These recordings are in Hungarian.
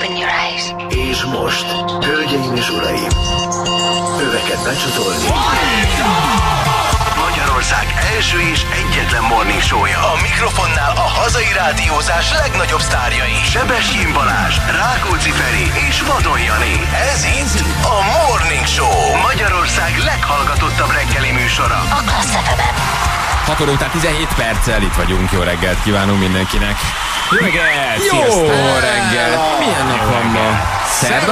Open your eyes. És most, hölgyeim és uraim, öveket becsatolni. Magyarország első és egyetlen morning show-ja. A mikrofonnál a hazai rádiózás legnagyobb sztárjai. Sebestyén Balázs, Rákóczi Feri és Vadon Jani. Ez itt a Morning Show. Magyarország leghallgatottabb reggeli műsora. A Klassz FM-en. 6 óra után 17 perccel itt vagyunk. Jó reggelt kívánunk mindenkinek. Jó reggelt! Jó reggel! Milyen nap van ma? Szerda?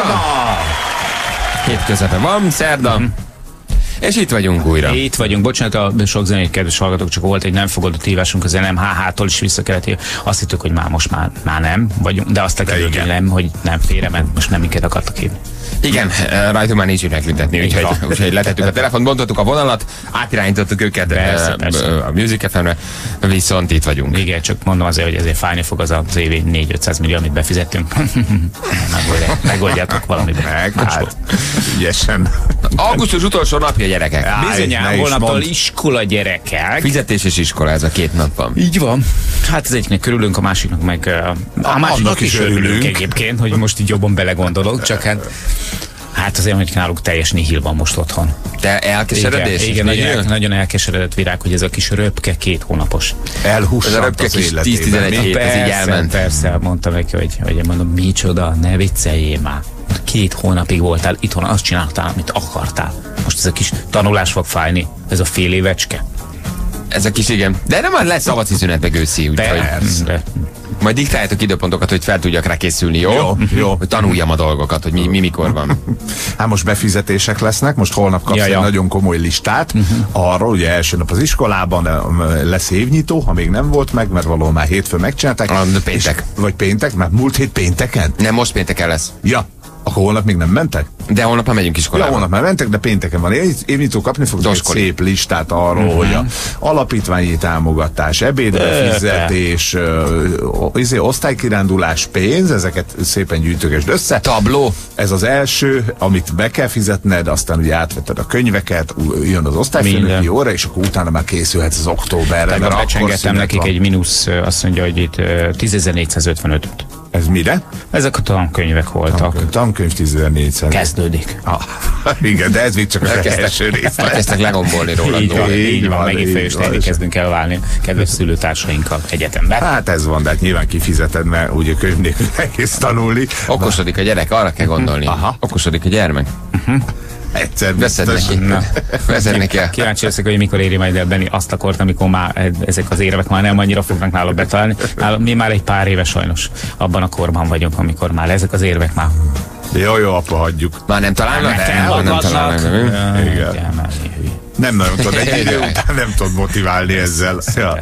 Hét közepe van, szerda. És itt vagyunk újra. Itt vagyunk, bocsánat, a sok zenét, kedves hallgatók, csak volt egy nem fogadott hívásunk az NMHH-tól is vissza kellett. Azt hittük, hogy már nem vagyunk, de azt akarjuk, hogy nem, hogy nem félrement, most nem minket akartak hívni. Igen, rajtunk már nincs mit megüntetni, úgyhogy letettük a telefont, bontottuk a vonalat, átirányítottuk őket persze. A Music FM-re, viszont itt vagyunk. Igen, csak mondom azért, hogy ezért fájni fog az évi 400-500 millió, amit befizettünk. Megoldjátok valamiben. Hát, ügyesen. Augusztus utolsó napja, gyerekek. Bizonyán, holnaptól iskola, gyerekek. Fizetés és iskola, ez a két nap van. Így van. Hát az egyiknek körülünk, a másiknak meg a másiknak is örülünk egyébként, hogy most így jobban belegondolok, csak hát azért, hogy náluk teljes nihil van most otthon. Te elkeseredés? Igen, nagyon elkeseredett Virág, hogy ez a kis röpke 2 hónapos. Elhússadt az életében. 10-11 hét, ez így elment. Persze, mondtam neki, hogy mondom, micsoda, ne vicceljél már. 2 hónapig voltál itthon, azt csináltál, amit akartál. Most ez a kis tanulás fog fájni, ez a fél évecske. Ez a kis, igen. De nem már lesz szavaci szünet meg őszi, úgyhogy majd diktáljátok időpontokat, hogy fel tudjak rá készülni, jó? Jó. Hogy tanuljam a dolgokat, hogy mi mikor van. Hát most befizetések lesznek, most holnap kapsz egy nagyon komoly listát arról, ugye első nap az iskolában lesz évnyitó, ha még nem volt meg, mert valahol már hétfőn megcsinálták. Péntek. Vagy péntek, mert múlt hét pénteken? Nem, most pénteken lesz. Ja. Akkor holnap még nem mentek? De holnap már megyünk iskolába. Ja, holnap már mentek, de pénteken van. Évnyitó kapni fogsz egy szép listát arról, hogy a alapítványi támogatás, ebédbefizetés, osztálykirándulás, pénz, ezeket szépen gyűjtögesd össze. Tabló. Ez az első, amit be kell fizetned, aztán ugye átvetted a könyveket, jön az osztályfőnöki óra, és akkor utána már készülhetsz az októberre. Tehát becsengettem nekik egy mínusz, azt mondja, hogy itt 10.455-öt. Ez mire? Ezek a tankönyvek voltak. Tankönyv 10.400. Kezdődik. Igen, de ez még csak az első rész. Elkezdtek legombolni róla. Így van, megint fejőstelni kezdünk el válni kedves szülőtársainkkal egyetemben. Hát ez van, de hát nyilván kifizeted, mert ugye könyv nélkül egész tanulni. Okosodik a gyerek, arra kell gondolni. Aha. Okosodik a gyermek. Egyszer veszed neki el. Kíváncsi leszek, hogy mikor éri majd el Benni azt akart, amikor már ezek az érvek már nem annyira fognak nála betalálni. Mi már egy pár éve sajnos abban a korban vagyunk, amikor már ezek az érvek már... Jó, apa, hagyjuk. Már nem találnak? Nem találnak. Nem nagyon tudod, egy idő után nem tudod motiválni ezzel.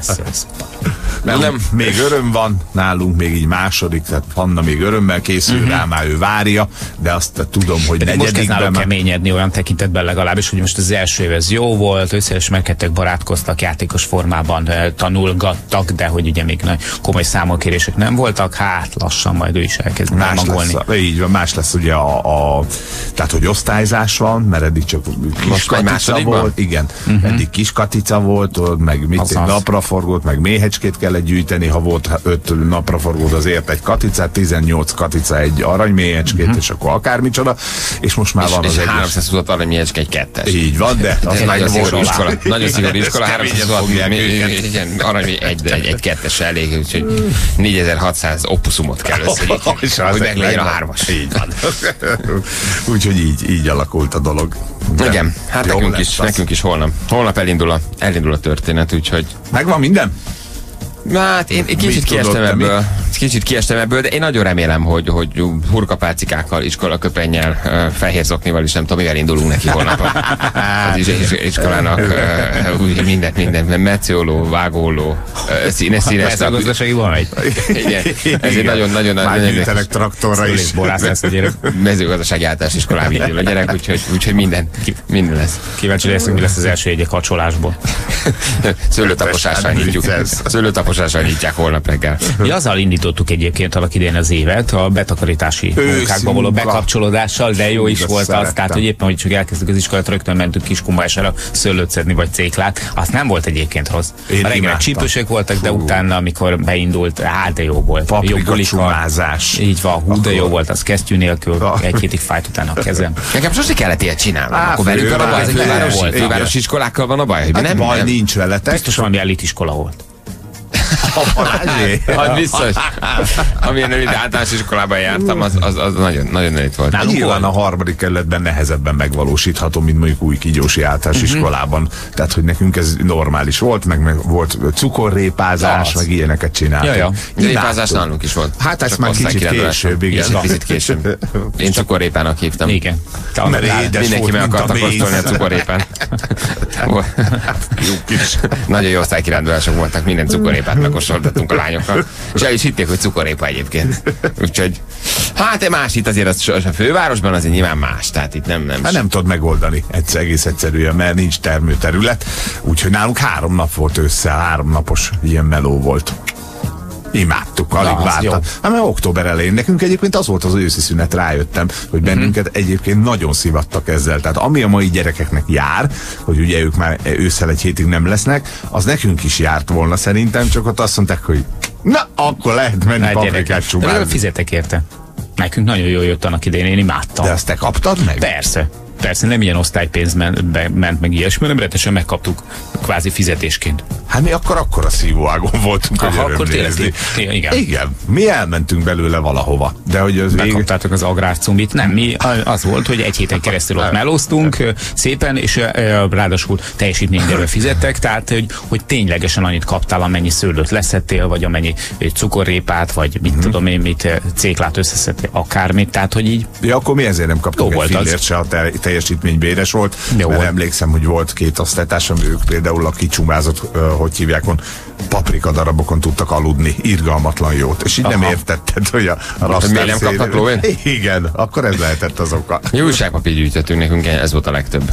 Nem, még öröm van nálunk, még így második, tehát Hanna még örömmel készül rá, már ő várja, de azt tudom, hogy de most kezd náluk már... keményedni olyan tekintetben legalábbis, hogy most az első év ez jó volt, összeismerkedtek, barátkoztak, játékos formában tanulgattak, de hogy ugye még nagy komoly számonkérések nem voltak, hát lassan majd ő is elkezd magolni. Így van, más lesz ugye tehát hogy osztályzás van, mert eddig csak kis katica volt, igen, eddig kis katica volt, meg napraforgót, meg méhecskét kellett gyűjteni, ha volt 5 napraforgót, azért egy katicát, 18 katica egy aranyméhecskét, és akkor akármicsoda, és most már van az egy 320 aranyméhecske egy 2-es. Így van, de az nagyon szigorú iskola. Nagyon szigorú iskola, 320 aranyméh egy 2-es elég, úgyhogy 4600 opusumot kell összegyűjteni, hogy meglegyen a 3-as. Így van. Úgyhogy így alakult a dolog. Igen, hát nekünk is holnap elindul a történet, úgyhogy... Megvan minden? Hát én kicsit kiestem ebből, de én nagyon remélem, hogy hurkapálcikákkal, iskolaköpennyel, fehér zoknival is nem tudom, mivel indulunk neki holnap az iskolának. Minden, metszóló, vágóló, színes. Mezőgazdasági van egy. Igen, ez egy nagyon már gyűjtenek traktorra is. Mezőgazdasági általános iskolán indul a gyerek, úgyhogy minden lesz. Kíváncsi leszünk, mi lesz az első egy kacsolásból. Szőlőtaposással nyitjuk. mosással nyitják holnap reggel. Mi azzal indítottuk egyébként annak idején az évet, a betakarítási munkákba való bekapcsolódással, de jó is volt az, tehát hogy éppen, hogy csak elkezdtük az iskolát, rögtön mentünk Kiskunbására szőlőt szedni, vagy céklát. Az nem volt egyébként rossz. A reggel csípősök voltak, de utána, amikor beindult, hát de jó volt. Paprika csumázás. Így van, de jó volt, az kesztyű nélkül, egy hétig fájt utána a kezem. Nekem sosem kellett ilyet csinálni. Akkor velük van a baj, ez fővárosi iskolákkal van a baj, hogy nem baj nincs veletek. Biztos valami elitiskola volt. Az biztos. Amilyen elit általános iskolában jártam, az nagyon elit volt. Nyilván a harmadik kerületben nehezebben megvalósítható, mint mondjuk Újkígyósi általános iskolában. Tehát, hogy nekünk ez normális volt, meg volt cukorrépázás, meg ilyeneket csináltunk. Répázás nálunk is volt. Hát ez már kicsit később, igen. Picit később. Én cukorrépának hívtam. Igen. Mindenki meg akarta kóstolni a cukorrépán. Nagyon jó osztálykirándulások voltak, minden cukorrépát megkóstoltattunk a lányokkal, és el is hitték, hogy cukorrépa egyébként. Úgyhogy, hát más itt azért a fővárosban azért nyilván más, tehát itt nem. Hát nem tudod megoldani egész egyszerűen, mert nincs termőterület, úgyhogy nálunk 3 nap volt ősszel, 3 napos ilyen meló volt. Imádtuk, alig vártam. Hát mert október elején nekünk egyébként az volt az őszi szünet, rájöttem, hogy bennünket egyébként nagyon szivattak ezzel. Tehát ami a mai gyerekeknek jár, hogy ugye ők már ősszel egy hétig nem lesznek, az nekünk is járt volna szerintem, csak ott azt mondták, hogy na, akkor lehet menni paprikát csumázni. De fizetek érte. Nekünk nagyon jól jött annak idején, én imádtam. De azt te kaptad meg? Persze, nem ilyen osztálypénz ment meg ilyesmi, nem rendesen megkaptuk kvázi fizetésként. Hát mi akkor a szívóágon voltunk, hogy akkor tényleg, igen. Mi elmentünk belőle valahova. De hogy az megkaptátok az agrárcumbit. Nem, mi az volt, hogy egy héten keresztül ott melóztunk szépen, és ráadásul teljesítményről fizettek, tehát hogy ténylegesen annyit kaptál, amennyi szőlőt leszettél, vagy amennyi cukorrépát, vagy mit tudom én, mit céklát összeszedtél, akármit, tehát hogy így. Ja, akkor mi ezért nem kaptunk egy fillért se, a teljesítménybéres volt, jó, mert emlékszem, hogy volt 2 osztálytársam, ők például a kicsumázott, hogy hívják, paprika darabokon tudtak aludni, irgalmatlan jót, és így nem értetted, hogy a miért nem kaptak lóvét? Igen, akkor ez lehetett az oka. Újságpapírt gyűjtöttünk nekünk, ez volt a legtöbb.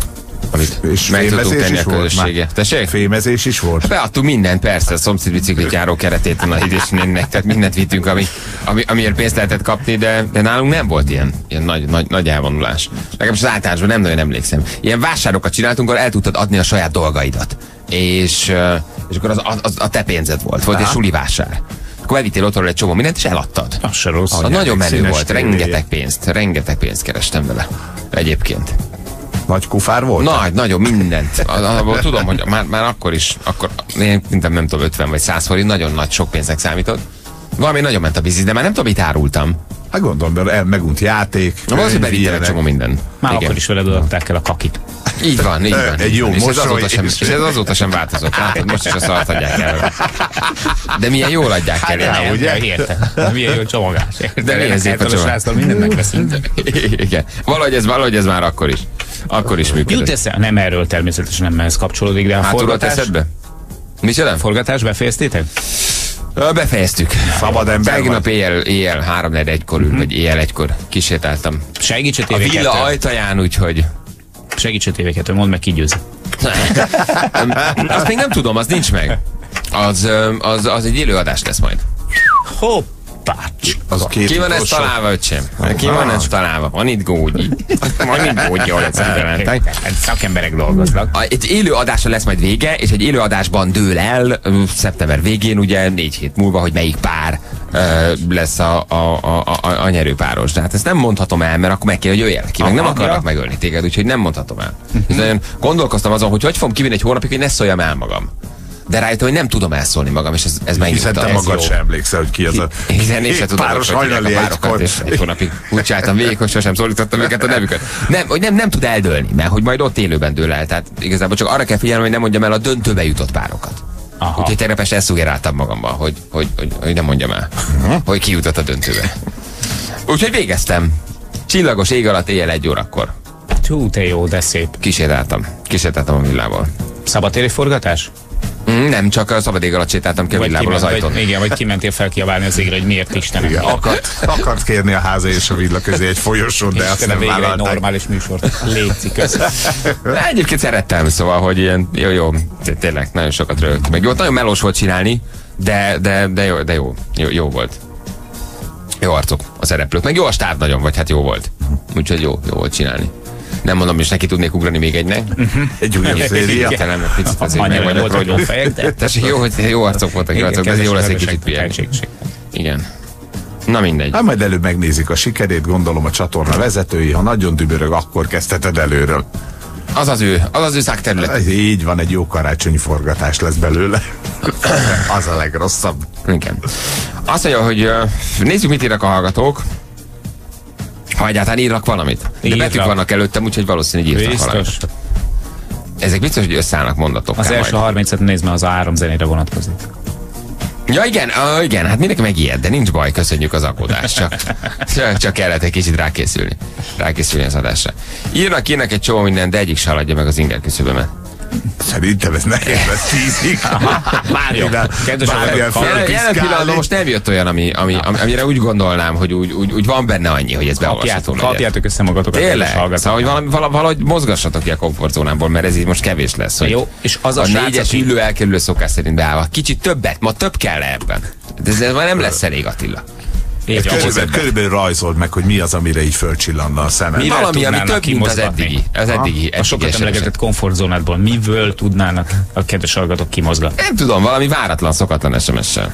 És fémezés is volt? Fémezés is volt? Beadtunk mindent, persze, a szomszéd biciklit járó keretét a nagyidésnénnek, tehát mindent vittünk, amiért pénzt lehetett kapni, de nálunk nem volt ilyen nagy elvonulás. Legalábbis az általánosban nem nagyon emlékszem. Ilyen vásárokat csináltunk, akkor el tudtad adni a saját dolgaidat. És akkor az a te pénzed volt egy suli vásár. Akkor elvittél otthonról egy csomó mindent, és eladtad. Az se rossz. Az nagyon menő volt, rengeteg pénzt kerestem vele. Egyébként. Nagy kufár volt? Nagyon mindent. Tudom, hogy már akkor én nem tudom, 50 vagy 100 forint, nagyon nagy sok pénznek számított. Valami nagyon ment a biznisz, de már nem tudom, mit árultam. Hát gondolom, mert megunt játék. Az, hogy belittem egy csomó minden. Már igen. Akkor is veled adták el a kakit. Így van. Egy jó mosoly. És ez azóta sem változott. Látod, most is a szart adják el. De milyen jól adják el. Ugye? Értem. Milyen jó csomagás. De milyen szép a csomag. Mindent megveszünk. Igen. Valahogy ez már akkor is működött. Jut eszem, nem erről természetesen nem ehhez kapcsolódik, de a forgatás. Micsoda? Forgatás befejeztétek? Befejeztük. Szabad ember. Tegnap éjjel 3-4-kor vagy éjjel 1-kor kísérteltem. Segítse a villa ajtaján, úgyhogy... Segítse tévéket, mondd meg, ki győz. Azt még nem tudom, az nincs meg. Az egy élőadás lesz majd. Hoppács. Ki van ezt találva, öcsém? Ki van ezt találva? Van itt gógyi. Hogy ezt bementek. Szakemberek dolgoznak. Egy élő adásra lesz majd vége, és egy élő adásban dől el szeptember végén, ugye 4 hét múlva, hogy melyik pár lesz a nyerőpáros. De hát ezt nem mondhatom el, mert akkor meg kell, hogy jöjjél ki. Meg nem akarnak megölni téged, úgyhogy nem mondhatom el. Gondolkoztam azon, hogy fogom kivinni egy hónapig, hogy ne szóljam el magam. De rájöttem, hogy nem tudom elszólni magam, és ez megnyugta. Hiszen te magad sem emlékszel, hogy ki az a hiszen én sem tudom, hogy hajnali párokat, és egy hónapig úgy csináltam végig, hogy sosem szólítottam őket a nevüket. Nem tud eldőlni, mert hogy majd ott élőben dől el. Tehát igazából csak arra kell figyelni, hogy nem mondjam el a döntőbe jutott párokat. Úgyhogy tegnap este elszuggeráltam magamban, hogy nem mondjam el, hogy ki jutott a döntőbe. Úgyhogy végeztem. Csillagos ég alatt éjjel 1 órakor. Hú, te jó, de szép. Kísérteltem a villával. Szabadtéri forgatás? Nem, csak a szabad ég alatt sétáltam ki a villából az ajtón. Igen, vagy kimentél fel kiabálni az égre, hogy miért Istenem. Akart kérni a háza és a villa közé egy folyosót, de azt nem vállalták. Egy normális műsort. Léci, köszönöm. Egyébként szerettem, szóval, hogy ilyen jó, tényleg nagyon sokat rögtünk meg. Jó, nagyon melós volt csinálni, De jó volt. Jó arcok a szereplők, meg jó a stáb nagyon, vagy hát jó volt. Úgyhogy jó volt csinálni. Nem mondom, és neki tudnék ugrani még egynek. Egy újabb széria. Jó arcok voltak, de jó lesz egy kicsit pihenni. Igen. Na mindegy. Hát majd előbb megnézik a sikerét, gondolom a csatorna vezetői, ha nagyon dübörög, akkor kezdheted előről. Az az ő szakterület. Így van, egy jó karácsonyi forgatás lesz belőle. Az a legrosszabb. Igen. Azt mondja, hogy nézzük, mit írnak a hallgatók. Ha egyáltalán írnak valamit. De betűk vannak előttem, úgyhogy valószínűleg írtak valamit. Ezek biztos, hogy összeállnak mondatok. Az első 30-et nézd, mert az A3 zenére vonatkozik. Ja igen, hát mindenki megijed, de nincs baj, köszönjük az aggódást. Csak kellett egy kicsit rákészülni az adásra. Írnak egy csomó minden, de egyik se haladja meg az inger küszöbömet. Szerintem ez nehéz lesz 10-ig. Jelen pillanatban most nem jött olyan, amire úgy gondolnám, hogy úgy van benne annyi, hogy ez beolvasható legyen. Kapjátok össze magatokat. Tényleg, szóval, hogy valahogy mozgassatok ki a komfortzónából, mert ez így most kevés lesz. Jó, és az a 4-es ülő-elkerülő szokás szerint beállva. Kicsit többet, ma több kell ebben. De ez már nem lesz elég, Attila. Körülbelül rajzold meg, hogy mi az, amire így fölcsillanna a szemed. Valami, ami több, mint az eddigi. A sokat emlegetett komfortzónádból miből tudnának a kedves hallgatók kimozgatni? Nem tudom, valami váratlan, szokatlan SMS-sel.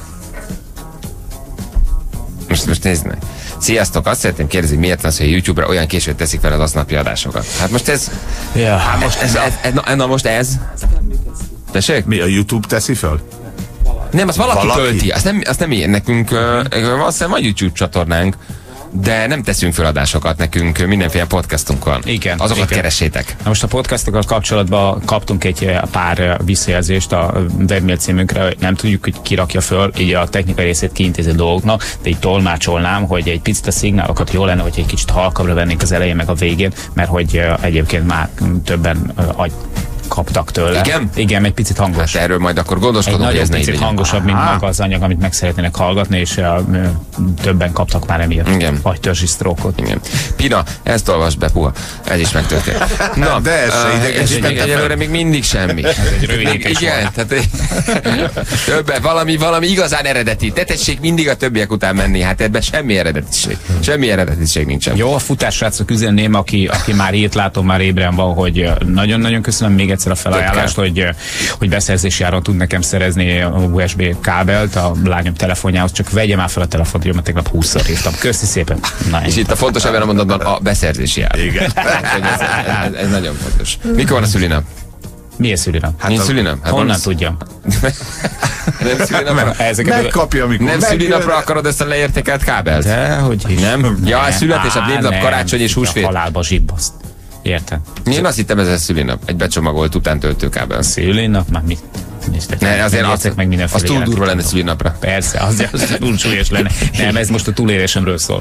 Most nézd meg. Sziasztok, azt szeretném kérdezni, miért az, hogy YouTube-ra olyan későn teszik fel az aznapi adásokat? Hát most ez... Ja. Most ez... Tessék? Mi, a YouTube teszi föl? Nem, azt valaki tölti. Azt nem ilyen. Nekünk valószínűleg van YouTube csatornánk, de nem teszünk föl adásokat, nekünk mindenféle podcastunk van. Igen. Azokat keressétek. Na most a podcastokkal kapcsolatban kaptunk egy pár visszajelzést a webmail címünkre, hogy nem tudjuk, hogy ki rakja föl, így a technikai részét kiintézi dolgoknak, de így tolmácsolnám, hogy egy picit a szignálokat jó lenne, hogy egy kicsit halkabbra vennénk az elején meg a végén, mert hogy egyébként már többen kaptak tőle. Igen? Igen, egy picit hangos. Hát erről majd akkor gondoskodom, hogy ez ne így picit hangosabb, mint maga az anyag, amit meg szeretnének hallgatni, és többen kaptak már emiatt. Igen. Agytörzsi sztrókot. Igen. Pina, ezt olvasd be, puha. Ez is megtörtént. Na, de ez se idegesítette. Egyelőre még mindig semmi. Ez egy rövidítés. Igen, tehát többen, valami igazán eredeti. Ne tessék mindig a többiek után menni. Hát ebben semmi eredetiség. Semmi eredetiség nincsen. Jó, a futásrácok üzenném, aki már írt, látom, már ébren van, hogy nagyon-nagyon köszönöm még egyszer a felajánlást, hogy beszerzési áron tud nekem szerezni a USB kábelt a lányom telefonjához, csak vegye már fel a telefont, mert tegnap 20-szor hívtam. Köszi szépen. Na, és itt a fontos ebben a mondatban a beszerzési ár. Igen. ez nagyon fontos. Mikor van a szülinap? Milyen szülinap? Hát nincs szülinap? Hát honnan tudjam? Nem szülinapra? Megkapja, amikor nem szülinapra akarod ezt a leértékelt kábelt? Dehogy is. Nem? Ja, a születésnap, névnap, karácsony és húsvét. Halálba zsibbaszt. Érted? Én azt hittem, ez a szülinap. Egy becsomagolt utántöltőkábel. Szülinap? Már mit? Ne, azért meg mindenféle. Az túl durva lenne szülinapra. Persze, az túl súlyos lenne. Nem, ez most a túlélésemről szól.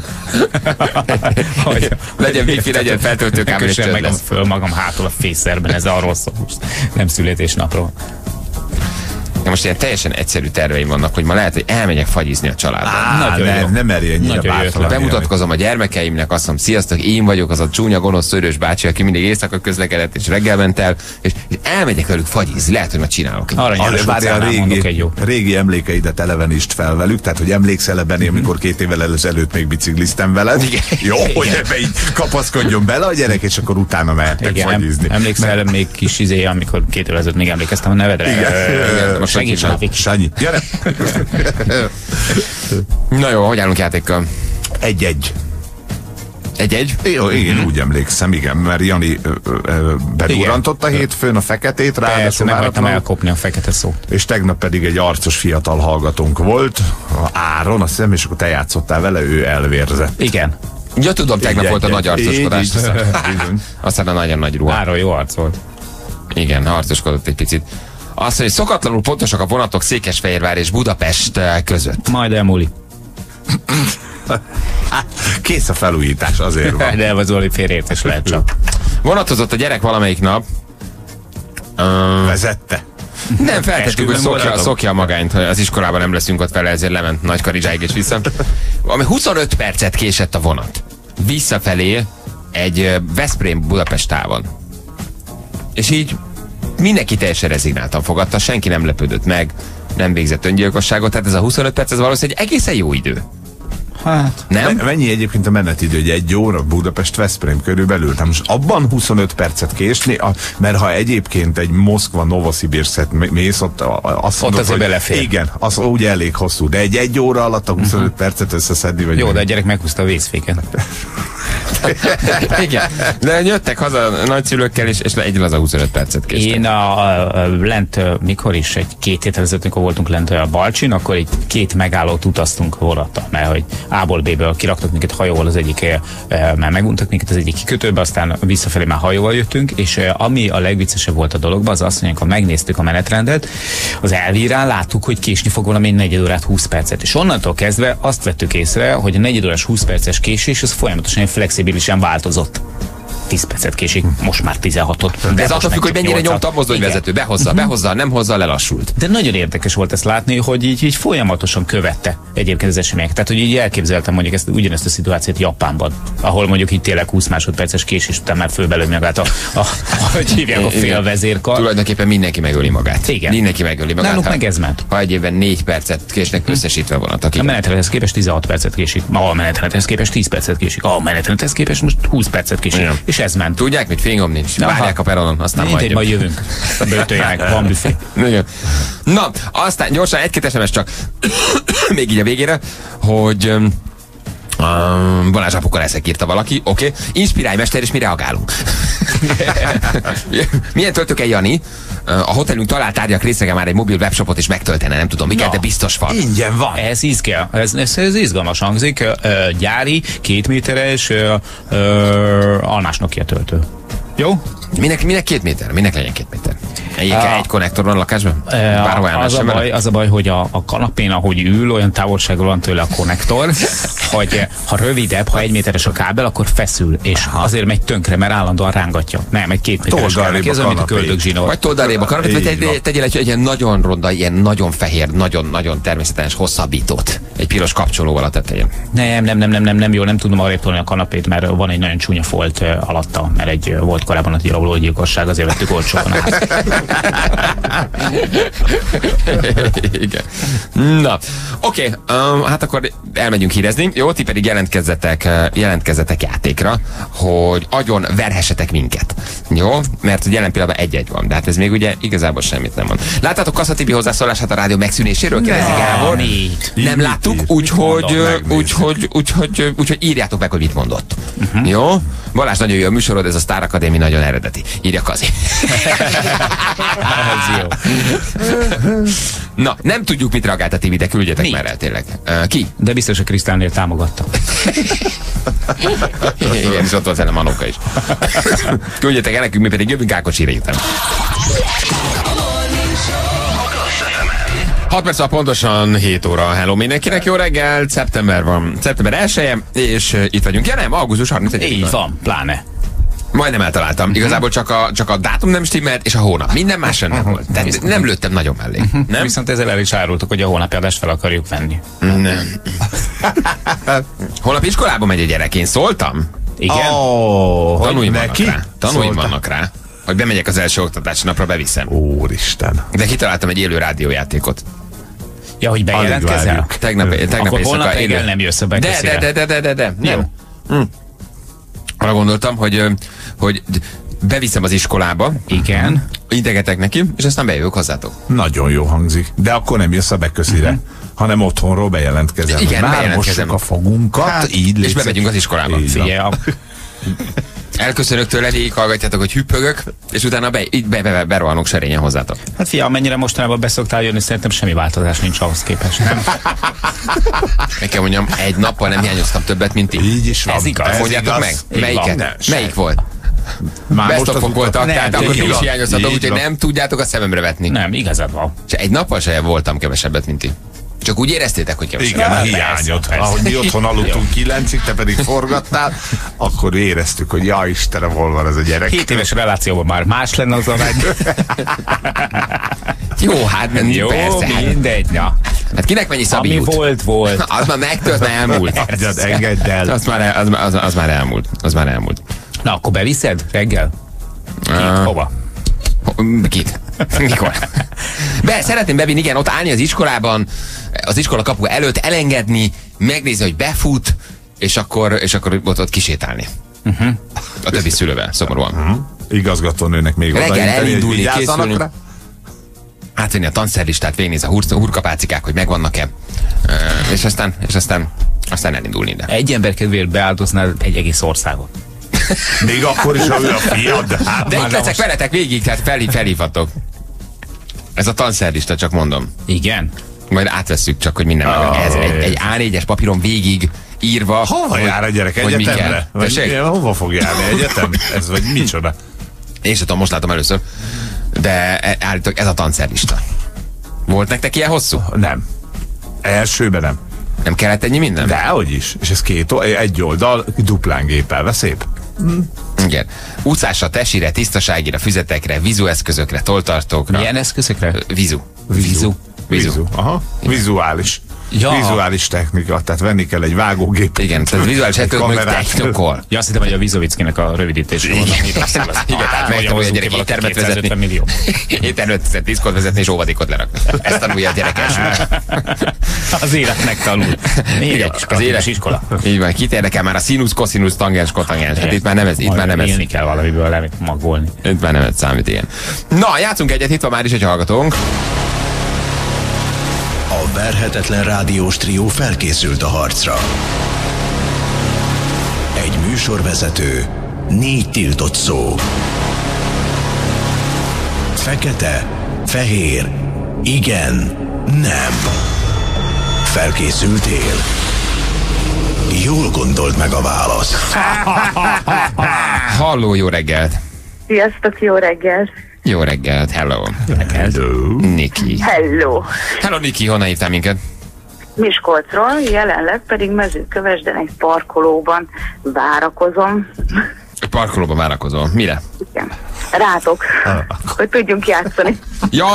Legyen wifi, legyen feltöltőkábel, és csönd lesz. Föl magam hátul a fészerben, ez arról szól. Nem születésnapról. Ja, most ilyen teljesen egyszerű terveim vannak, hogy ma lehet, hogy elmegyek fagyizni a családdal. Nem merj ennyire bátran. Bemutatkozom a gyermekeimnek, azt mondom, sziasztok, én vagyok az a csúnya, gonosz, szőrös bácsi, aki mindig éjszaka közlekedett és reggel ment el, és elmegyek velük fagyizni, lehet, hogy ma csinálok. Várja, a régi emlékeidet elevenítsd fel velük, tehát hogy emlékszel ebben, amikor 2 évvel ezelőtt még bicikliztem veled. Igen. Jó, hogy ebbe így kapaszkodjon bele a gyerek, és akkor utána mehettek fagyizni. Emlékszel még kis amikor 2 évvel ezelőtt még emlékeztem a nevedre. Sanyi, gyere! Na jó, hogy állunk játékkal? 1-1. 1-1? Jó, én úgy emlékszem, igen, mert Jani bedurrantotta hétfőn a feketét, ráadásul nem hagytam elkopni a fekete szót. És tegnap pedig egy arcos fiatal hallgatónk volt, Áron, azt hiszem, és akkor te játszottál vele, ő elvérzett. Igen. Ja, tudom, tegnap volt a nagy arcoskodás. Aztán a nagyon nagy ruha. Áron jó arc volt. Igen, arcoskodott egy picit. Azt, hogy szokatlanul pontosak a vonatok Székesfehérvár és Budapest között. Majd elmúlik. Kész a felújítás, azért van. De az Zoli félreértés lehet csak. Vonatozott a gyerek valamelyik nap. Vezette? Nem, feltettük, hogy szokja a magányt. Az iskolában nem leszünk ott vele, ezért lement Nagykaridzsáig és vissza. Ami 25 percet késett a vonat. Visszafelé egy Veszprém-Budapest távon. És így mindenki teljesen rezignáltan fogadta, senki nem lepődött meg. nem végzett öngyilkosságot, tehát ez a 25 perc, ez valószínűleg egy egészen jó idő. Hát, nem? Mennyi egyébként a menetidő, hogy 1 óra Budapest-Veszprém körülbelül? Tehát most abban 25 percet késni, mert ha egyébként egy Moszkva-Novosibirszet mész, ott azt mondod, azért belefér. Igen, az úgy elég hosszú, de egy óra alatt a 25 percet összeszedni, vagy... Jó, de a gyerek meghúzta a vészféket. Igen, de jöttek haza nagyszülőkkel, és egyre az a 25 percet késtek. Én lent, mikor is, 2 héttel ezelőtt, amikor voltunk lent a Balcsin, akkor egy 2 megállót utaztunk vonatta, mert hogy A-ból B-ből kiraktak minket hajóval, az egyik, már meguntak minket az egyik kikötőbe, aztán visszafelé már hajóval jöttünk, és ami a legviccesebb volt a dologban, az azt mondjuk, ha megnéztük a menetrendet, az elvírán láttuk, hogy késni fog valami 4 órát 20 percet, és onnantól kezdve azt vettük észre, hogy a 4 órás 20 perces késés az folyamatosan flexibilisen változott. 10 percet késik, most már 16-ot. De ez attól függ, hogy mennyire nyomta a mozdonyvezető. Behozza, nem hozza, lelassult. De nagyon érdekes volt ezt látni, hogy így folyamatosan követte egyébként az események. Tehát, hogy így elképzeltem mondjuk ugyanezt a szituációt Japánban, ahol mondjuk így tényleg 20 másodperces késés után már fölbelül magát hogy hívják a félvezérkar. Tulajdonképpen mindenki megöli magát. Igen. Mindenki megöli magát. Nálunk meg ez ment. Ha egy évben 4 percet késnek összesítve vonatok. A menetrenethez képest 16 percet késik. A menetrenethez képest 10 percet késik. A menetrenethez képest most 20 percet késik. Igen. És ez ment. Tudják, mit fingom nincs. Várják a peronon, aztán majd jövünk. Böjtöljenek, van büfé. Na, aztán gyorsan 1-2 SMS csak még így a végére, hogy Balázs apuka leszek, írta valaki. Oké. Inspirálj, mester, és mi reagálunk. Milyen töltőke, Jani? A hotelünk talált tárgyak részege már egy mobil webshopot is megtöltene, nem tudom miket, de biztos van. Ingyen van. Ez izgalmas hangzik. Gyári, 2 méteres almás Nokia töltő. Jó? Minek 2 méter? Minek legyen 2 méter? Egy konnektor van a lakásban? Az a baj, hogy a kanapén, ahogy ül, olyan távolságról van tőle a konnektor, hogy ha rövidebb, ha 1 méteres a kábel, akkor feszül, és azért megy tönkre, mert állandóan rángatja. Nem, egy 2 méteres kábel. Ez olyan, mint a köldögzsinór. Vagy toldarébb a kanapét, vagy tegyél egy ilyen nagyon ronda, ilyen nagyon fehér, nagyon természetes hosszabbítót. Egy piros kapcsolóval a tetején. Nem jó, nem tudom arrébb tolni a kanapét, mert van egy nagyon csúnya folt alatta, mert volt korábban egy rablógyilkosság, azért vettük olcsóban át. Igen. Na, oké, hát akkor elmegyünk hírezni. Jó, ti pedig jelentkezzetek játékra, hogy agyon verhessetek minket. Jó? Mert jelen pillanatban 1-1 van, de hát ez még ugye igazából semmit nem mond. Láttátok Kassa Tibi hozzászólását a rádió megszűnéséről? Kérdezi Gábor. Nem láttuk, úgyhogy írjátok meg, hogy mit mondott. Jó? Balázs, nagyon jó a műsorod, ez a Sztár Akadémi nagyon eredeti. Írja Kazi. Ez jó. Na, nem tudjuk, mit reagált a Tibi, de küldjetek már el tényleg. Ki? De biztos a Krisztálnél támogatta. Igen, és ott volt a Manóka is. Küldjetek el nekünk, mi pedig jövünk Ákos hírei után. 6 perc van, pontosan 7 óra. Hello mindenkinek, jó reggel, szeptember van. Szeptember 1-e, és itt vagyunk. Ja nem, augusztus 31. Így van, pláne. Majdnem eltaláltam. Igazából csak a dátum nem stimmelt, és a hónap. Minden máson nem volt. Tehát nem lőttem nagyon mellé. Nem? Viszont ezzel el is árultuk, hogy a hónapi adást fel akarjuk venni. Nem. Holnap iskolába megy a gyerek, én szóltam? Igen. Tanulj vannak rá. Hogy bemegyek az első oktatási napra, beviszem. Úristen. De kitaláltam egy élő rádiójátékot. Ja, hogy bejelentkezel? Tegnap akkor holnap reggel nem jössz a beköszére. De. Nem. Arra gondoltam, hogy beviszem az iskolába. Igen. Integetek neki, és aztán bejövök hozzátok. Nagyon jó hangzik. De akkor nem jössz a beköszire, hanem otthonról bejelentkezel. Igen, bejelentkezem. A fogunkat, hát, így és bemegyünk az iskolába. Elköszönök tőle, végighallgatjátok, hogy hüppögök, és utána berohanok serényen hozzátok. Hát fia, mennyire mostanában beszoktál jönni, szerintem semmi változás nincs ahhoz képest, nem? Meg kell mondjam, egy nappal nem hiányoztam többet, mint ti. Így is van. Ez igaz. Mondjátok meg, melyiket? Melyik volt? Best of voltak, tehát akkor ti is hiányoztatok, úgyhogy nem tudjátok a szememre vetni. Nem, igazad van. És egy nappal sem voltam kevesebbet, mint ti. Csak úgy éreztétek, hogy kevesebb. Igen, a hiányot. Ahogy mi otthon aludtunk 9-ig, te pedig forgattál, akkor éreztük, hogy ja Istenem, hol van ez a gyerek. 7 éves relációban már más lenne az arány. Jó, hát jó, persze. Mindegy, na. Hát kinek mennyi Szabi Ami jut? volt. Az már megtört, már elmúlt. Engedd el. Az már elmúlt. Na, akkor beviszed reggel? Hova? Kit? Mikor? Szeretném bevinni, igen, ott állni az iskolában, az iskola kapu előtt, elengedni, megnézni, hogy befut, és akkor ott kisétálni. A többi szülővel, szomorúan. Igazgatónőnek még reggel elindulni, készülni. Átvenni a tanszerlistát, végignézni a hurkapácikák, hogy megvannak-e. És aztán elindulni ide. Egy ember kedvéért beáldoznál egy egész országot. Még akkor is, ha ő a fiad. De itt leszek veletek végig, tehát felhívhatok. Ez a tanszerlista, csak mondom. Igen? Majd átvesszük csak, hogy minden meg. Ez egy A4-es papíron végig írva. Hova jár a gyerek? Egyetemre? Hova fog járni? Egyetem? Ez vagy micsoda? Én sem tudom, most látom először. De állítok, ez a tanszerlista. Volt nektek ilyen hosszú? Nem. Elsőben nem. Nem kellett ennyi minden? Dehogy is. És ez egy oldal, duplán gépelve, szép. Igen. Utcásra, tesire, tisztaságira, füzetekre, vizueszközökre, toltartókra. Milyen eszközökre? Vizu. Aha. Vizuális. Ja. Vizuális technika, tehát venni kell egy vágógépet. Igen, tehát vizuális technikol. Ja, azt hittem, hogy a Vizovickinek a rövidítése van. Igen, tehát megtanulja a gyerek éttermet vezetni. Éttermet diszkot vezetni és óvadékot lerakni. Ezt tanulja a gyerek elsőre. Az élet megtanul. Az élet iskola. Így van, kit érdekel már a színusz, koszinusz, tangens, kotangens. Hát itt már nem ez. Élni kell valamiből magolni. Itt már nem ez számít, igen. Na, játszunk egyet, itt van már is egy hallgatónk. A verhetetlen rádiós trió felkészült a harcra. Egy műsorvezető, 4 tiltott szó. Fekete, fehér, igen, nem. Felkészültél? Jól gondold meg a választ. Halló, jó reggelt! Sziasztok, jó reggelt! Jó reggelt, hello! Hello! Niki. Hello! Hello, Niki, honnan hívtál minket? Miskolcról, jelenleg pedig Mezőkövesden egy parkolóban várakozom. Egy parkolóban várakozol. Mire? Igen. Rátok, hogy tudjunk játszani. Ja.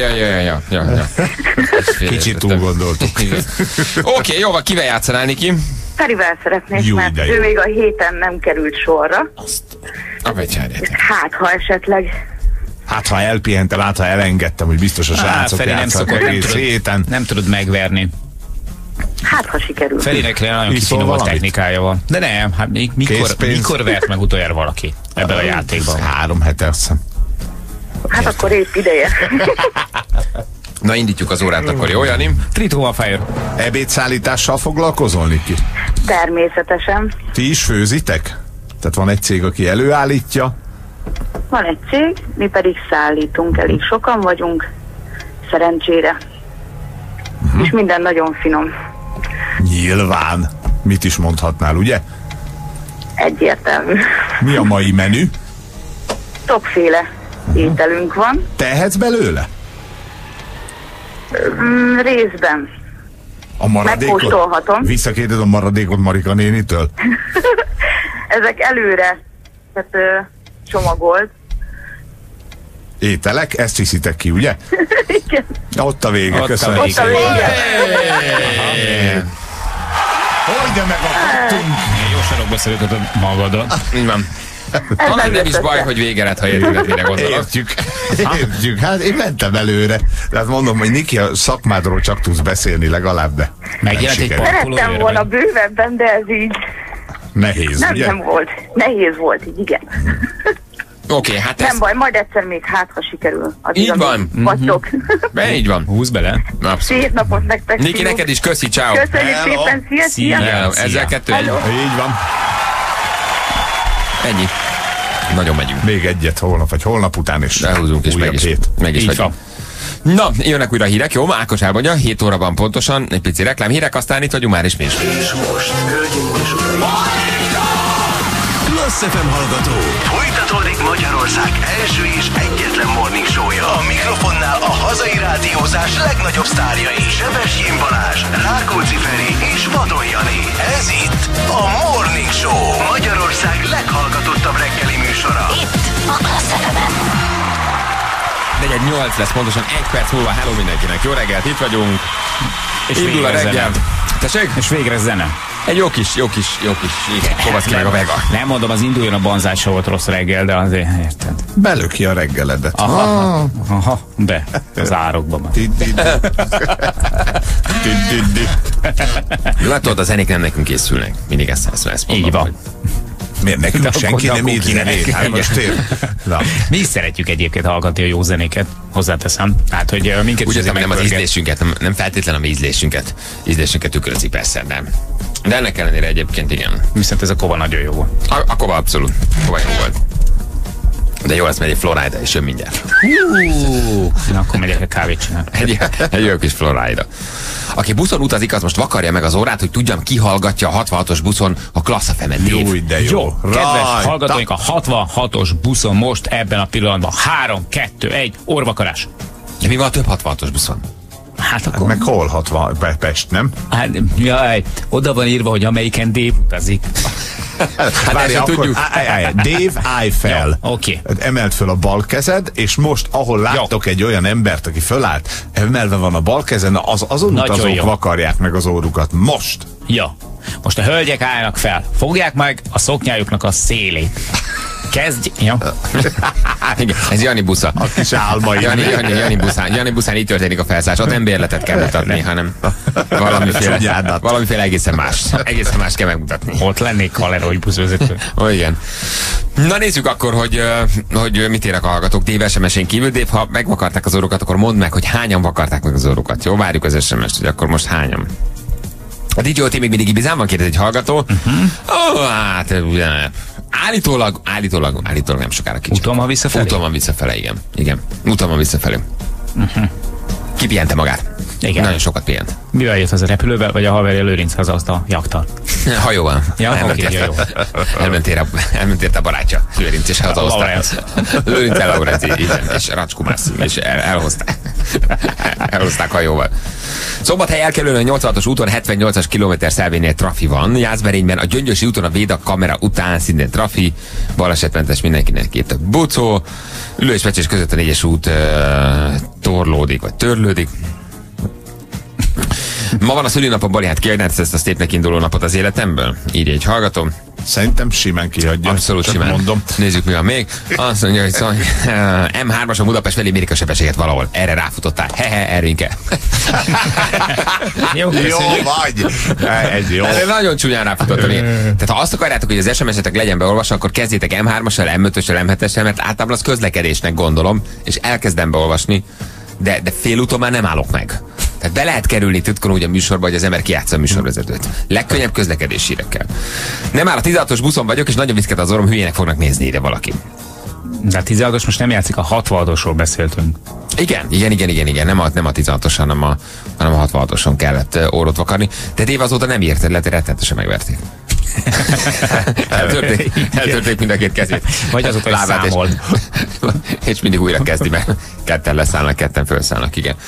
Kicsit túl gondoltuk. Oké, jó, kivel játszanál, Niki? Ferivel szeretnék, mert ő még a héten nem került sorra. Hát, ha esetleg... Hát, ha elpihentem, ha elengedtem, hogy biztos a srácok játszanak egész héten. Nem tudod megverni. Hát, ha sikerül. Ferinek nagyon kifinomult technikája van. De nem, hát mikor vert meg utoljára valaki ebben a játékban? 3 hete, azt hiszem. Hát akkor épp ideje. Na, indítjuk az órát akkor, jó, Jani? Tritó a fire. Ebédszállítással foglalkozol, Niki? Természetesen. Ti is főzitek? Tehát van egy cég, aki előállítja? Van egy cég, mi pedig szállítunk, elég sokan vagyunk, szerencsére. És minden nagyon finom. Nyilván. Mit is mondhatnál, ugye? Egyértelmű. Mi a mai menü? Sokféle ételünk van. Tehetsz belőle? Részben. A maradékot? Megkóstolhatom. Visszakérdez a maradékot Marika nénitől? Ezek előre csomagolt. Ételek? Ezt viszitek ki, ugye? Igen. Ott a vége, köszönöm. Ott a vége. Hogy de megakadtunk. Jó sarokba szereted magadat. Így van. Talán nem is baj, hogy vége lett, ha értünk, mire gondolok. Értjük. Hát én mentem előre. Tehát mondom, hogy Niki, a szakmádról csak tudsz beszélni legalább, de megjelent egy parkoló. Szerettem volna bővebben, de ez így... Nehéz, ugye? Nem volt. Nehéz volt, így igen. Oké, hát nem baj, majd egyszer még ha sikerül. Így van. Vagytok. Így van. Húzz bele. Szép napot nektek. Niki, neked is köszi, ciao. Köszönjük szépen, szia. Ezzel 2. Így van. Ennyi. Nagyon megyünk. Még egyet holnap, vagy holnap után is. Elhúzunk, és meg is vagyunk. Na, jönnek újra hírek, jó? Ákos elmondja, 7 óra pontosan, egy pici reklám hírek, aztán itt vagyunk már is mi is. És most, hölgyeim és uraim, Klassz FM hallgató, folytatódik Magyarország első és egyetlen morning show-ja. A mikrofonnál a hazai rádiózás legnagyobb sztárjai, Sebestyén Balázs, Rákóczi Feri és Vadon Jani. Ez itt a Morning Show, Magyarország leghallgatottabb reggeli műsora. Itt a Klassz FM-en. 4:08 lesz pontosan, 1 perc múlva. Hello mindenkinek, jó reggelt, itt vagyunk. És indul a reggel. Tessék? És végre zene. Egy jó kis kovasz meg a vega. Nem mondom, az induljon a banzás se volt rossz reggel, de azért, érted? Belöki a reggeledet. Aha, be. Az árokba már. Jó, hát tudod, a zenék nem nekünk készülnek. Mindig ezt mondom. Így van. Miért nekünk senki nem ír zenét? Hát most mi is szeretjük egyébként hallgatni a jó zenéket, hozzáteszem. Hát, hogy minket úgy nem az ízlésünket, nem feltétlenül a mi ízlésünket tükrözi persze, de ennek ellenére egyébként igen. Viszont ez a kova nagyon jó volt. A kova abszolút. Kova jó volt. De jó, lesz megy egy Florida, és jön mindjárt. Na, akkor megyek a kávét csinálni. Egy jó kis Florida. Aki buszon utazik, az most vakarja meg az órát, hogy tudjam, ki hallgatja a 66-os buszon a Klassz FM-en. Jó, de jó. Jó, kedves hallgatóink, a 66-os buszon most ebben a pillanatban 3, 2, 1, orvakarás. De mi van a több 66-os buszon? Hát akkor... Hát meg hol 60? Pest, nem? Hát, jaj, oda van írva, hogy amelyiken Dave utazik. Hát várj, akkor tudjuk. Dave, állj fel. Oké. Emeld föl a bal kezed, és most, ahol láttok egy olyan embert, aki fölállt, emelve van a bal kezen, azon nagyon utazók jó. vakarják meg az órukat. Most! Ja. Most a hölgyek állnak fel. Fogják meg a szoknyájuknak a szélét. Kezdj. Ja. Igen, ez Jani busza. A kis álmai. Jani buszán így történik a felszállás. Ott nem bérletet kell mutatni, hanem valamiféle egészen más. Egészen más kell megmutatni. Ott lennék Kalerói buszvezető. Ó, igen. Na nézzük akkor, hogy mit érek a hallgatók. Dave SMS-én kívül. Dave, ha megvakarták az órukat, akkor mondd meg, hogy hányan vakarták meg az órukat. Jó, várjuk az SMS-t, hogy akkor most hányan. A DJ OT még mindig Ibizán kérdez egy hallgató. Hát állítólag nem sokára kicsit. Úton van visszafelé? Úton van visszafele, igen. Úton van visszafelé. Kipihente magát. Igen. Nagyon sokat pihent. Mivel jött az a repülővel, vagy a haverja Lőrinc haza azt a jaktal? Hajóval. Ja, oké, jó. Elmentél a barátja, Lőrinc, és hazahozták. Lőrinc Laurenci, igen, és Racskumász, és elhozták hajóval. Szombathely elkerülően a 86-os úton 78-as kilométer szelvénél trafi van. Jászberényben a Gyöngyösi úton a Véda kamera után szintén trafi. Balesetmentes mindenkinek itt a bucó. Ülő és Vecsés között a 4-es út torlódik, vagy törlődik. Ma van a szülinapom, Bali, hát kiadnád ezt a szépnek induló napot az életemből? Írja egy hallgató. Szerintem simán kihagyja. Abszolút simán. Mondom. Nézzük, mi van még. Azt mondja, hogy M3-as a Budapest felé mérik a sebességet valahol. Erre ráfutottál. Erőnke. Jó vagy. Ez jó. Nagyon csúnyán ráfutottam én. Tehát ha azt akarjátok, hogy az SMS-etek legyen beolvasva, akkor kezdjétek M3-assal, M5-össel, M7-essel, mert általában az közlekedésnek gondolom, és elkezdem beolvasni, de félúton már nem állok meg. Tehát be lehet kerülni titkon úgy a műsorba, hogy az ember kijátsza a műsorvezetőt. Legkönnyebb közlekedési hírekkel. Nem áll, a 16-os buszon vagyok, és nagyon viszket az orrom, hülyének fognak nézni ide valaki. De a 16-os most nem játszik, a 66-osról beszéltünk. Igen. Nem a 16-os, hanem a 66-oson kellett órót vakarni. De Dave azóta nem érted, lehet, rettenetesen megverték. Eltörték mind a két kezét. Vagy azóta számol. És mindig újra kezdi, mert ketten leszállnak, ketten felszállnak, igen.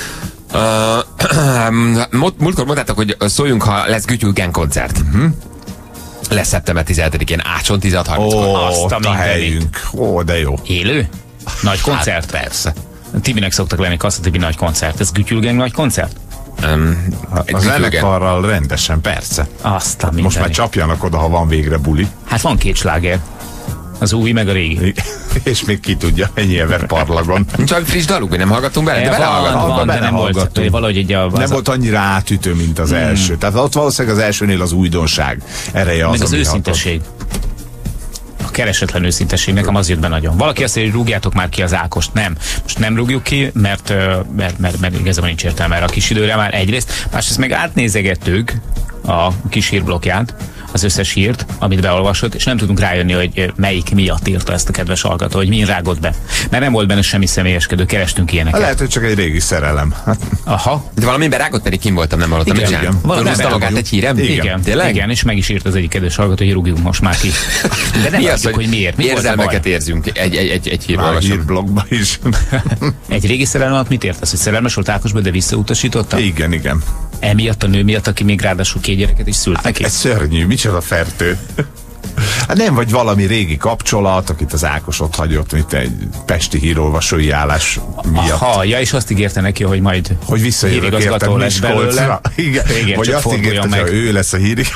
Múltkor mondtátok, hogy szóljunk, ha lesz Gütyül Gang koncert. Lesz szeptember 17-én Ácson 16:30-kor. Azt a helyünk. De jó. Élő? Nagy koncert? Hát, persze. Tibinek szoktak lenni Kassa Tibi nagy koncert. Ez Gütyül Gang nagy koncert? A zenekarral rendesen, persze. Azt a most már csapjanak oda, ha van végre buli. Hát van két sláger. Az új, meg a régi. És még ki tudja, ennyi éver parlagon. Csak friss daluk, mi nem hallgattunk bele? De van, de nem volt, valahogy egy nem volt annyira átütő, mint az első. Tehát ott valószínűleg az elsőnél az újdonság ereje az, meg az őszintesség. A keresetlen őszintesség, nekem az jött be nagyon. Valaki azt mondja, hogy rúgjátok már ki az Ákost. Nem. Most nem rúgjuk ki, mert igazából nincs értelme erre a kis időre már egyrészt. Másrészt meg átnézegettük a kis hírblokkját, az összes hírt, amit beolvasott, és nem tudunk rájönni, hogy melyik miatt írta ezt a kedves hallgató, hogy min rágott be. Mert nem volt benne semmi személyeskedő, kerestünk ilyeneket. Lehet, hogy csak egy régi szerelem. Aha. De valamiben rágott, pedig kim voltam, nem hallottam. Igen. Hozta magát egy hírem? Igen, és meg is írt az egyik kedves hallgató, hogy rúgjunk most már ki. De nem tudjuk, hogy miért. Mi érzelmeket érzünk egy hírolvasom. Hírblogban is. Egy régi szerelem alatt mit értesz, hogy szerelmes volt Ákosba, de visszautasította? Igen. Emiatt a nő miatt, aki még ráadásul 2 gyereket is szült neki. Ez szörnyű, micsoda fertő. Hát nem, vagy valami régi kapcsolat, akit az Ákos ott hagyott, mint egy pesti hírolvasói állás miatt. Aha, ja, és azt ígérte neki, hogy majd visszajövök értem Miskolcra. Igen, hogy azt ígérte, hogy ha ő lesz a hírig,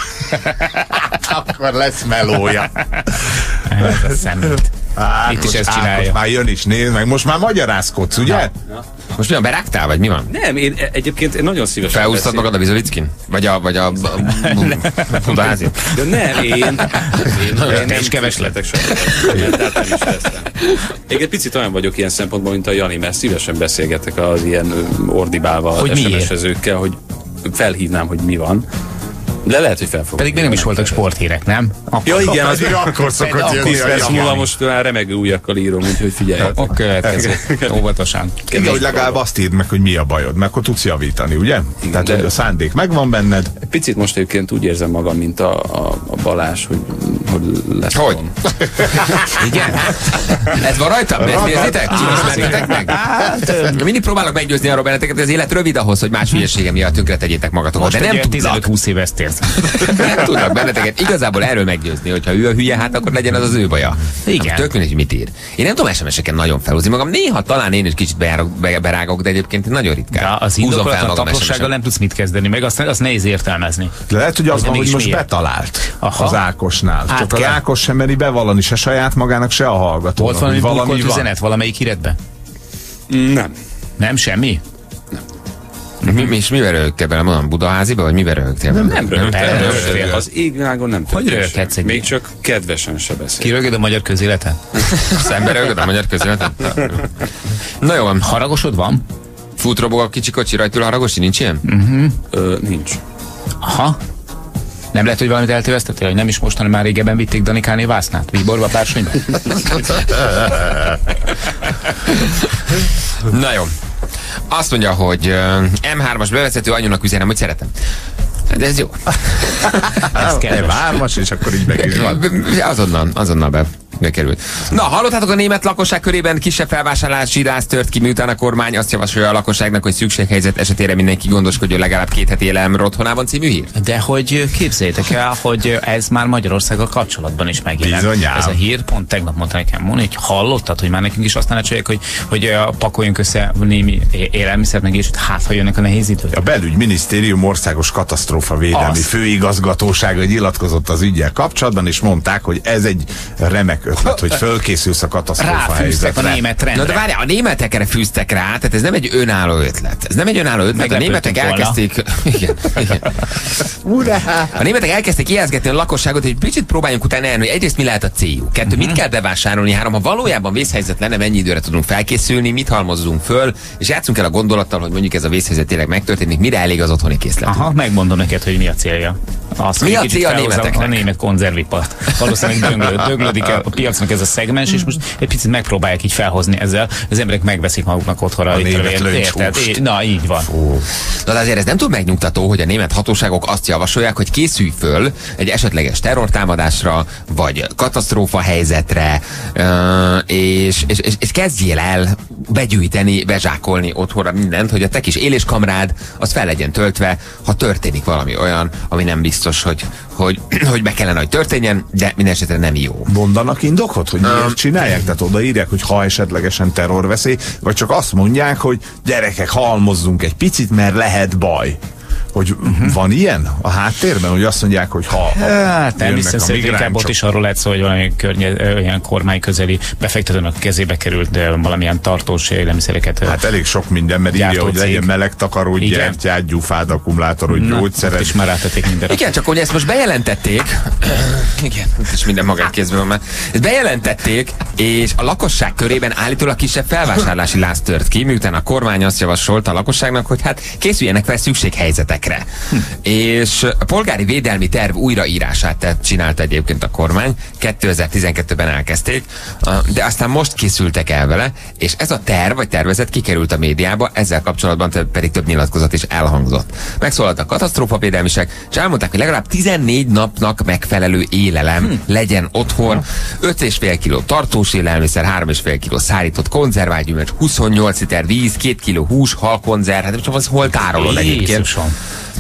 akkor lesz melója. Ez a szemét. Itt is ezt csinálja. Már jön is, nézd meg. Most már magyarázkodsz, ugye? Most mi van, berágtál, vagy mi van? Nem, én egyébként nagyon szívesen felhúztad magad a Vizovickin? Vagy a Budaházin? De nem, én nem is kevesletek sem. Nem is lesztem. Én egy picit olyan vagyok ilyen szempontból, mint a Jani, mert szívesen beszélgetek az ilyen ordibálva SMS-ezőkkel, hogy felhívnám, hogy mi van. De lehet, hogy felfogom. Pedig még nem is voltak sporthírek, nem? Ja, igen, az akkor szokott jönni. 10 perc múlva most már remegő ujjakkal írom, úgyhogy figyeljetek. A következő. Óvatosan. Igen, hogy legalább azt írd meg, hogy mi a bajod, mert akkor tudsz javítani, ugye? Tehát, hogy a szándék megvan benned. Picit most egyébként úgy érzem magam, mint a Balázs, hogy lesz. Hogy? Igen? Ez van rajta? Megnézitek? Ismertetek meg? Mindig próbálok meggyőzni arról benneteket, hogy az élet rövid ahhoz, hogy más hülyesége miatt tönkretegyetek magatokat. De nem 15-20 éves térsz. Nem tudnak benneteket igazából erről meggyőzni, hogyha ő a hülye, hát akkor legyen az ő baja. Igen. Tök mindegy, mit ír. Én nem tudom SMS-eken nagyon felhúzni magam. Néha talán én is kicsit berágok, de egyébként nagyon ritkán. Ja, az indokolatlan tapossággal nem tudsz mit kezdeni, meg azt nehéz értelmezni. Lehet, hogy az van, hogy most betalált az Ákosnál. Csak az Ákos sem meri bevallani se saját magának, se a hallgatónak. Volt valami üzenet valamelyik híredbe? Nem. Nem, semmi? És mivel röhögtél bele? Mondom, Budaháziba, vagy mivel röhögtél bele? Nem röhögtél. Az égvilágon nem hogy röhöghetsz egy még csak kedvesen se beszél. Ki röhögöd a magyar közéleten? Szembe röhögöd a magyar közéleten? Na jó, haragosod van? Futrobog a kicsi kocsi, rajtul haragosi, nincs ilyen? Nincs. Aha. Nem lehet, hogy valamit eltévesztettél, hogy nem is most, hanem már régebben vitték Danikáné Vásznát? Víborba, Pársonyba? Na jó. Azt mondja, hogy M3-as bevezető, anyunak üzenem, hogy szeretem. De ez jó. Ez kell. M3-as, és akkor így meg is van. Azonnal bekerült. Na, hallottátok, a német lakosság körében kisebb felvásárlási ráz tört ki, miután a kormány azt javasolja a lakosságnak, hogy szükséghelyzet esetére mindenki gondoskodjon legalább 2 heti élelem otthonában című hír? De hogy képzeljétek el, hogy ez már Magyarországgal kapcsolatban is megjelent. Bizonyám. Ez a hír pont tegnap mondta nekem, hogy hallottad, hogy már nekünk is azt tanácsolják, hogy pakoljunk össze némi élelmiszert, meg és hát ha jönnek a nehéz idők. A Belügyminisztérium országos katasztrófavédelmi főigazgatósága nyilatkozott az üggyel kapcsolatban, és mondták, hogy ez egy remek ötlet, hogy fölkészülsz a katasztrófa helyzetre. A német rendre. Na de várjál, a németek erre fűztek rá, tehát ez nem egy önálló ötlet. Ez nem egy önálló ötlet, a németek elkezdték... Igen. A németek elkezdték ijeszgetni a lakosságot, hogy picit próbáljunk utána elni, hogy egyrészt mi lehet a céljuk. 2, mit kell bevásárolni, 3, ha valójában vészhelyzet lenne, mennyi időre tudunk felkészülni, mit halmozzunk föl, és játszunk el a gondolattal, hogy mondjuk ez a vészhelyzet tényleg megtörténik, mire elég az otthoni készlet. Aha, megmondom neked, hogy mi a célja. Mi a célja a németeknek? A német konzervipart. Valószínűleg döglődik a piacnak ez a szegmens, és most egy picit megpróbálják így felhozni ezzel. Az emberek megveszik maguknak otthonra. Na, így van. Na de azért ez nem tud megnyugtató, hogy a német hatóságok azt javasolják, hogy készülj föl egy esetleges terrortámadásra, vagy katasztrófa helyzetre, és kezdjél el begyűjteni, bezsákolni otthonra mindent, hogy a te kis éléskamrád az fel legyen töltve, ha történik valami olyan, ami nem biztos, hogy be kellene, hogy történjen, de minden esetre nem jó. Mondanak indokot, hogy miért csinálják? Tehát odaírják, hogy ha esetlegesen terrorveszély, vagy csak azt mondják, hogy gyerekek, halmozzunk egy picit, mert lehet baj. Hogy van ilyen a háttérben, hogy azt mondják, hogy ha nem biztos, hogy inkább ott is arról lehet szó, hogy valami olyan kormány közeli befektetőnek kezébe került, de valamilyen tartós élelmiszereket. Hát elég sok minden, mert írja, hogy legyen meleg takaró, gyertyát, gyufád, akkumulátor, hogy gyógyszered. És már rátették minden. Igen, csak hogy ezt most bejelentették. Igen, és minden magánkézben van már. Ezt bejelentették, és a lakosság körében állítólag kisebb felvásárlási láz tört ki, miután a kormány azt javasolta a lakosságnak, hogy hát készüljenek fel szükséghelyzetekre. És a polgári védelmi terv újraírását csinálta egyébként a kormány. 2012-ben elkezdték, de aztán most készültek el vele, és ez a terv, vagy tervezet kikerült a médiába, ezzel kapcsolatban pedig több nyilatkozat is elhangzott. Megszólaltak katasztrófavédelmisek, és elmondták, hogy legalább 14 napnak megfelelő élelem legyen otthon, 5,5 kg tartós élelmiszer, 3,5 kg szárított konzervált gyümölcs, 28 liter víz, 2 kg hús, halkonzerv, hát csak az hol tárolod egyébként.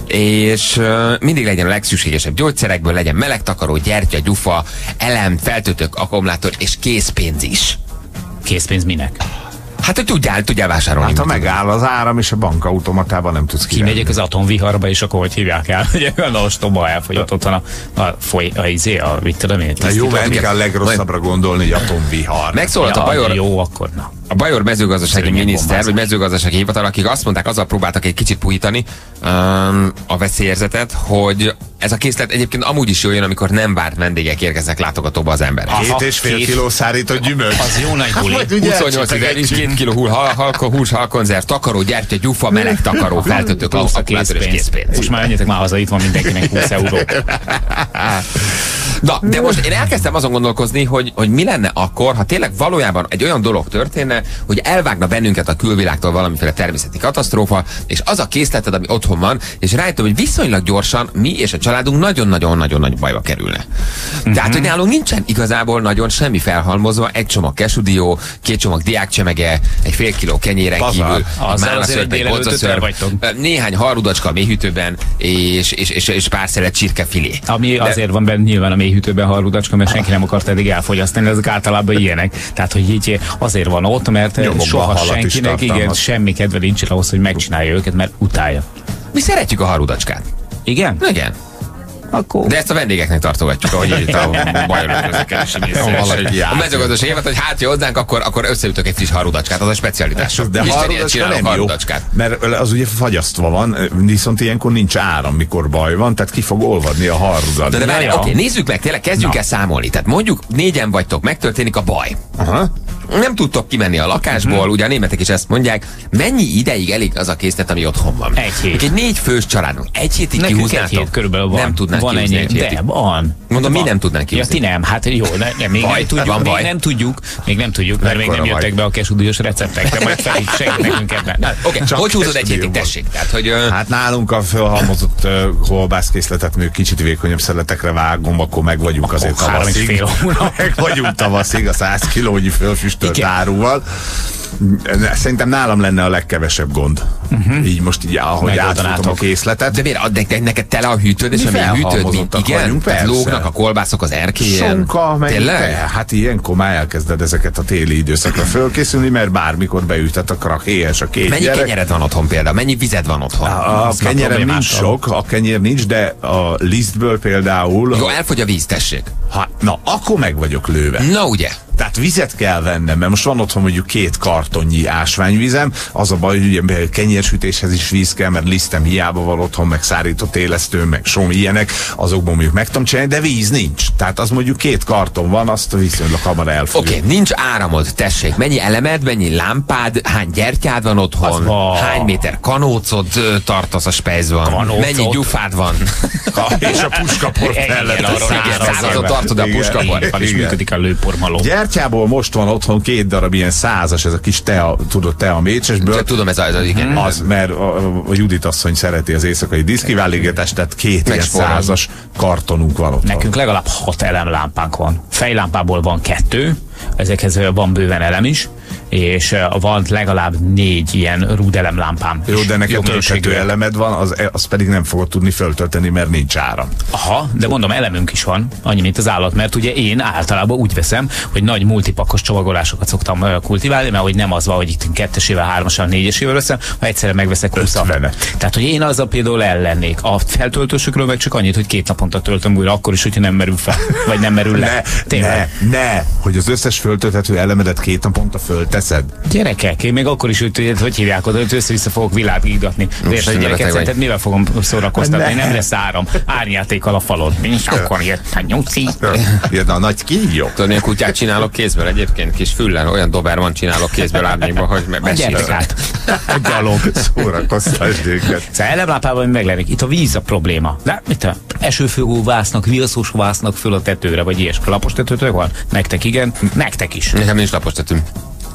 és mindig legyen a legszükségesebb gyógyszerekből, legyen melegtakaró, gyertya, gyufa, elem, feltöltők, akkumulátor és készpénz is. Készpénz minek? Hát, hogy tudjál vásárolni. Hát, ha megáll az áram, és a bankautomatában nem tudsz kivenni. Kimegyek az atomviharba, és akkor hogy hívják el? Ugye olyan ostoba elfogyott otthon mit tudom én. Jó, mert kell a legrosszabbra gondolni, hogy atomvihar. Megszólalt a Bajor... Jó, akkor na. A bajor mezőgazdasági miniszter, vagy mezőgazdasági hivatal, akik azt mondták, azzal próbáltak egy kicsit puhítani a veszélyérzetet, hogy ez a készlet egyébként amúgy is jól jön, amikor nem várt vendégek érkeznek látogatóba az emberek. 2,5 kiló szárított gyümölcs. Az jó nagy buli. 28 és 2 kiló hús, halkonzerv, takaró, gyertya, gyufa, meleg takaró, feltöltők, akkumulátor és készpénz. Most már menjetek már haza, itt van mindenkinek 20 euró. Na, de most én elkezdtem azon gondolkozni, hogy mi lenne akkor, ha tényleg valójában egy olyan dolog történne, hogy elvágna bennünket a külvilágtól valamiféle természeti katasztrófa, és az a készleted, ami otthon van, és rájöttem, hogy viszonylag gyorsan mi és a családunk nagyon-nagyon nagy bajba kerülne. Tehát, hogy nálunk nincsen igazából nagyon semmi felhalmozva, egy csomag kesudió, 2 csomag diákcsemege, egy fél kiló kenyéren kívül, málnaszörp, egy bodzaszörp, néhány halrudacska a mélyhűtőben, és pár szelet csirkefilé. Ami azért van benne nyilván a mélyhűtőben halrudacska, mert senki nem akart eddig elfogyasztani, ezek általában ilyenek. Tehát, hogy így azért van ott, mert soha senkinek semmi kedve nincs ahhoz, hogy megcsinálja őket, mert utálja. Mi szeretjük a halrudacskát. Igen? Igen. Akkor... De ezt a vendégeknek tartogatjuk, ahogy itt a Bajor közlekedési miniszter. A mezőgazdasági hivatal, hogy hát hozzánk, akkor összeütök egy friss halrudacskát, az a specialitás. De halrudacska nem jó, mert az ugye fagyasztva van, viszont ilyenkor nincs áram, mikor baj van, tehát ki fog olvadni a halrudat. De várj, oké, nézzük meg, tényleg kezdjünk el számolni. Tehát mondjuk 4-en vagytok, megtörténik a baj. Nem tudtok kimenni a lakásból, ugye a németek is ezt mondják. Mennyi ideig elég az a készlet, ami otthon van? Egy hét. Egy 4 fős családunk. Egy hétig kihúznátok? Egy hét körülbelül van. Nem tudnánk van kihúzni egy hétig. De van. Mondom, mi nem tudnánk kihúzni. Ja, ti nem. Hát jó, még nem tudjuk, mert még nem jöttek be a kesudiós receptek, de majd segít nekünk ebben. Oké, hogy húzod egy hétig, tessék? Hát nálunk a fölhalmozott kolbászkészletet még kicsit vékonyabb szeletekre vágom, akkor meg vagyunk azért tavaszig. Meg vagyunk tavaszig a 100 kilónyi fölfüstölt áruval. Szerintem nálam lenne a legkevesebb gond. Így most így, ahogy átfutom a készletet. De miért? Neked tele a hűtőd, és a mi hűtőd, igen? Tehát lógnak a kolbászok az erkélyen. Sonka, meg hát ilyenkor már elkezded ezeket a téli időszakra fölkészülni, mert bármikor beüthet a krak, éhes a két Mennyi gyerek. kenyered van otthon például? Mennyi vized van otthon? A kenyerem nincs sok, a kenyér nincs, de a lisztből például... Jó, elfogy a víz, tessék. Na, akkor meg vagyok lőve. Na ugye? Tehát vizet kell vennem, mert most van otthon mondjuk 2 kartonnyi ásványvizem, az a baj, hogy ugye kenyérsütéshez is víz kell, mert lisztem hiába van otthon, meg szárított élesztő, meg som ilyenek, azokban mondjuk meg tudom csinálni, de víz nincs. Tehát az mondjuk 2 karton van, azt viszonylag hamar elfogyott. Oké, nincs áramod, tessék, mennyi elemed, mennyi lámpád, hány gyertyád van otthon, hány méter kanócot tartasz a spejzban, mennyi gyufád van. És a puskaport mellett. Századot tartod a puskaport, is működik a lőpormaló. Gyertyából most van otthon 2 darab ilyen 100-as, ez a kis tea mécsesből. Tudom, ez az igen. Az, mert a Judit asszony szereti az éjszakai diszkiválogatást, tehát 2 ilyen 100-as kartonunk van otthon. Nekünk legalább 6 elemlámpánk van. Fejlámpából van 2, ezekhez van bőven elem is, és van legalább 4 ilyen rúdelemlámpám. Jó, de neked tölthető elemed van, az pedig nem fogod tudni föltölteni, mert nincs áram. Aha, de mondom, elemünk is van, annyi, mint az állat, mert ugye én általában úgy veszem, hogy nagy multipakos csomagolásokat szoktam kultiválni, mert hogy nem az van, hogy itt 2-esével, 3-assal, 4-esével veszem, ha egyszerre megveszek 20-at. Tehát, hogy én azzal például ellennék. A feltöltősökről meg csak annyit, hogy 2 naponta töltöm újra, akkor is, hogyha nem merül fel, vagy nem merül le. Ne, hogy az összes föltölthető elemedet 2 naponta fölteszed. Gyerekek, én még akkor is, hogy hívják oda, hogy össze-vissza fogok világítgatni. Érted, gyereket, szerinted mivel fogom szórakoztatni? Nem lesz áram. Árnyátékkal a falon. És akkor jött a nyuszi. Jön a nagy kígyó. Tudod, milyen kutyát csinálok kézből egyébként? Kis füllel, olyan doberman csinálok kézből árnyékba, hogy besírok. A gyalog. Szórakoztasd őket. Szóval elemlápában meglennék. Itt a víz a probléma. De mit a esőfőgó vásznak, viaszos vásznak föl a tetőre, vagy ilyesmi. Lapos tetőtök van? Nektek igen, nektek is. Nekem nincs lapos tetőm.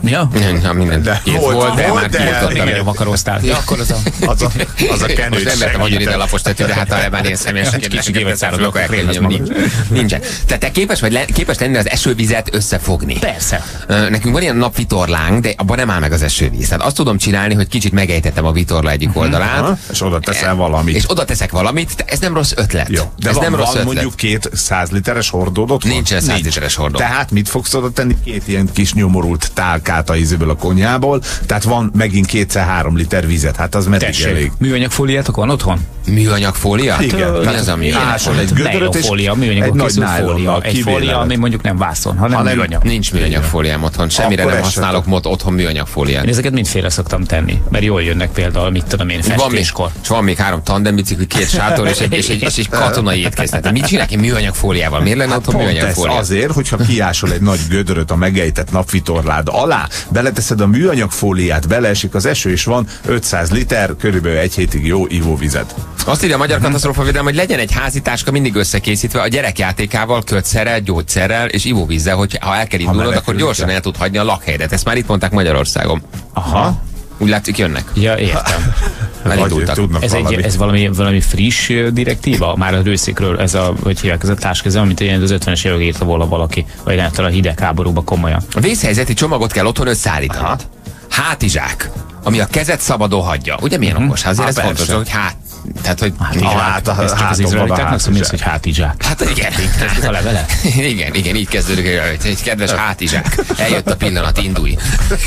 Ja? Minden. Volt, de már még nagyon vakaroztál. Ja, akkor az a kenő. Most nem vettem nagyon ide lapos tető, de hát ha én személyesen kicsit évetszáradok, nincsen. Tehát te képes lenni az esővizet összefogni. Persze. Nekünk van ilyen napvitorlánk, de abban nem áll meg az esővíz. Tehát azt tudom csinálni, hogy kicsit megejtettem a vitorla egyik oldalát. És oda teszel valamit. És oda teszek valamit, ez nem rossz ötlet. Jó, de ez nem rossz ötlet. Mondjuk 200 literes hordód otthon? Nincsen 100 literes hordó. Tehát mit fogsz oda tenni? 2 ilyen kis nyomorult tálkát a ízéből a konyhából, tehát van megint 2x3 liter vizet, hát az meddig elég. Műanyagfóliátok van otthon? Műanyagfólia? Igen. Mi az a műanyag? Ásol egy gödröt és egy nagy fólia. Egy fólia, ami mondjuk nem vászon, hanem műanyag. Nincs műanyagfóliám otthon. Semmire nem használok otthon műanyagfóliát. Én ezeket mindféle szoktam tenni, mert jól jönnek például, mit tudom én, festéskor. És van még 3 tandembicikli, 2 sátor és egy katonai étkezlet. Mit csinálják én műanyagfóliával? Miért lenne otthon műanyagfólia? Azért, hogyha kiásol egy nagy gödröt a megejtett napvitorlád alá, beleteszed a műanyagfóliát, beleesik az eső, és van 500 liter, körülbelül 1 hétig jó ivóvizet. Azt írja a Magyar Katasztrófavédelem, hogy legyen egy házitáska mindig összekészítve a gyerekjátékával, kötszerrel, gyógyszerrel és ivóvízzel, hogy ha el kell indulnod, akkor gyorsan el tud hagyni a lakhelyedet. Ezt már itt mondták Magyarországon. Aha. Úgy látszik, jönnek. Ja, értem. Ez valami friss direktíva? Már a rőszékről ez a, hogy hívják, ez a táskeze, amit ilyen az 50-es évek írta volna valaki, vagy nem a hidegháborúba komolyan. A vészhelyzeti csomagot kell otthon összeállítani. Hátizsák, ami a kezet szabadon hagyja. Ugye milyen okos? Azért ez fontos, hogy tehát, hogy ez csak az izraelitáknak szó, hogy hátizsák. Hát igen. A levele? Igen, így kezdődik, egy kedves hátizsák. Eljött a pillanat, indulj.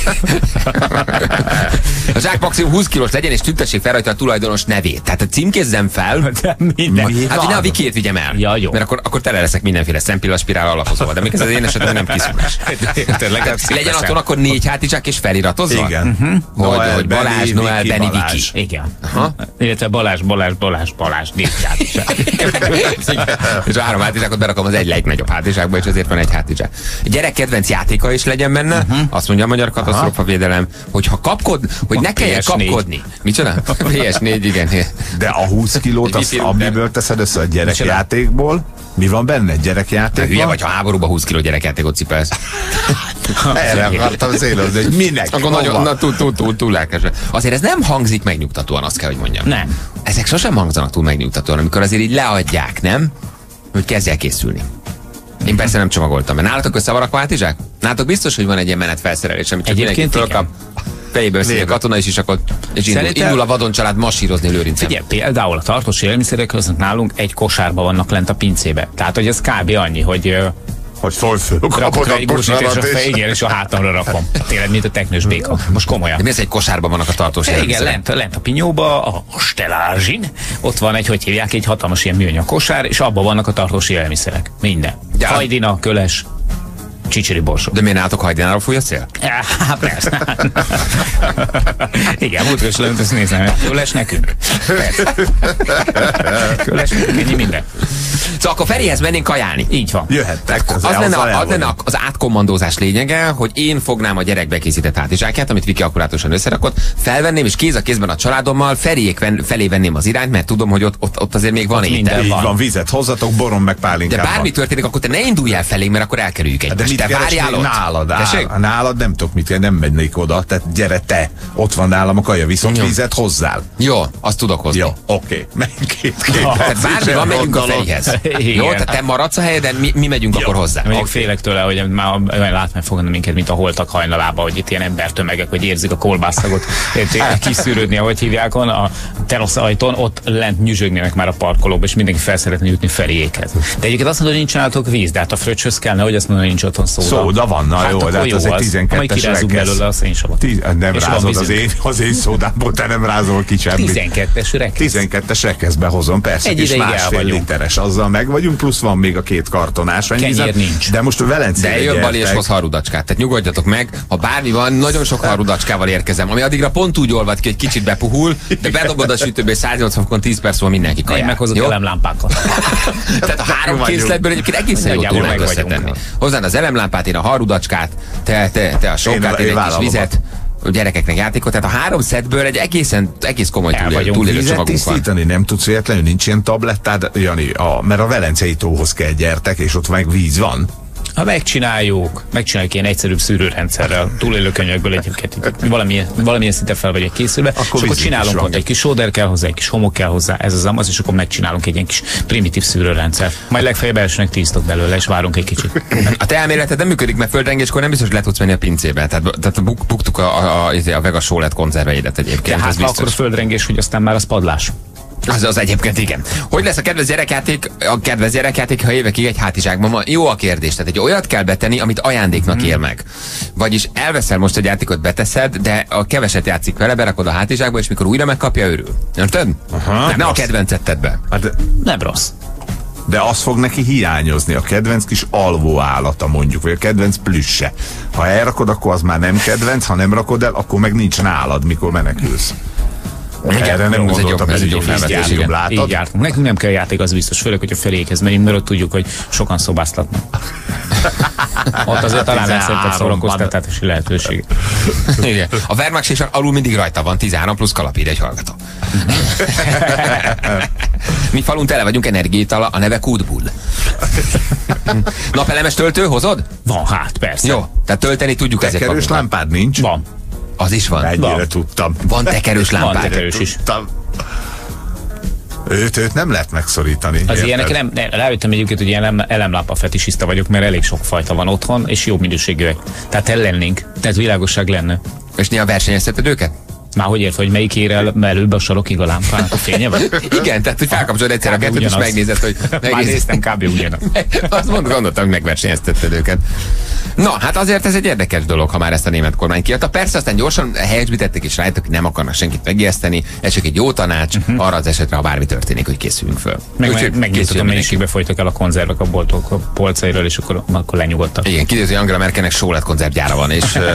A zsák maximum 20 kilós legyen, és tüntessék fel rajta a tulajdonos nevét. Tehát címkézzem fel. Hát, hogy ne a Wikét vigyem el. Ja, jó. Mert akkor tele leszek mindenféle szempillaspirál alapozóval. De még ez az én esetemben nem kiszúrás. Legyen attól akkor 4 hátizsák és feliratozva? Igen. Hogy Balázs, Noel, Benni, Viki. Igen. Illetve Balázs, 4 hátizsák. És a 3 hátizsákot berakom az egy legnagyobb hátizsákba, és ezért van egy hátizsák. A gyerek kedvenc játéka is legyen benne, azt mondja a Magyar Katasztrófavédelem, hogy hogy ne kelljen kapkodni. Micsoda? PS4, igen. De a 20 kilót azt amiből teszed össze a gyerekjátékból? Mi van benne? Gyerekjátékban? Hülye vagy, ha háborúban 20 kiló gyerekjátékot cipelsz. Erre akartam célozni, hogy minek? Akkor nagyon túl lelkesen. Azért ez nem hangzik megnyugtatóan, azt kell, hogy mondjam. Nem. Ezek sosem hangzanak túl megnyugtatóan, amikor azért így leadják, nem? Hogy kezdj el készülni. Én persze nem csomagoltam, mert nálatok össze van rakva hátizsák? Nálatok biztos, hogy van egy ilyen menetfelszerelés, amit csak mindenki fölkap. Fejéből szél a katona is, és indul a vadon család masírozni Lőrincen. Figyelj, például a tartós élelmiszerek azok nálunk egy kosárban vannak lent a pincébe. Tehát, hogy ez kb. Annyi, hogy rakok egy gúzsit és a hátamra rakom. Tényleg, mint a teknős béka. Most komolyan. De mi ez, egy kosárban vannak a tartós élelmiszerek? Igen, lent a pinyóba, a stelázsin, ott van hogy hívják, egy hatalmas ilyen műanyag kosár, és abban vannak a tartós élelmiszerek. Minden. Hajdina, köles, csicsiri borsó. De miért nálatok hajdináról fúj a szél? Persze. Igen, múltkor is lent, ezt nézem, köles nekünk. Persze. Köles nekünk, ennyi minden. Szóval akkor Ferihez mennénk kajálni. Így van. Jöhettek. Az lenne az átkommandózás lényege, hogy én fognám a gyerek bekészített hátizsákját, amit Viki akkurátusan összerakott, felvenném, és kéz a kézben a családommal Feriék felé venném az irányt, mert tudom, hogy ott azért még van étel. Így van, vizet hozzatok, borom meg pálinkában. De bármi történik, akkor te ne indulj el felé, mert akkor elkerüljük egymást. Te várjál ott. Nálad nem tudok mit, nem mennék oda, tehát gyere te, ott van nálam a kaja, viszont vizet hozzál. Jó, azt tudok hozni. Jó, oké. Menj két. Tehát bármi van, megyünk a Ferihez. Jó, tehát te maradsz a helyeden, mi megyünk akkor hozzá. Mondjuk félek tőle, hogy már olyan látmány fognak minket, mint a holtak hajnalában, hogy itt ilyen embertömegek, hogy érzik a kolbászagot kiszűrődni, ahogy hívják, a teraszajtón, ott lent nyüzsögnének már a parkolóba, és mindenki fel szeretne jutni Feriékhez. De egyébként azt mondod, hogy nincs nálatok víz, de hát a fröccsöz kellene, hogy azt mondod, hogy nincs otthon szóda. Szóda van, na hát jó, de hát az egy 12-es rekesz. Belőle a szénsavat. Nem rázod az én szódámból, te nem rázol ki semmit. 12-es rekesz. 12-es rekeszbe hozom, persze, és 1,5 literes, azzal meg vagyunk, plusz van még a 2 kartonás. Kenyér nincs. De most a Velencére de jön Bali és hoz harudacskát, tehát nyugodjatok meg, ha bármi van, nagyon sok harudacskával érkezem, ami addigra pont úgy olvad ki, hogy kicsit bepuhul, de bedobod a sütőbe 180 fokon 10 perc múlva mindenki kajál. Én meghozok elemlámpákat. Tehát a 3 készletből egyébként egészen jól tudnak összetenni. Hozzád az elemlámpát, én a harudacskát, te a sonkát, én egy kis vizet. A gyerekeknek játékot, tehát a 3 szettből egy egész komoly túlélő csomagunk van. Nem tudsz véletlenül, nincs ilyen tablettád, Jani, mert a Velencei tóhoz kell gyertek, és ott meg víz van. Ha megcsináljuk ilyen egyszerűbb szűrőrendszerrel, túlélőkönyvekből egyébként valamilyen szinte fel vagyok készülve, és akkor csinálunk ott egy kis sóder kell hozzá, egy kis homok kell hozzá, ez az amaz, és akkor megcsinálunk egy ilyen kis primitív szűrőrendszer. Majd legfeljebb elsőnek 10 belőle, és várunk egy kicsit. A te elméleted nem működik, mert földrengéskor nem biztos, hogy le tudsz menni a pincébe. Tehát buktuk a Vegas sólet konzerveidet egyébként. Hát akkor a földrengés, hogy aztán már az padlás. Az egyébként igen. Hogy lesz a kedves gyerekjáték, ha évekig egy hátizsákban van? Jó a kérdés. Tehát egy olyat kell betenni, amit ajándéknak él meg. Vagyis elveszel most a játékot, beteszed, de a keveset játszik vele, berakod a hátizsákba, és mikor újra megkapja, örül. Érted? Ne a kedvencet tedd be. Hát, nem rossz. De az fog neki hiányozni, a kedvenc kis alvó állata mondjuk, vagy a kedvenc plüsse. Ha elrakod, akkor az már nem kedvenc, ha nem rakod el, akkor meg nincs nálad, mikor menekülsz. Erre nem gondoltam, ez egy jó felvetés, látod? Így jártunk. Nekünk nem kell játék, az biztos, főleg, hogyha felékhez megyünk, mert ott tudjuk, hogy sokan szobáztatnak. Ott azért talán lesz egy szórakoztatási lehetőség. Igen. A Wehrmacht és alul mindig rajta van, 13 plusz kalapír egy hallgató. Mi falun tele vagyunk energiáttal, a neve Kútbull. Napelemes töltő hozod? Van, hát persze. Jó, tehát tölteni tudjuk ezért. Tekerős lámpád nincs? Van. Az is van. Ennyire tudtam. Van tekerős lámpád. Van tekerős is. Őt nem lehet megszorítani. Az ilyenek nem, rájöttem egyébként, hogy ilyen elemlámpa fetisista vagyok, mert elég sok fajta van otthon, és jó minőségűek. Tehát ellennénk, tehát világosság lenne. És néha versenyezteted őket? Már hogy ért, hogy melyik ér el előbb a sarokig a lámpának a fénye van? Igen, tehát hogy felkapcsolod egyszer a kettőt, és megnézed, hogy... Már néztem kb. Ugyanaz. Azt gondoltam, hogy megversenyeztetted őket. Na, hát azért ez egy érdekes dolog, ha már ezt a német kormány kiadta. Persze aztán gyorsan helyesbítettek és rájöttek, hogy nem akarnak senkit megijeszteni. Ez csak egy jó tanács arra az esetre, ha bármi történik, hogy készüljünk föl. Megnyitottam, mennyiségbe folytak el a konzervek a boltok polcairól, és akkor lenyugodtak. Igen, kiderül, hogy Angela Merkelnek sólet konzervgyára van,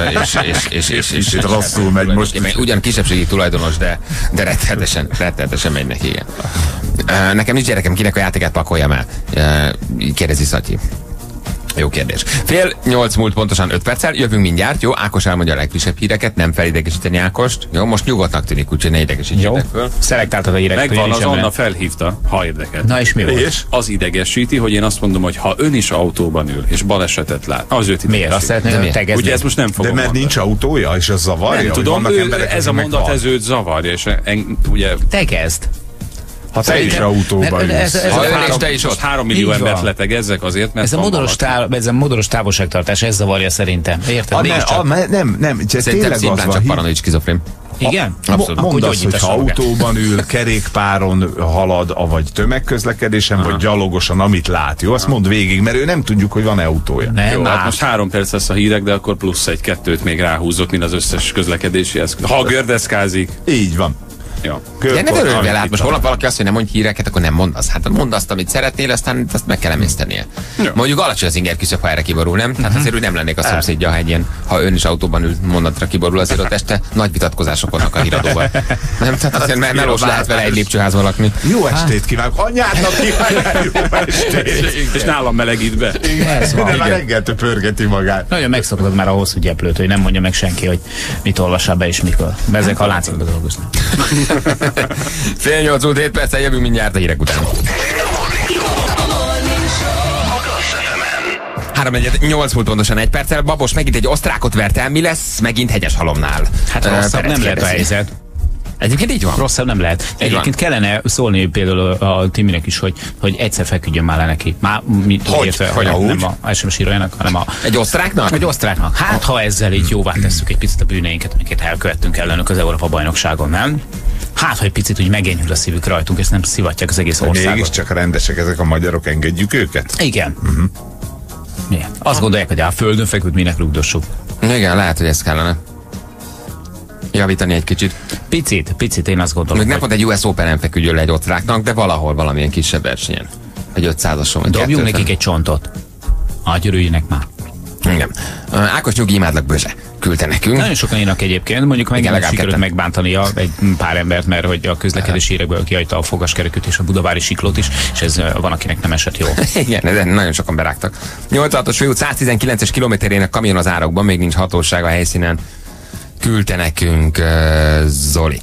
és rosszul megy most. Ugyan kisebbségi tulajdonos, de rettenetesen megy neki, igen. Nekem nincs gyerekem, kinek a játékát pakoljam el? Kérdezi Szatyi. Jó kérdés. 7:30 múlt pontosan 5 perccel, jövünk mindjárt, jó? Ákos elmondja a legfrissebb híreket, nem felidegesíteni Ákost. Jó, most nyugodtnak tűnik, úgyhogy ne idegesítsetek föl. Szelektáltad a híreket. Megvan, az Anna felhívta, ha érdekel. Na és mi volt? És? Az idegesíti, hogy én azt mondom, hogy ha ön is autóban ül, és balesetet lát, az őt idegesíti. Miért? Azt szeretném tegezni. Ugye ezt most nem fogom De mert mondani. nincs autója, és az zavarja? Nem tudom, ez a mondat, ez őt zavarja, és ugye... Tegezd. Ha te is autóban ülsz. Ha ön és te is ott. 3 millió embert letegezzek azért, mert ez a modoros távolságtartás, ez zavarja szerintem. Érted? Nem, szerintem szimplán csak paranoid skizofrén. Igen? Mondd azt, hogy ha autóban ül, kerékpáron halad, vagy tömegközlekedésen, vagy gyalogosan, amit lát. Jó, azt mondd végig, mert ő nem tudjuk, hogy van-e autója. Jó, hát most 3 perc lesz a hírek, de akkor plusz 1-2-t még ráhúzok, mint az összes közlekedési eszköz. Ha gördeszkázik. Így van. Ja. De ne örülj el, hát most holnap valaki azt, hogy nem mondj híreket, akkor nem mondasz. Hát mondd azt, amit szeretnél, aztán azt meg kell emésztenie. Ja. Mondjuk alacsony az inger küszöb, ha erre kiborul, nem? Tehát azért úgy nem lennék a szomszédja, ha egy ilyen, ha ön is autóban ül, mondatra kiborul, azért ott este nagy vitatkozások vannak a híradóban. Nem? Tehát azért melós lehet vele egy lépcsőházban lakni. Jó estét kívánok! Anyádnak kívánok! Jó estét! És nálam melegít be. De már reggeltől pörgeti magát. Nagyon megszoktad már a hosszú gyeplőt, hogy nem mondja meg senki, hogy mit olvassál be és mikor. Mert ezek a láncikba dolgoznak. 7:30 múlt 7 perccel, jövünk mindjárt a hírek után. 3:08 múlt pontosan 1 perccel. Babos megint egy osztrákot vert el. Mi lesz megint Hegyeshalomnál? Hát rosszabb nem lehet a helyzet. Egyébként így van. Rosszabb nem lehet. Egyébként kellene szólni például a Timinek is, hogy egyszer feküdjön már le neki. Már mit értve, hogy nem a SMS írójának, hanem a... Egy osztráknak? Egy osztráknak. Hát ha ezzel így jóvá tesszük egy picit a bűneinket, amiket elkövettünk ellenük az Európa-bajnokságon, nem? Hát, hogy picit úgy megenyhül a szívük rajtunk, és nem szivatják az egész országot. Mégiscsak rendesek ezek a magyarok, engedjük őket? Igen. Igen. Azt gondolják, hogy a földön feküdt, minek rugdossuk. Igen, lehet, hogy ez kellene javítani egy kicsit. Picit én azt gondolom. Még nem pont egy US Open-en feküdjön le egy osztráknak, de valahol valamilyen kisebb versenyen. Egy 500-ason. Dobjunk nekik egy csontot. Györüljenek már. Igen. Ákos, nyugi, imádlak, Bözse küldte nekünk. Nagyon sokan írnak egyébként, mondjuk megint sikerült megbántania egy pár embert, mert hogy a közlekedési hírekből kihagyta a fogaskerekűt és a budavári siklót is, és ez van, akinek nem esett jól. Igen, de nagyon sokan berágtak. 86-os főút 119-es kilométerének kamion az árokban, még nincs hatóság a helyszínen. Küldte nekünk Zoli.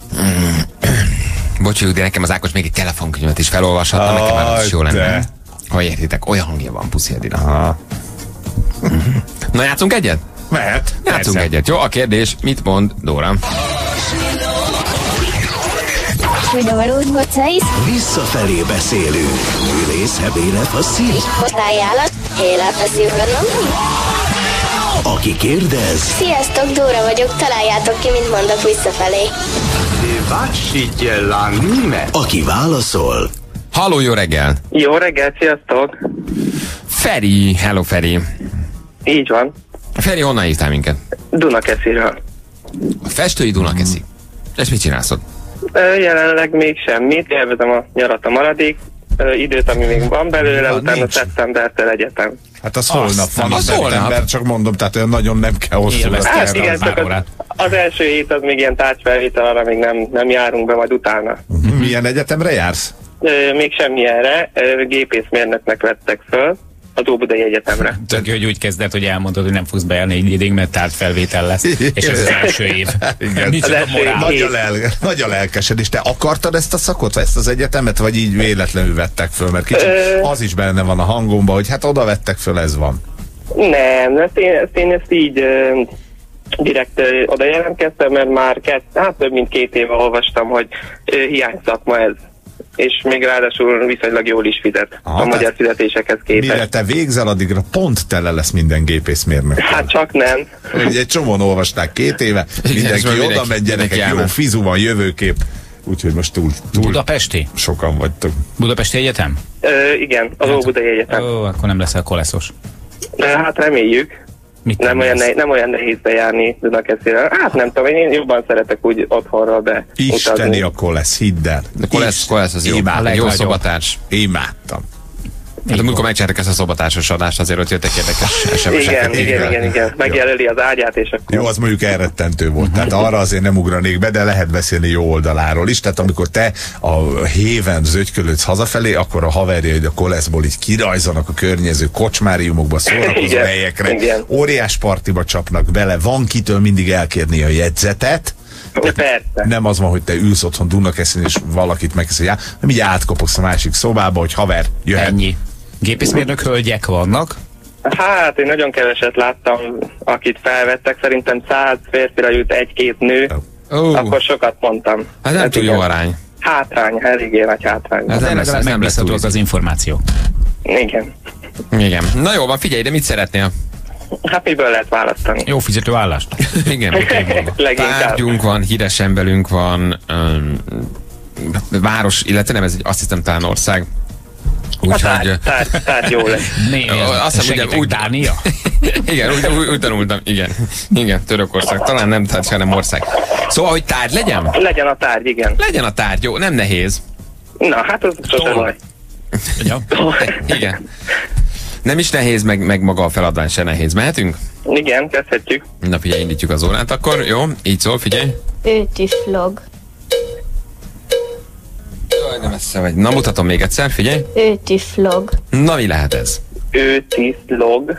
Bocsánat, de nekem az Ákos még egy telefonkönyvet is felolvashatna, nekem már az jó lenne. Ha értitek, olyan hangja van Puszi Edinak. Na, játszunk egyet? Mehet. Játszunk egyet. Jó, a kérdés, mit mond Dóra? Visszafelé beszélünk. Ülész, hebéle, passzív. Hozzájálat, élet, Aki kérdez... Sziasztok, Dóra vagyok, találjátok ki, mint mondok visszafelé. Aki válaszol... Halló, jó reggel! Jó reggel, sziasztok! Feri, hello Feri. Így van. Feri, honnan hívtál minket? Dunakesziről. A festői Dunakeszi. És mit csinálsz ott? Jelenleg még semmit, élvezem a nyarat, a maradék időt, ami még van belőle, utána szeptembertől egyetem. Hát az holnap van, a szeptember, csak mondom, tehát olyan nagyon nem kell hosszú lesz. Hát igen, csak az első hét az még ilyen tárgyfelvétel, arra még nem járunk be, majd utána. Milyen egyetemre jársz? Még semmilyenre, gépészmérnöknek vettek föl az Óbudai Egyetemre. Tök jó, hogy úgy kezded, hogy elmondod, hogy nem fogsz bejárni egy idég, mert tárgyfelvétel lesz, és ez az első év. Igen. Nagy a lelkesedés. Te akartad ezt a szakot, vagy ezt az egyetemet, vagy így véletlenül vettek föl? Mert kicsit az is benne van a hangomban, hogy hát oda vettek föl, ez van. Nem, én ezt így direkt oda jelentkeztem, mert már több mint 2 éve olvastam, hogy hiányszakma ez. És még ráadásul viszonylag jól is fizet a magyar fizetésekhez képest. Mire te végzel, addigra pont tele lesz minden gépészmérnök. Hát csak nem. Ugye egy csomóan olvasták 2 éve, mindenki oda megy, gyerekek, jó fizu van, jövőkép. Úgyhogy most túl Budapesti? Sokan vagytok. Budapesti Egyetem? Igen, az Óbudai Egyetem. Akkor nem leszel koleszos. Hát reméljük. Nem olyan nehéz bejárni Dunakeszire. Hát nem tudom, én jobban szeretek úgy otthonról be Isteni a kolesz, hidd el. A kolesz az jó. Jó szobatárs. Imádtam. Hát amikor megcsináltak ezt a szobatársos adást, azért ott jöttek érdekes SMS-ek. Igen. Megjelöli az ágyát, és akkor... Jó, az mondjuk elrettentő volt. Tehát arra azért nem ugranék be, de lehet beszélni jó oldaláról is. Tehát amikor te a héven zögykölődsz hazafelé, akkor a haverjaid a koleszból így kirajzanak a környező kocsmáriumokba, szórakozó helyekre, óriás partiba csapnak bele, van kitől mindig elkérni a jegyzetet. Nem az van, hogy te ülsz otthon Dunakeszin, és valakit megkérdez, hogy nem így átkopogsz a másik szobába, hogy haver, jöhet. Ennyi. Gépészmérnök hölgyek vannak? Hát én nagyon keveset láttam, akit felvettek, szerintem 100 férfira jut 1-2 nő, akkor sokat mondtam. Hát nem túl jó arány. Hátrány, eléggé nagy hátrány. Hát nem lesz túl az információ. Igen. Na jó van, figyelj, de mit szeretnél? Hát miből lehet választani? Jó fizető állást. Igen, tárgyunk van, híres emberünk van, város, illetve nem, ez egy, azt hiszem talán ország. Úgyhogy... Tárgy jó lesz. Azt hiszem, úgy Dánia? Igen, úgy tanultam, igen, Törökország, talán nem tárgy, hanem ország. Szóval, hogy tárgy legyen? Legyen a tárgy, igen. Legyen a tárgy, jó, nem nehéz. Na, hát az sosem baj. Igen. Nem is nehéz, meg maga a feladvány se nehéz. Mehetünk? Igen, kezdhetjük. Na figyelj, indítjuk az órát akkor. Jó, így szól, figyelj. Őtiflog. Jaj, de messze vagy. Na, mutatom még egyszer, figyelj. Őtiflog. Na, mi lehet ez? Őtiflog.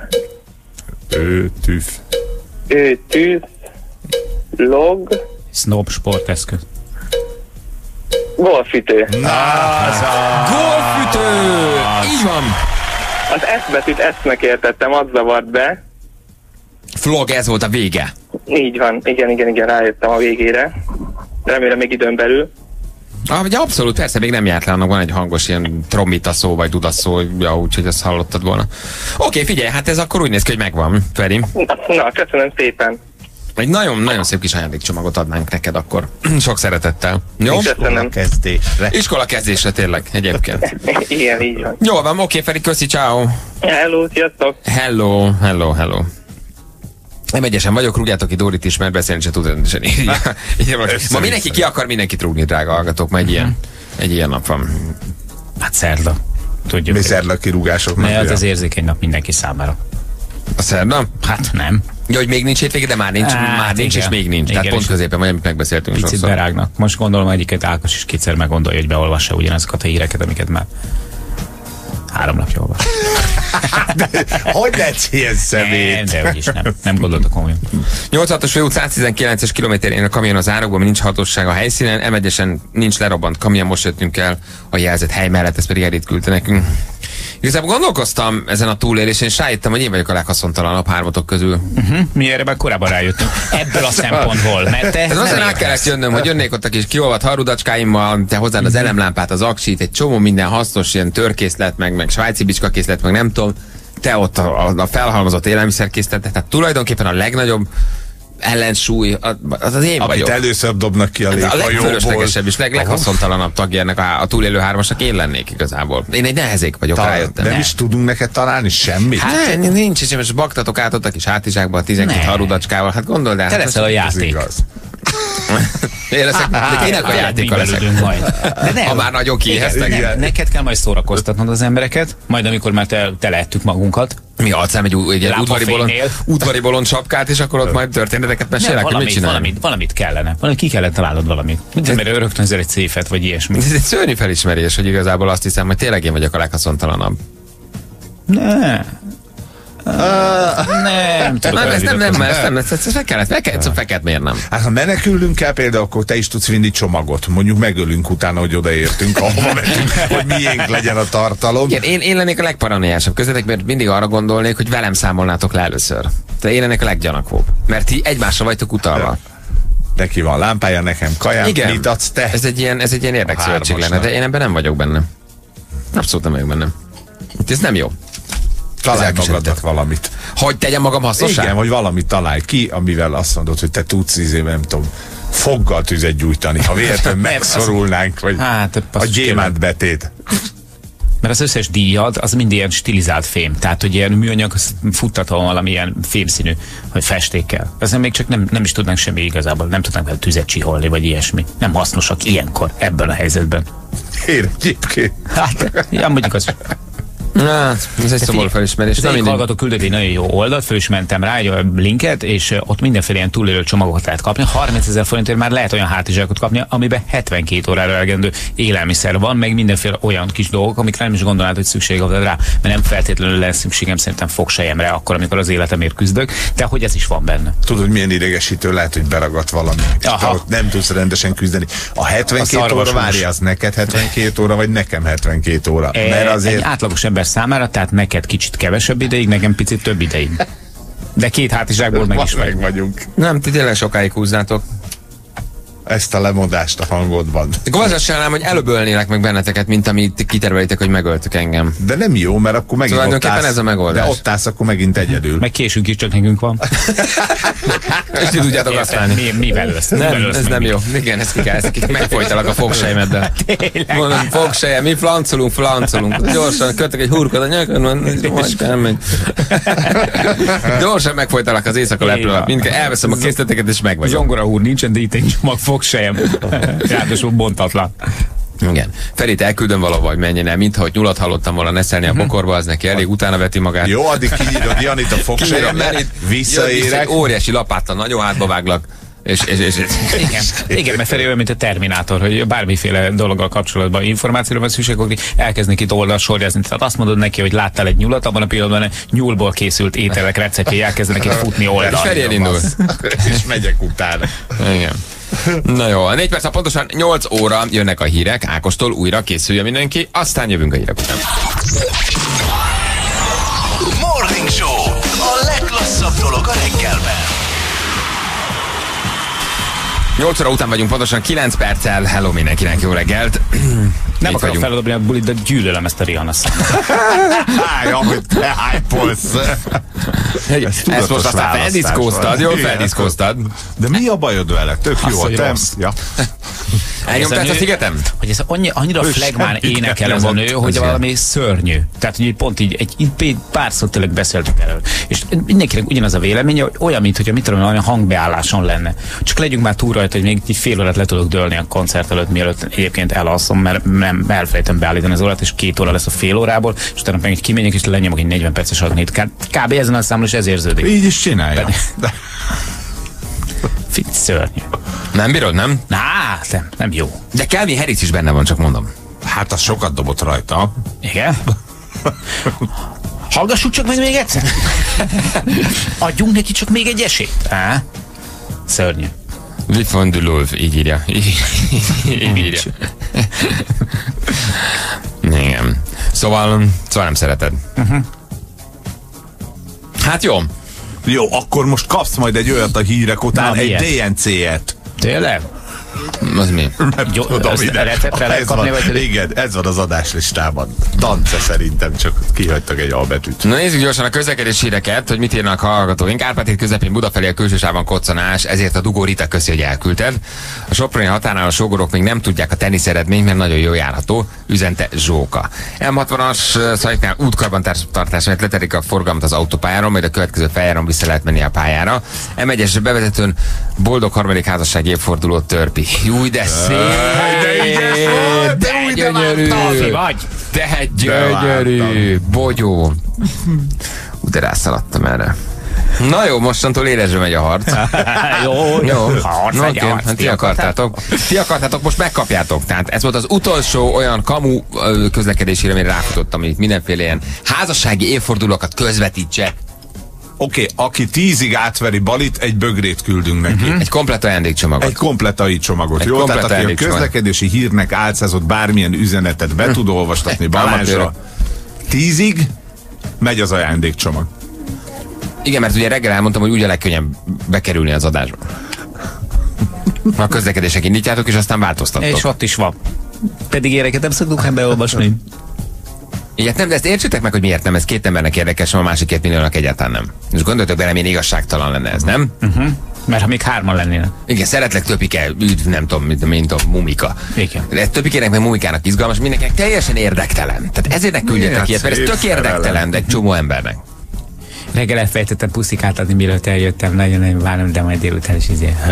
Őtiflog. Snob sporteszköz. Golfütő. Golfütő! Így van. Az S betűt S-nek értettem, az zavart be. Flog, ez volt a vége. Így van, igen, rájöttem a végére. Remélem még időn belül. Ugye abszolút, persze, még nem járt le, annak van egy hangos ilyen trombita szó, vagy dudaszó, ja, úgyhogy ezt hallottad volna. Oké, figyelj, hát ez akkor úgy néz ki, hogy megvan, Feri. Na, köszönöm szépen. Egy nagyon-nagyon szép kis ajándékcsomagot adnánk neked akkor. Sok szeretettel. Jó? Köszönöm. Iskola kezdésre tényleg, egyébként. Igen, így van. Jó van, oké, Feri, köszi, ciao. Hello, sziasztok. Hello. Nem egyesen vagyok, rúgjátok ki Dórit is, mert beszélni se tud rendesen. Ma mindenki ki akar mindenkit rúgni, drága hallgatók, ma egy ilyen nap van. Hát szerda. Tudjuk. Mi szerda kirúgások? Mert az érzékeny nap mindenki számára. A szerda? Hát nem. Ja, hogy még nincs hétvége, de már nincs, és még nincs. Tehát pont középen vagy, amit megbeszéltünk sokszor. Picit berágnak. Most gondolom, egyiket Ákos is kétszer meggondolja, hogy beolvassa ugyanazokat a híreket, amiket már 3 napja olvas. Hogy lehetsz ilyen szemét? De úgyis nem gondoltak komolyan. 86-os főút 119-es kilométerén a kamion az árokban, nincs hatóság a helyszínen, M1-esen nincs lerobbant kamion, most jöttünk el a jelzett hely mellett, ezt pedig Edith küldte nekünk. Igazából gondolkoztam ezen a túlélésen, és rájöttem, hogy én vagyok a leghaszontalanabb hármatok közül. Mi erre már korábban rájöttünk. Ebből a szempontból. Mert te ez azért rá kellett jönnöm, hogy jönnék ott a kis kiolvadt harudacskáimmal, te hozzád az elemlámpát, az aksit, egy csomó minden hasznos, ilyen törkészlet, meg svájci bicskakészlet, meg nem tudom. Te ott a felhalmozott élelmiszerkészlet, tehát tulajdonképpen a legnagyobb ellensúly, az én vagyok. Amit először dobnak ki a léghajóból. A legfölöslegesebb és leghaszontalanabb tagja ennek a túlélő hármasnak én lennék igazából. Én egy nehezék vagyok, rájöttem. Nem is tudunk neked találni semmit? Hát nincs, és most baktatok át ott a kis hátizsákba a 12 harudacskával, hát gondold el. Te leszel a játék. Én leszek, de kinek a játéka leszek? Majd. Ha már nagyon kiéheztek. Neked kell majd szórakoztatnod az embereket, majd amikor már telehettük magunkat. Mi adszám egy udvari bolond sapkát, és akkor ott majd történeteket mesélek, hogy mit csinálni? Valamit kellene. Ki kellene találnod valamit. Mert rögtön ezzel egy széfet, vagy ilyesmi. Ez egy szörnyű felismerés, hogy igazából azt hiszem, hogy tényleg én vagyok a leghaszontalanabb. Nem tudom. Ezt fel kellett mérnem. Hát ha menekülünk kell például, akkor te is tudsz vinni csomagot. Mondjuk megölünk utána, hogy odaértünk, ahova mentünk, hogy miénk legyen a tartalom. Igen, én lennék a legparanoiásabb közöttek, mert mindig arra gondolnék, hogy velem számolnátok le először. Tehát én lennék a leggyanakvóbb. Mert ti egymásra vagytok utalva. Neki van lámpája, nekem kajám, igen, mit adsz te? Ez egy ilyen érdekszövetség lenne, de én ebben nem vagyok benne. Abszolút nem vagyok benne. Ez nem jó. Találj magadnak valamit. Hogy tegyem magam hasznossá? Igen, hogy valamit találj ki, amivel azt mondod, hogy te tudsz nem tudom, foggal tüzet gyújtani, ha véletlenül megszorulnánk, vagy a gyémántbetét. Mert az összes díjad, az mind ilyen stilizált fém. Tehát, hogy ilyen műanyag, futtatva valamilyen fémszínű, vagy festékkel. Ezen még csak nem is tudnánk semmi igazából. Nem tudnánk vele tüzet csiholni, vagy ilyesmi. Nem hasznosak ilyenkor, ebben a helyzetben. Én egyébként. Hát, mondjuk az... Ez egy szomorú felismerés. Az egyik hallgató küldött egy nagyon jó oldalt, föl is mentem rá egy linket, és ott mindenféle ilyen túlélő csomagokat lehet kapni. 30 000 forintért már lehet olyan hátizsákot kapni, amiben 72 órára elegendő élelmiszer van, meg mindenféle olyan kis dolgok, amikre nem is gondolnád, hogy szükség van rá, mert nem feltétlenül lesz szükségem szerintem fogsejemre akkor, amikor az életemért küzdök, de hogy ez is van benne. Tudod, hogy milyen idegesítő lehet, hogy beragadt valami, és nem tudsz rendesen küzdeni. A 72 óra várja, az neked 72 óra, vagy nekem 72 óra. Mert azért... Egy átlagos ember számára, tehát neked kicsit kevesebb ideig, nekem picit több ideig. De két hátizsákból meg is vagyunk. Nem, ti tényleg sokáig húznátok. Ezt a lemondást a hangodban. Akkor azt csinálnám, hogy előbb ölnélek meg benneteket, mint amit kitervelitek, hogy megöltök engem. De nem jó, mert akkor megint tulajdonképpen ez a megoldás. De ott állsz, akkor megint egyedül. Meg késünk is, csak nekünk van. És ti tudjátok használni. Mivel össze? Nem, ez nem jó. Igen, ezt ki kell megfojtalak a fogsejmeddel. Mondom, fogsejem, mi flancolunk. Gyorsan kötök egy hurkot a nyakon, majd nem megy. Gyorsan megfojtalak az éjszaka lepről alatt. Mindjárt elveszem a készleteket, és meg vagyok. Zsongora úr nincsen, de itt egy csomag fogsejem. Ráadásul bontatlan. Igen. Ferit elküldöm valahol, hogy menjen el, mintha hogy nyulat hallottam volna neszelni a bokorba, az neki elég, utána veti magát. Jó, addig kinyitod Janit a fogsejemmel, visszaérek. Óriási lapáttal, nagyon hátba váglak. Igen, mert Feri olyan, mint a Terminátor, hogy bármiféle dologgal kapcsolatban információra van szükség, hogy elkezd neki oldal sorjázni. Tehát azt mondod neki, hogy láttál egy nyulat, abban a pillanatban nyúlból készült ételek receptjei elkezdenek neki futni oldal. És Feri elindul. És megyek utána. Igen. Na jó, 4 perc, pontosan 8 óra jönnek a hírek. Ákostól újra készülje mindenki, aztán jövünk a hírek után. Morning Show, a legklasszabb dolog a reggelben. 8 óra után vagyunk, pontosan 9 perccel. Hello mindenkinek, jó reggelt. Nem akarom feladobni a bulit, de gyűlölöm ezt a Rihanna számot. Háj, hogy te hype-olsz. Ezt most aztán feldiszkóztad, jól feldiszkóztad. De mi a bajod vele? Tök jó a tem. Elnyomtál a szigetem? Hogy ez annyira flagmán énekel ez a nő, hogy valami szörnyű. Tehát, hogy pont így párszor tényleg beszéltük erről. És mindenkinek ugyanaz a véleménye, hogy olyan, mintha mit tudom, olyan hangbeálláson lenne. Csak legyünk már túl rajta, hogy még egy fél órát le tudok dőlni a koncert előtt, mielőtt egyébként elalszom, mert nem elfelejtem beállítani az órát, és 2 óra lesz a fél órából, és utána meg kimegyek, és lenyomok egy 40 perces agnét. Kb. Ezen a számon is ez érződik. Így is csinálja. Szörnyű. Nem bírod, nem? Nem jó. De Calvin Harris is benne van, csak mondom. Hát az sokat dobott rajta. Igen? Hallgassuk csak meg még egyszer. Adjunk neki csak még egy esélyt. Szörnyű. We found the love, így írja. Így írja. Igen. Szóval nem szereted. Hát jó. Jó, akkor most kapsz majd egy olyat a hírek után, egy DNC-et. Tényleg? Az mi? Nem tudom, receptre lehet kapni, vagy? Igen, ez van az adáslistában. Tance szerintem, csak kihagytak egy albetűt. Na nézzük gyorsan a közlekedés híreket, hogy mit írnak a hallgatóink. Árpád híd közepén Budafelé a külsősávban koccanás, ezért a dugó Rita köszi, hogy elküldted. A soproni határnál a sógorok még nem tudják a tenisz eredményt, mert nagyon jól járható, üzente Zsóka. M60-as Szajknál útkarbantartás mellett leterik a forgalmat az autópályáról, majd a következő feljáron vissza lehet menni a pályára. M1-es bevezetőn boldog harmadik házassági évforduló törpi. Júj, de szép! De ügyes volt! De gyönyörű! De gyönyörű! Bogyó! De rászaladtam erre. Na jó, mostantól érezsre megy a harc. Jó. Harc, hát ti akartátok, most megkapjátok. Tehát ez volt az utolsó olyan kamu közlekedésére, amire ráfutottam, hogy mindenféle ilyen házassági évfordulókat közvetítsek. Oké, aki 10-ig átveri Balit, egy bögrét küldünk neki. Egy komplett ajándékcsomagot. Egy komplett ajándékcsomagot. Jó, tehát aki a közlekedési hírnek álcázott bármilyen üzenetet be tud olvastatni Balázsra, 10-ig megy az ajándékcsomag. Igen, mert ugye reggel elmondtam, hogy úgy a legkönnyebb bekerülni az adásba. A közlekedések indítjátok, és aztán változtattok. És ott is van. Pedig éreket nem szoktuk beolvasni. Ilyet nem, de ezt értsétek meg, hogy miért nem. Ez két embernek érdekes, a másik 2 milliónak egyáltalán nem. És gondoltok bele, milyen igazságtalan lenne ez, nem? Mert ha még 3-an lennének. Igen, szeretlek Töpike, nem tudom, mint a Mumika. Igen. De Töpikének meg Mumikának izgalmas, mindenkinek teljesen érdektelen. Tehát ezért ne küldjetek ilyet, mert ez tök érdektelen, de egy csomó embernek. Reggel elfejtettem puszikát adni, mielőtt eljöttem, nagyon várom, de majd délután is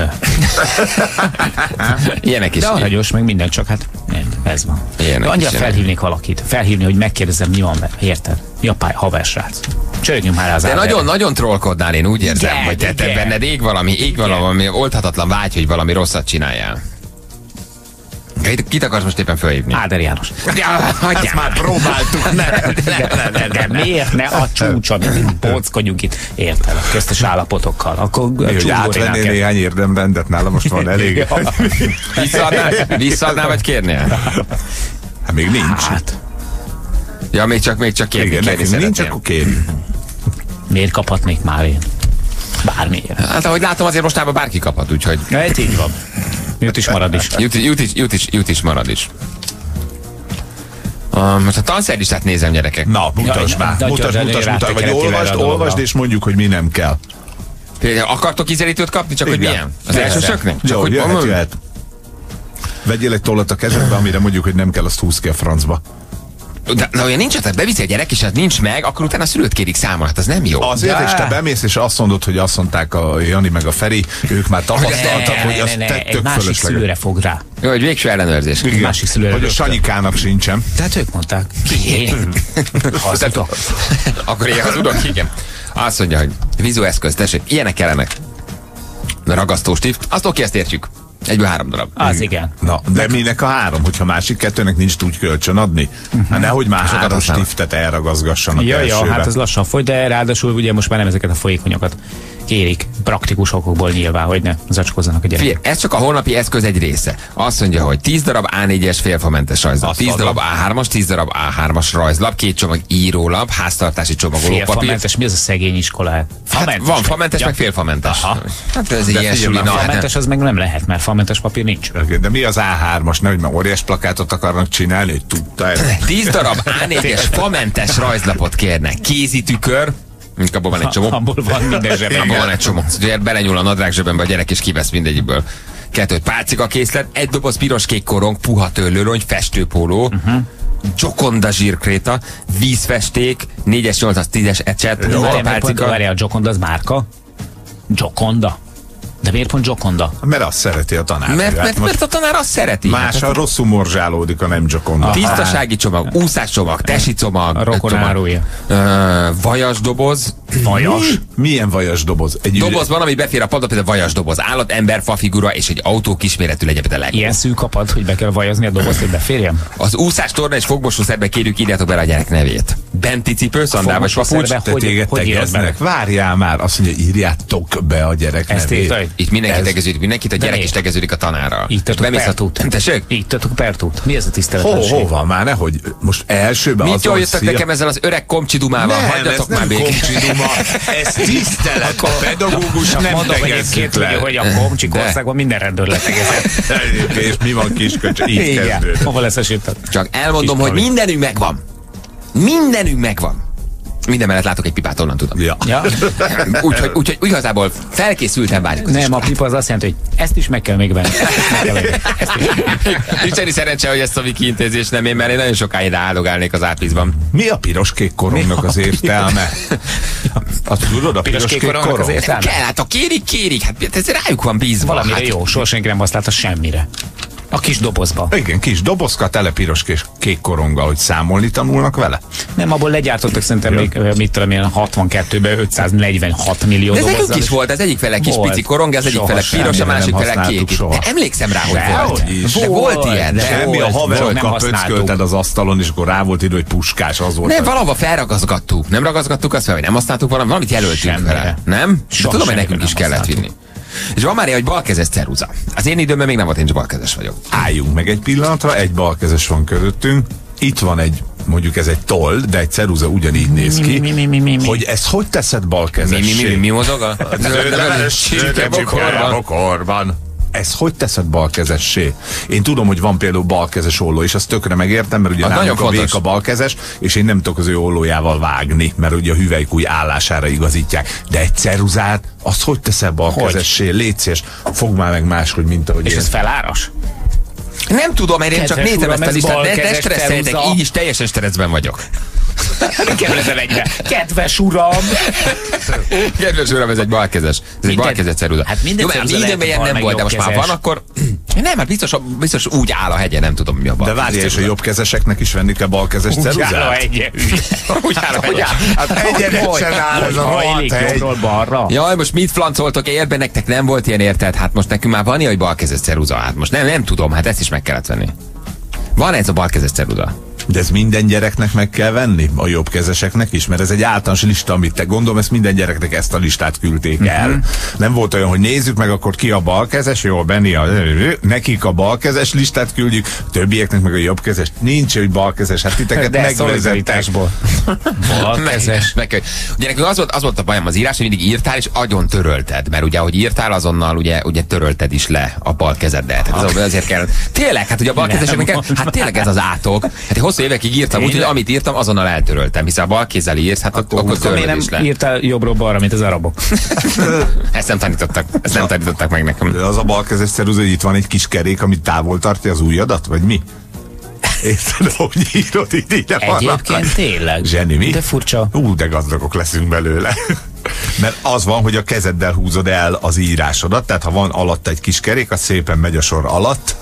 Ilyenek is. De aranyos, meg minden, csak hát ez van. Ilyenek annyira felhívnék valakit, hogy megkérdezem, mi van, érted? Mi a haversrác? Csörgjünk már az de nagyon trollkodnál, én úgy érzem, hogy te benned ég valami oldhatatlan vágy, hogy valami rosszat csináljál. Kit akarsz most éppen fölhívni? Áder János. Ezt már próbáltuk. De miért ne a csúcson, bockodjunk itt, érted, a köztes állapotokkal. Akkor hogy átvennél néhány érdemrendet, nála most van elég. Visszaadnál, vagy kérnél? Hát még nincs. Hát. Ja, még csak kérni nincs, akkor kérni. Miért kaphatnék már én? Bármiért. Hát ahogy látom, azért mostában bárki kaphat, úgyhogy... Hát így van. Jut is marad is. Jut is marad is. Most a tanszerlistát nézem, gyerekek. Na, mutasd már. Mutasd, vagy olvasd, és mondjuk, hogy mi nem kell. Akartok ízelítőt kapni, csak igen. Hogy milyen? Az elsősöknek? Jó, jöhet. Vegyél egy tollat a kezedbe, amire mondjuk, hogy nem kell, azt húz ki a francba. De olyan nincs, tehát beviszi a gyerek, és az nincs meg, akkor utána a szülőt kérik számon, hát az nem jó. Azért, és te bemész, és azt mondod, hogy azt mondták a Jani meg a Feri, ők már tapasztaltak, hogy az tök másik szülőre fog rá. Jó, hogy végső ellenőrzés. Másik szülőre. Hogy a Sanyikának sincsen. Tehát ők mondták. Ki? Akkor én hazudok, igen. Azt mondja, hogy vízóeszköz, tessék, ilyenek kellenek. Ragasztó stift, azt oké, ezt értjük. 1-3 darab. Az igen. Na, de minek a 3, hogyha másik 2-nek nincs úgy kölcsön adni? Hát nehogy már 3 stiftet elragazgassanak elsőbe. Ja, hát ez lassan fogy, de ráadásul ugye most már nem ezeket a folyékonyokat kérik praktikus okokból nyilván, hogy ne zacskózzanak a gyerekek. Ez csak a holnapi eszköz egy része. Azt mondja, hogy 10 darab A4-es félfamentes rajzlap, 10 darab A3-as, 10 darab A3-as rajzlap, 2 csomag írólap, háztartási csomagolópapír. Félfamentes, mi az a szegény iskola? Hát van famentes, meg félfamentes. Hát ez ilyen suli. Famentes az meg nem lehet, mert famentes papír nincs. De mi az A3-as? Nehogy már óriás plakátot akarnak csinálni, hogy tudtál. 10 darab A4-es famentes rajzlapot kérnek. Kézitükör, abból van egy csomó. Abból van minden zsebben. Abból van egy csomó. Szóval belenyúl a nadrág zsebembe a gyerek, és kivesz mindegyikből 2 pálcika készlet, 1 doboz piros-kék korong, puha tőlőrony, festőpóló, Gioconda zsírkréta, vízfesték, 4-es, 8-as, 10-es ecset, pálcika. Várjál, a Gioconda az márka? Gioconda? De miért pont Gioconda? Mert azt szereti a tanár. Mert a tanár azt szereti. Más a rosszul morzsálódik, a nem Gioconda. Tisztasági csomag, úszás csomag, tesi csomag, rokonárója. Vajas doboz, Vajas? Milyen vajas doboz? Egy doboz van, ami befér a padba, például vajas doboz. Állat, ember, fafigura és egy autó kisméretű legyen például. Ilyen szűk a pad, hogy be kell vajazni a dobozt, hogy beférjen? Az úszás, torna és fogmosószerbe kérjük, írjátok bele a gyerek nevét. Benti cipő, szandál vagy papucs. Te téged tegeznek? Várjál már, azt mondja, írjátok be a gyerek nevét. Itt mindenki tegeződik, mindenkit, a gyerek is tegeződik a tanárral. Írtatok Pertút. Tessék? Írtatok Pertút. Mi ez a tiszteletlenség? Hova már, nehogy most elsőben mit jól jöttek nekem ezzel az öreg komcsidumával? Hagyjatok már békén. Ez tisztelet, a pedagógus nem tegezzük le. Hogy a komcsik országban minden rendőr letegezett. És mi van kisköcs? Így kezdődött. Hova lesz esített? Csak elmondom, hogy mindenünk megvan. Mindenünk megvan. Minden mellett látok egy pipát, onnan tudom. Ja. Úgyhogy igazából felkészültem várjuk. Nem, a pipa az azt jelenti, hogy ezt is meg kell még venni. Nincsen szerencse, hogy ezt a Viki intézés nem én, mert én nagyon sokáig áldogálnék az átlizban. Mi a piros-kék korongnak az értelme? Azt tudod, a piros-kék korong az értelme? Kell, hát ha kérik, hát ez rájuk van bízva. Valamire jó, soha senki nem használta semmire. A kis dobozba. Igen, kis dobozka, tele piros-kék koronggal, hogy számolni tanulnak vele? Nem, abból legyártottak szerintem még, mit tudom én, 62-ben 546 millió dobozzal. Ez nekünk is volt, ez egyik fele kis pici korong, ez egyik fele piros, a másik fele kék. Emlékszem rá, hogy volt. Volt ilyen. Semmi, a haverokkal pöckölted az asztalon, és akkor rá volt írva, hogy puskás, az volt. Nem, valahova felragazgattuk. Nem ragazgattuk azt fel, hogy nem használtuk valamit jelöltünk vele. Nem? Tudom, hogy nekünk is kellett vinni. És van már egy balkezes ceruza. Az én időmben még nem volt, én csak balkezes vagyok. Álljunk meg egy pillanatra, egy balkezes van körülöttünk. Itt van egy, mondjuk ez egy toll, de egy ceruza ugyanígy néz ki. Hogy ezt hogy teszed balkezessé? Mi mozog a bokorban? Ez hogy teszed balkezessé? Én tudom, hogy van például balkezes olló, és azt tökre megértem, mert ugye nálunk a vék a balkezes, és én nem tudok az ő ollójával vágni, mert ugye a hüvelykúj állására igazítják. De egy ceruzát, azt hogy teszed balkezessé? Légy szíves, fogd már meg máshogy, mint ahogy és én. ez feláras? Nem tudom, mert én csak nézem ezt a listát, ne stresszeljetek, így is teljesen stresszben vagyok. Kedves uram! Kedves uram, ez egy balkezes. Ez egy balkezes ceruza. Hát minden ceruza ilyen nem volt, de most már van, akkor... Nem, hát biztos úgy áll a hegye, nem tudom mi a balkezes. De várj, és a jobbkezeseknek is venni kell balkezes ceruzát? Úgy áll a hegye. Úgy áll a hegye. Hát egyenesen áll ez a rohadt hegy. Jaj, most mit flancoltok érbe, nektek nem volt ilyen, érted? Hát most nekünk már van ilyen, hogy balkezes ceruza. Hát most nem tudom, hát ezt is meg kellett venni. Van ez a balkezes ceruza. De ez minden gyereknek meg kell venni? A jobbkezeseknek is? Mert ez egy általános lista, amit te gondolom, ezt minden gyereknek ezt a listát küldték el. Nem volt olyan, hogy nézzük meg akkor ki a balkezes, jó, Benni, nekik a balkezes listát küldjük, többieknek meg a jobbkezes. Nincs, hogy balkezes, hát titeket megvezettek. Balkezes. Ugye nekünk az volt a bajom az írás, hogy mindig írtál és agyon törölted, mert ugye ahogy írtál, azonnal ugye törölted is le a bal kezeddel. Hát azért kell. Tényleg, hát ugye a balkezeseknek, hát tényleg ez az átok. Hát hosszú évekig írtam, úgyhogy amit írtam, azonnal eltöröltem, hiszen a bal kézzel írsz, hát akkor töröld is le. Írtál jobbról-balra, mint az arabok. Ezt nem tanítottak meg nekem. De az a balkezes ceruza, hogy itt van egy kis kerék, amit távol tartja az ujjadat, vagy mi? Érted, hogy írod itt ide van? Egyébként tényleg. Zseni, mi? De furcsa. De gazdagok leszünk belőle. Mert az van, hogy a kezeddel húzod el az írásodat, tehát ha van alatt egy kis kerék, az szépen megy a sor alatt.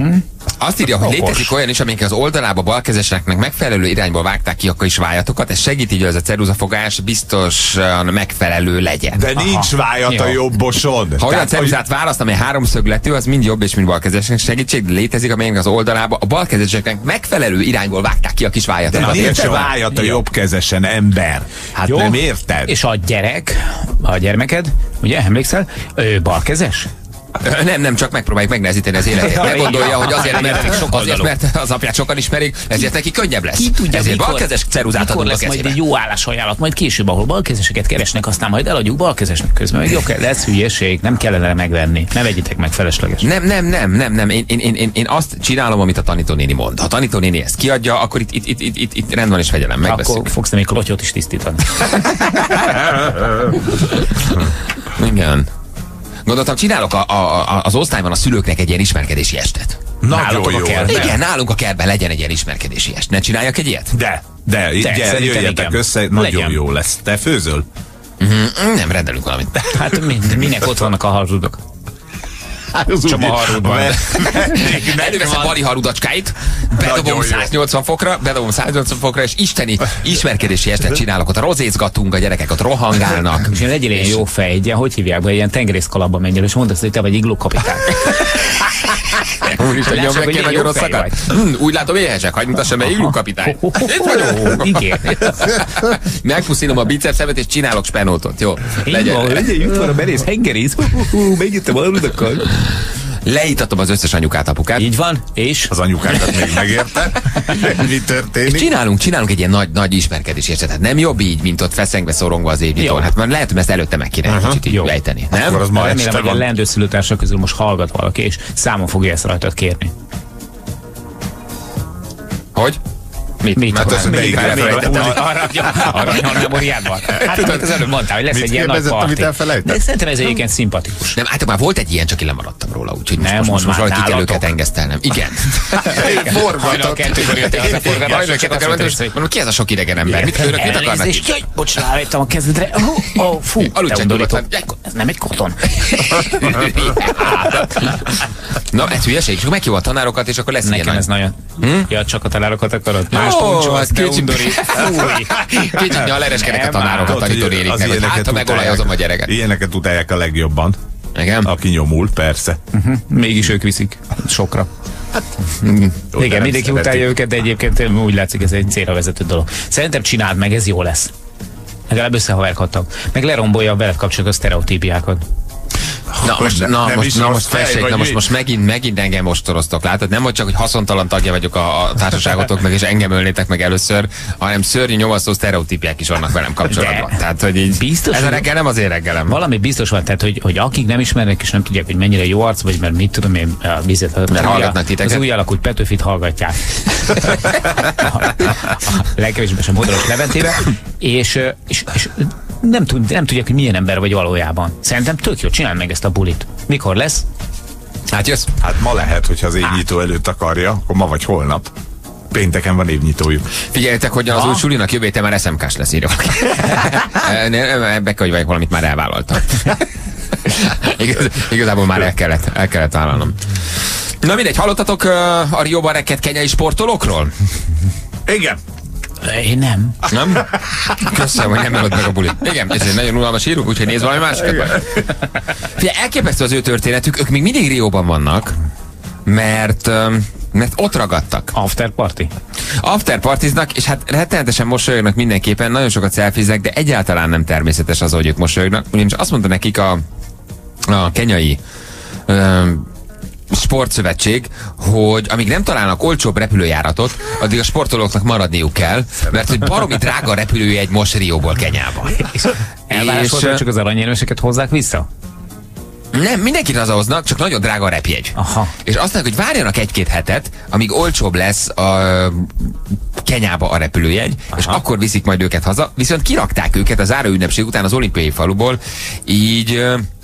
Azt írja, hogy létezik olyan is, amelyik az oldalába balkezeseknek megfelelő irányból vágták ki a kisvájatokat, ez segíti, hogy az a ceruzafogás biztosan megfelelő legyen. De nincs vájat a jobboson. Ha olyan ceruzát választ, amely háromszögletű, az mind jobb és mind balkezesnek segítség, létezik, amelyik az oldalába a balkezeseknek megfelelő irányból vágták ki a kisvájatokat. De nincs vájat a jobbkezesen, ember. Hát jó. Nem érted? És a gyermeked, ugye, emlékszel, balkezes? Nem, csak megpróbáljuk megnehezíteni az életét. Meggondolja, hogy azért, mert az apját sokan ismerik, ezért neki könnyebb lesz. Ki tudja, ezért balkezes ceruzát adunk a lesz majd egy jó állásajánlat, majd később, ahol balkezeseket keresnek, aztán majd eladjuk balkezesnek közben. Meg jó, lesz hülyeség, nem kellene megvenni. Ne vegyitek meg felesleges. Nem. Én azt csinálom, amit a tanítónéni mond. Ha a tanítónéni ezt kiadja, akkor itt rend van és fegyelem. Megbeszéljük. Akkor fogsz te még klotyot is tisztítani. Igen. Gondoltam, csinálok az osztályban a szülőknek egy ilyen ismerkedési estet. Nagyon jó. Igen, nálunk a kertben legyen egy ilyen ismerkedési est. Ne csináljak egy ilyet? De jöjjetek össze, nagyon jó lesz. Te főzöl? Nem, rendelünk valamit. Hát minek ott vannak a hazudok? Csomaharudban. Előveszem a bali harudacskáit, bedobom 180 fokra, és isteni ismerkedési estet csinálok, ott rozézgatunk, a gyerekek ott rohangálnak. És legyél ilyen jó fej, egy ilyen, hogy hívják be, ilyen tengerészkalapba menjél, és mondd azt, hogy te vagy igló kapitány. Úristen, nyom meg ki nagyon rosszakat. Úgy látom, éhesek, hagyd mutassam be, igló kapitány. Igen. Megpuszítom a bicepszemet, és csinálok spenótot. Jó, legyen jutóra berész, hengerész. Megjöttem a ludakkal. Leítatom az összes anyukát, apukát. Így van, és? Az anyukákat még megérte. Mi történik? És csinálunk egy ilyen nagy ismerkedési esetet. Nem jobb így, mint ott feszengve, szorongva az évnyitón. Hát már lehet, hogy ezt előtte meg kéne egy kicsit így lejteni. Nem? Akkor az ma remélem, hogy a leendő szülőtársak közül most hallgat valaki, és számon fogja ezt rajtad kérni. Hogy? Mit? Hát ez arra a memóriádban. Hát tudod, az előbb mondtál, hogy lesz egy ilyen nagy parti. De szerintem ez egyébként szimpatikus. Nem, hát már volt egy ilyen, csak én lemaradtam róla, úgyhogy most valahogy ki kell őket engesztelnem. Igen. Forgatott. Ki ez a sok idegen ember? Mit akarnak? Elnézést, bocs, rávettem a kezedre. Fú, ez nem egy koton. Na, ez hülyeség, és meghívom a tanárokat, és akkor lesz ilyen. Nekem ez nagyon. Ja, csak a tanárokat akarod? Kicsit nyalereskedek a tanárokat, tanítón ériknek. Hát, ha megolajozom a gyereket. Ilyeneket utálják a legjobban. Igen? Aki nyomul, persze. Mégis ők viszik sokra. Igen, mindenki utálja őket, de egyébként úgy látszik, ez egy célra vezető dolog. Szerintem csináld meg, ez jó lesz. Legalább összehaverkodtak. Meg lerombolja a veled kapcsolatos sztereotípiákat. Most megint engem ostoroztok, látod? Nem, hogy csak, hogy haszontalan tagja vagyok a társaságotoknak, és engem ölnétek meg először, hanem szörnyű nyomasztó sztereotípiák is vannak velem kapcsolatban. Tehát, hogy így, biztos, ez a reggel nem az én reggelem. Valami biztos van, tehát, hogy akik nem ismernek, és nem tudják, hogy mennyire jó arc, vagy mert mit tudom én, mert hallgatnak titeket. Az új alakult Petőfit hallgatják. Legkevésbé sem Modros Leventébe, és nem tudják, hogy milyen ember vagy valójában. Szerintem tök jó, csináld meg ezt a bulit. Mikor lesz? Hát jössz? Hát ma lehet, hogyha az évnyitó előtt akarja, akkor ma vagy holnap. Pénteken van évnyitójuk. Figyeljetek, hogy az új sulinak jövő héten már SMK-s lesz, írja. Ebbe hogy vagy valamit már elvállaltam. Igazából már el kellett vállalnom. Na mindegy, hallottatok a Rióban rekedt kenyai sportolókról? Igen. Én nem. Nem? Köszönöm, hogy nem mellett meg a bulit. Igen, ez egy nagyon unalmas írunk, úgyhogy nézd valami másikat. Figyelj, elképesztő az ő történetük, ők még mindig Rióban vannak, mert ott ragadtak. Afterpartiznak, és hát rettenetesen mosolyognak mindenképpen, nagyon sokat szelfiznek, de egyáltalán nem természetes az, hogy ők mosolyognak. Ugyanis azt mondta nekik a kenyai sportszövetség, hogy amíg nem találnak olcsóbb repülőjáratot, addig a sportolóknak maradniuk kell, mert hogy baromi drága repülőjegy most Rióból Kenyába. Elvárás volt, hogy csak az aranyérmeseket hozzák vissza? Nem, mindenkit hazahoznak, csak nagyon drága a repjegy. Aha. És azt mondják, hogy várjanak egy-két hetet, amíg olcsóbb lesz a Kenyába a repülőjegy, és akkor viszik majd őket haza. Viszont kirakták őket a záróünnepség után az olimpiai faluból, így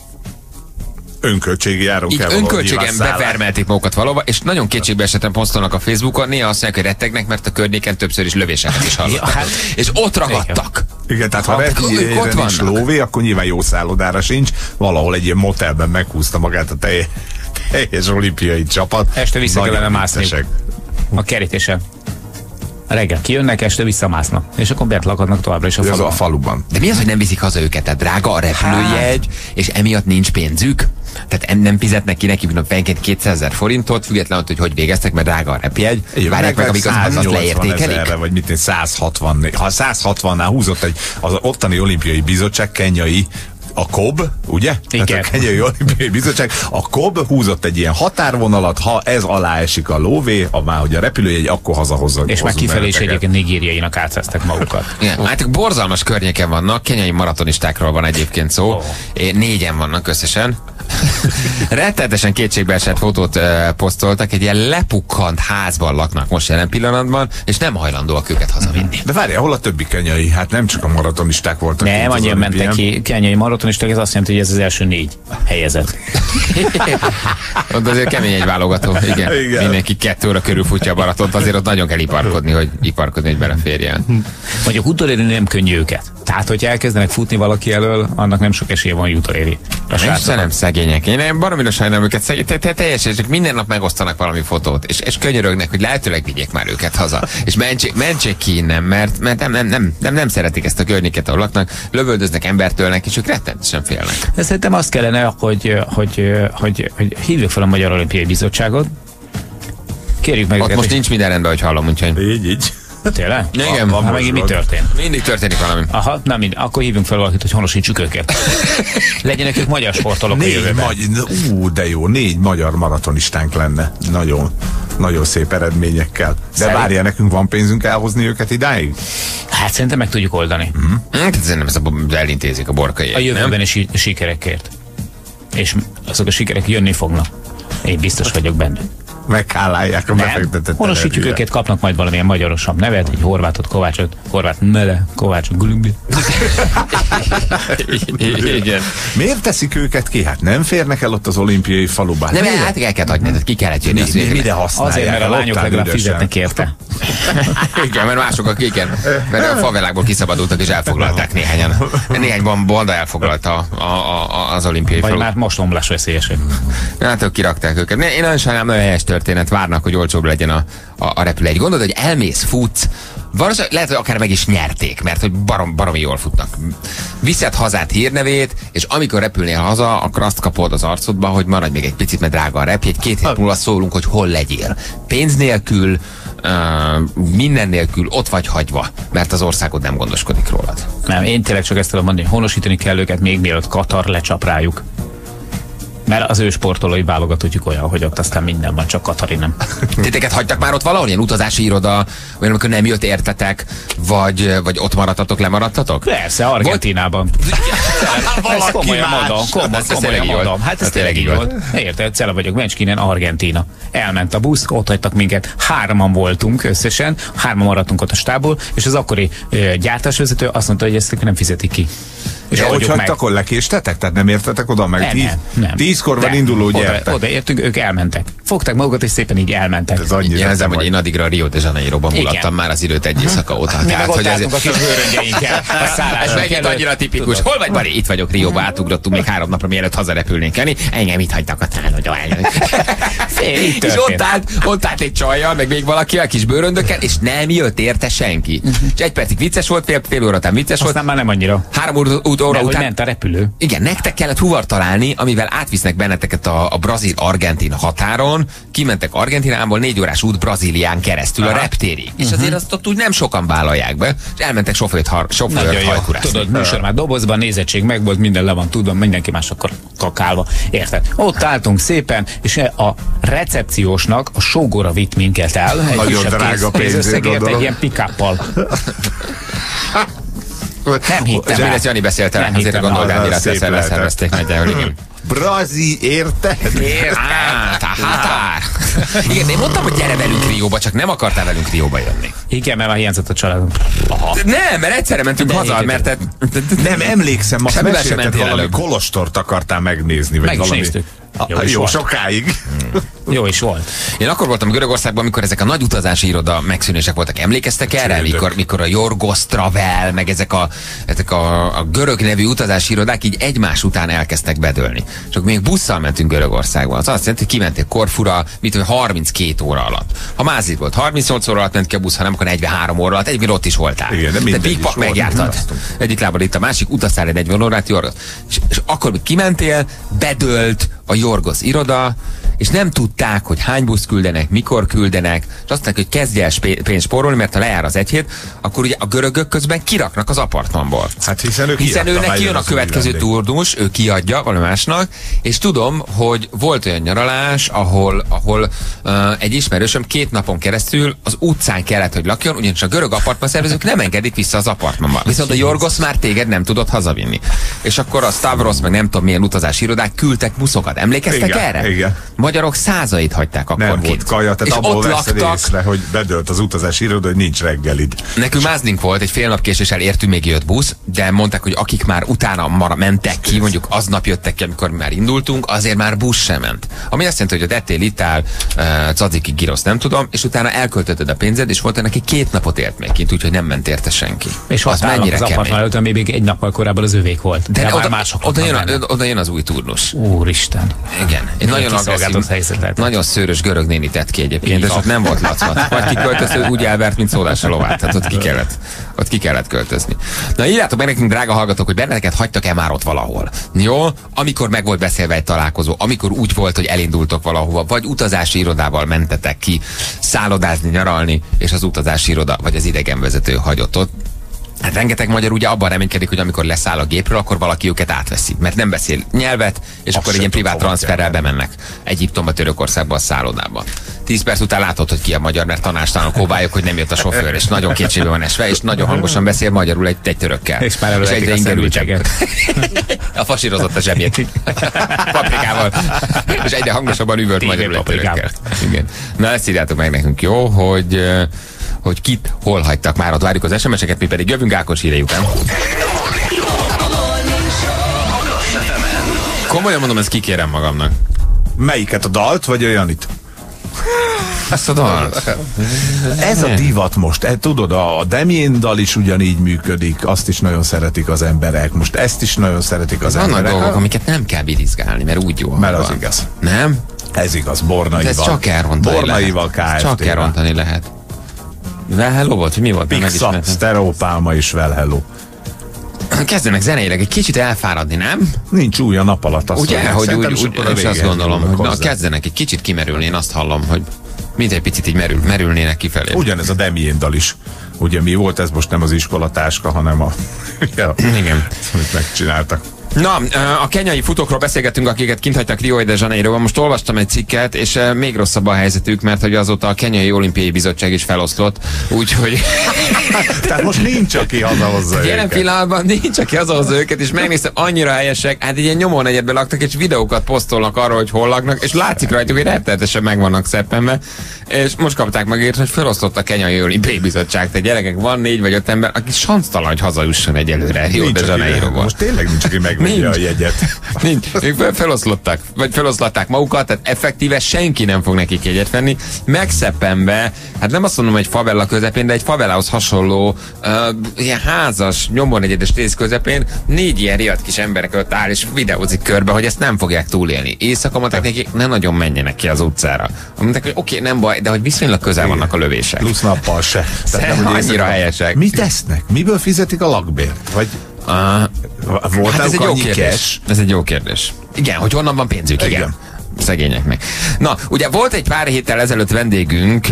önköltségi áron kell önköltségen bevermelték magukat valóban, és nagyon kétségbe esetem posztolnak a Facebookon, néha azt mondják, hogy rettegnek, mert a környéken többször is lövéseket is hallottak. Hát, és ott ragadtak. Igen, tehát ha repülőjére nincs lóvé, akkor nyilván jó szállodára sincs. Valahol egy ilyen motelben meghúzta magát a teljes olimpiai csapat. Este vissza kellene mászni a kerítésen. Reggel kijönnek, este visszamásznak. És akkor bent lakadnak továbbra is a faluban. De mi az, hogy nem viszik haza őket? Tehát drága a repülőjegy, és emiatt nincs pénzük? Tehát nem fizetnek ki nekik fejenként 200 000 forintot, függetlenül, hogy végeztek, mert drága a repjegy. Várják meg, amíg azt leértékelik? Vagy mit 160. Ha 160-nál húzott az ottani olimpiai bizottság kenyai, a KOB, ugye? Igen. A Kenyai Olimpiai Bizottság. A KOB húzott egy ilyen határvonalat, ha ez alá esik a lóvé, már hogy a repülőjegy, akkor hazahozza. És már kifelé is egyébként nigériainak átszeztek magukat. Igen, hát borzalmas környéken vannak, kenyai maratonistákról van egyébként szó. 4-en vannak összesen. Rettenetesen kétségbeesett fotót posztoltak, egy ilyen lepukkant házban laknak most jelen pillanatban, és nem hajlandóak őket hazavinni. De várjál, hol a többi kenyai? Hát nem csak a maratonisták voltak. Nem, annyian mentek ki, kenyai maratonisták, maratonisták, ez azt jelenti, hogy ez az első 4 helyezett. Ott azért kemény egy válogató. Igen. Mindenki 2 óra körül futja a maratont, azért ott nagyon kell iparkodni, hogy beleférjen. Mondjuk utolérni nem könnyű őket. Tehát, hogy elkezdenek futni valaki elől, annak nem sok esélye van, hogy utoléri. Nem szegények. Én baromira sajnálom őket. Teljesen, minden nap megosztanak valami fotót, és könyörögnek, hogy lehetőleg vigyék már őket haza. És mentsék ki innen, mert nem szeretik ezt a környéket, ahol laknak, lövöldöznek, embertölnek, és ők rettenetesen félnek. De szerintem azt kellene, hogy hívjuk fel a Magyar Olimpiai Bizottságot, kérjük meg ott őket. Most nincs minden rendben, hogy hallom, úgyhogy. Így. Tényleg? Igen. Megint mi történt? Mindig történik valami. Aha, nem mindig. Akkor hívjunk fel valakit, hogy honosítsuk őket. Legyenek ők magyar sportolók a jövőben. De jó, 4 magyar maratonistánk lenne. Nagyon szép eredményekkel. De várjál, nekünk van pénzünk elhozni őket idáig? Hát szerintem meg tudjuk oldani. Szerintem ezt elintézik a borkai. A jövőben is sikerekért. És azok a sikerek jönni fognak. Én biztos vagyok benne. Meghálálják a befektetett. Honosítjuk őket, kapnak majd valamilyen magyarosabb nevet, egy Horvátot, Kovácsot, Gulumbi. Igen. Miért teszik őket ki? Hát nem férnek el ott az olimpiai faluban. Nem, hát el kell adni, ki kellett jönni. Mire használják? Azért, mert a lányok legalább fizetnek érte. Igen, mert mások igen, mert a favelákból kiszabadultak és elfoglalták néhányan. Néhány banda elfoglalta az olimpiai falut. Vagy már most omlás veszélyesek. Hát ők kirakták őket. Én nagyon sajnálom, nagyon helyes történet, várnak, hogy olcsóbb legyen a repülőjegy. Gondolod, hogy elmész, futsz, valószínűleg lehet, hogy akár meg is nyerték, mert hogy baromi jól futnak. Viszed hazát hírnevét, és amikor repülnél haza, akkor azt kapod az arcodba, hogy maradj még egy picit, mert drága a repjegy, 2 hét múlva szólunk, hogy hol legyél. Pénz nélkül, minden nélkül ott vagy hagyva, mert az országod nem gondoskodik rólad. Nem, én tényleg csak ezt tudom mondani, hogy honosítani kell őket még mielőtt Katar lecsap rájuk. Mert az ő sportolói válogatottjuk olyan, hogy ott aztán minden van, csak Katari nem. Titeket hagytak már ott valahol? Ilyen utazási iroda, olyan, amikor nem jött értetek, vagy ott maradtatok, lemaradtatok? Persze, Argentínában. Ezt komolyan mondom. Hát ez tényleg így volt. Érted, Cele vagyok, Mencskinen, Argentína. Elment a busz, ott hagytak minket, 3-an voltunk összesen, 3-an maradtunk ott a stábból, és az akkori gyártásvezető azt mondta, hogy ezt nem fizetik ki. És ahogy hagytak, akkor lekéstetek? Tehát nem értetek oda meg? Nem. 10-kor van induló, gyertek. Oda értünk, ők elmentek. Fogták magukat, és szépen így elmentek. Ez annyira jelzem, hogy én addigra a Rio de Janeiroban mulattam már az időt egy éjszaka óta. Mi meg ott álltunk a kis bőröngyeinkkel. Ez megint annyira tipikus. Hol vagy, Bari? Itt vagyok, Rióba átugrottunk még 3 napra, mielőtt hazarepülnénk elni. Engem itt hagytak a tálnogyal. És ott állt egy csajjal, meg még valakivel, kis bőröndökkel, és nem jött érte senki. És 1 percig vicces volt, fél óra után vicces volt. Aztán már nem annyira. 3 óra után ment a repülő. Igen, nektek kellett huvart találni, amivel átvisznek benneteket a brazil-argentin határon. Kimentek Argentinából 4 órás út Brazílián keresztül a reptérig. És azért azt ott úgy nem sokan vállalják be, és elmentek sofőrt hajkurászni. Tudod, műsor már dobozban, nézettség meg volt, minden le van tudva, mindenki más akkor kakálva. Érted? Ott álltunk szépen, és a recepciósnak a sógora vitt minket el. Egy nagyon drága pénzért, egy ilyen pick-uppal. Nem hittem. Mindezt Jani beszélt el, azért gondold el, mire leszervezték nagyjából. Brazi, érted? Határ. Igen, én mondtam, hogy gyere velünk Rióba, csak nem akartál velünk Rióba jönni. Igen, mert már hiányzott a családom. Nem, mert egyszerre mentünk haza, mert nem emlékszem, azt mesélted valami kolostort akartál megnézni, vagy valami. Jó sokáig. Jó is volt. Én akkor voltam Görögországban, amikor ezek a nagy utazási iroda megszűnések voltak. Emlékeztek erre? Mikor a Yorgos Travel, meg ezek a görög nevű utazási irodák így egymás után elkezdtek bedőlni. Csak még busszal mentünk Görögországba. Az azt jelenti, hogy kimentél Korfura, 32 óra alatt. Ha Mázit volt, 38 óra alatt ment ki a busz, ha nem, akkor 43 óra alatt. Egyébként ott is voltál. De Big Pack megjártad. Egyik lábad itt a másik, utaztál egy 40 órát Yorgos. És akkor még kimentél, bedőlt a Yorgos iroda, és nem tudták, hogy hány busz küldenek, mikor küldenek, és azt mondták, hogy kezdj el pénzt spórolni, mert ha lejár az 1 hét, akkor ugye a görögök közben kiraknak az apartmanból. Hát hiszen ő neki jön a következő turnus, ő kiadja valami másnak, és tudom, hogy volt olyan nyaralás, ahol egy ismerősöm 2 napon keresztül az utcán kellett, hogy lakjon, ugyanis a görög apartmanszervezők nem engedik vissza az apartmanba. Viszont a Yorgos már téged nem tudott hazavinni. És akkor a Stavros, meg nem tudom milyen utazási irodák küldtek buszokat. Emlékeztek erre? Igen. magyarok százait hagyták akkor nem kint. volt kaja, tehát és abból ott veszed laktak. észre, hogy bedölt az utazási iroda, hogy nincs reggelid. Nekünk máznink volt, egy fél nap késéssel értünk, még jött busz, de mondták, hogy akik már utána mentek ki, mondjuk aznap jöttek ki, amikor mi már indultunk, azért már busz sem ment. Ami azt jelenti, hogy ott ettél, ittál, cadziki, girosz, nem tudom, és utána elköltötted a pénzed, és volt neki 2 napot ért még kint, úgyhogy nem ment érte senki. És az mennyire kemény. Ami még egy nappal korábban az övék volt. De oda jön az új turnus. Úristen. Igen. Egy nagyon agresszív, nagyon szőrös görög néni tett ki egyébként, és ott nem volt lacmat. Vagy kiköltöző úgy elvert, mint Szódás a lovát. Tehát ott ki kellett költözni. Na írjátok meg nekünk, drága hallgatók, hogy benneteket hagytak-e már ott valahol. Jó? Amikor meg volt beszélve egy találkozó, amikor úgy volt, hogy elindultok valahova, vagy utazási irodával mentetek ki, szállodázni, nyaralni, és az utazási iroda, vagy az idegenvezető hagyott ott. Hát rengeteg magyar ugye abban reménykedik, hogy amikor leszáll a gépről, akkor valaki őket átveszi, mert nem beszél nyelvet, és akkor egy ilyen privát transferrel bemennek Egyiptomba, Törökországba, a szállodába. 10 perc után látod, hogy ki a magyar, mert tanástalanul kóbáljuk, hogy nem jött a sofőr, és nagyon kétségbe van esve, és nagyon hangosan beszél magyarul egy törökkel. És már egyre ingerültséget. A fasírozott a zsebjét. Paprikával. És egyre hangosabban üvölt magyarul egy törökkel. Igen. Na ezt írjátok meg nekünk, jó, hogy kit hol hagytak már, ott várjuk az SMS-eket, mi pedig jövünk Ákos hírei után. Komolyan mondom, ezt kikérem magamnak. Melyiket, a dalt, vagy a Janit? Ezt a dalt. Ez a divat most, tudod, a Damien dal is ugyanígy működik, azt is nagyon szeretik az emberek, most ezt is nagyon szeretik az emberek. Vannak dolgok, amiket nem kell birizgálni, mert úgy jó. Mert az igaz. Nem? Ez igaz, Bornaival. Ez csak elrontani Bornaival lehet. Csak elrontani lehet. Well Hello volt, hogy mi volt? Pixa, Stereopálma és Well Hello. Kezdenek zeneileg egy kicsit elfáradni, nem? Nincs új a nap alatt. Ugye, hogy úgy és azt gondolom, hogy na, kezdenek egy kicsit kimerülni, én azt hallom, hogy mint egy picit így merülnének kifelé. Ugyanez a Damien dal is. Ugye mi volt ez most nem az iskolatáska, hanem a... Igen. Amit megcsináltak. Na, a kenyai futókról beszélgettünk, akiket kint hagytak Rio de Janeiroban. Most olvastam egy cikket, és még rosszabb a helyzetük, mert hogy azóta a Kenyai Olimpiai Bizottság is feloszlott, úgyhogy... Tehát most nincs, aki hazahozza őket. Jelen pillanatban nincs, aki hazahozza őket, és megnéztem, annyira helyesek, hát egy ilyen nyomónegyedben laktak, és videókat posztolnak arról, hogy hol laknak, és látszik rajtuk, hogy rettenetesen meg vannak szeppenve, és most kapták megért, hogy felosztott a Kenyai Olimpiai Bizottság. Tehát gyerekek, van 4 vagy 5 ember, aki sansztalan, hogy hazajusson egyelőre Rio de Janeiroban. Most tényleg nincs, aki megvegye a jegyet. Nincs. Ők feloszlatták magukat, tehát effektíve senki nem fog nekik jegyet venni. Megszeppenve, hát nem azt mondom, hogy favela közepén, de egy favelához hasonló ilyen házas, nyomornegyedes rész közepén 4 ilyen riadt kis emberek ott áll, és videózik körbe, hogy ezt nem fogják túlélni. Éjszaka mondták nekik, ne nagyon menjenek ki az utcára. Mondták, hogy oké, nem baj, de hogy viszonylag közel vannak a lövések. Plusz nappal se. Tehát nem, annyira helyesek. Mit tesznek? Miből fizetik a lakbért? Vagy hát ez egy jó kérdés. Ez egy jó kérdés. Igen, hogy honnan van pénzük, igen. Szegényeknek. Na, ugye volt egy pár héttel ezelőtt vendégünk,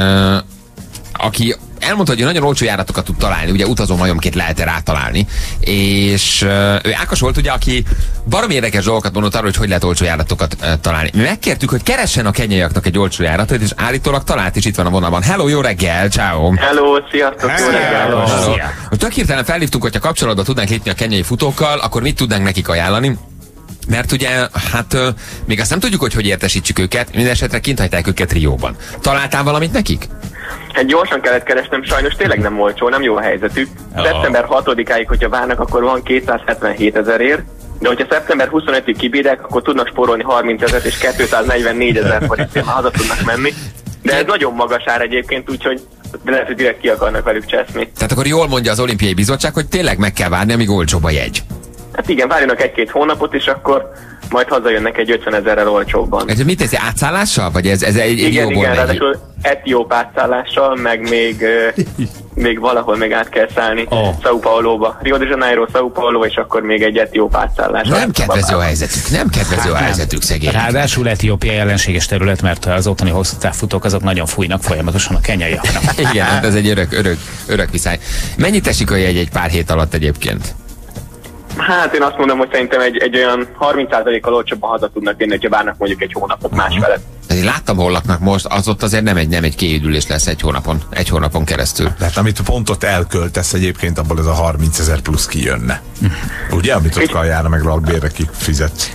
aki elmondta, hogy nagyon olcsó járatokat tud találni, ugye utazó majomként lehet rátalálni, és ő Ákos volt, ugye, aki baromi érdekes dolgokat mondott arról, hogy lehet olcsó járatokat találni. Mi megkértük, hogy keressen a kenyaiaknak egy olcsó járatot, és állítólag talált is, itt van a vonalban. Hello, jó reggel, ciao. Hello, sziasztok, jó reggel. Tök hirtelen felhívtunk, hogyha kapcsolatba tudnánk lépni a kenyai futókkal, akkor mit tudnánk nekik ajánlani? Mert ugye, hát még azt nem tudjuk, hogy értesítsük őket, mindesetre kint hagyták őket Rióban. Találtál valamit nekik? Hát gyorsan kellett keresnem, sajnos tényleg nem olcsó, nem jó a helyzetük. Szeptember 6-áig, hogyha várnak, akkor van 277 000-ért, de hogyha szeptember 25-ig kibírják, akkor tudnak spórolni 30 000 és 244 000 forintért haza tudnak menni. De ez nagyon magas ár egyébként, úgyhogy lehet, hogy direkt ki akarnak velük cseszni. Tehát akkor jól mondja az Olimpiai Bizottság, hogy tényleg meg kell várni, amíg olcsóbb a jegy. Hát igen, várjanak 1-2 hónapot, és akkor majd hazajönnek egy 50 000-rel olcsóbban. Ez mit, ez átszállással? Vagy ez egy igen, jóból igen, ráadásul etióp átszállással, meg még valahol még át kell szállni São Pauloba. Rio de Janeiro, São Paulo, és akkor még egy etióp átszállással. Nem kedvező a helyzetük, nem kedvező a helyzetük, szegény. Ráadásul Etiópia ellenséges terület, mert az ottani hosszú távfutók azok nagyon fújnak folyamatosan a kenyaiaknak. Igen, hát ez egy örök viszály. Mennyit esik a jegy egy pár hét alatt egyébként? Hát én azt mondom, hogy szerintem egy olyan 30%-kal olcsóbban haza tudnak jönni, hogyha várnak mondjuk egy hónapot másfelet. Én láttam, hol laknak most, az ott azért nem egy kiüdülés lesz egy hónapon keresztül. Tehát amit pontot elköltesz egyébként, abból ez a 30 000 plusz kijönne. Ugye, amit ott kajára meg lakbérre kifizetsz.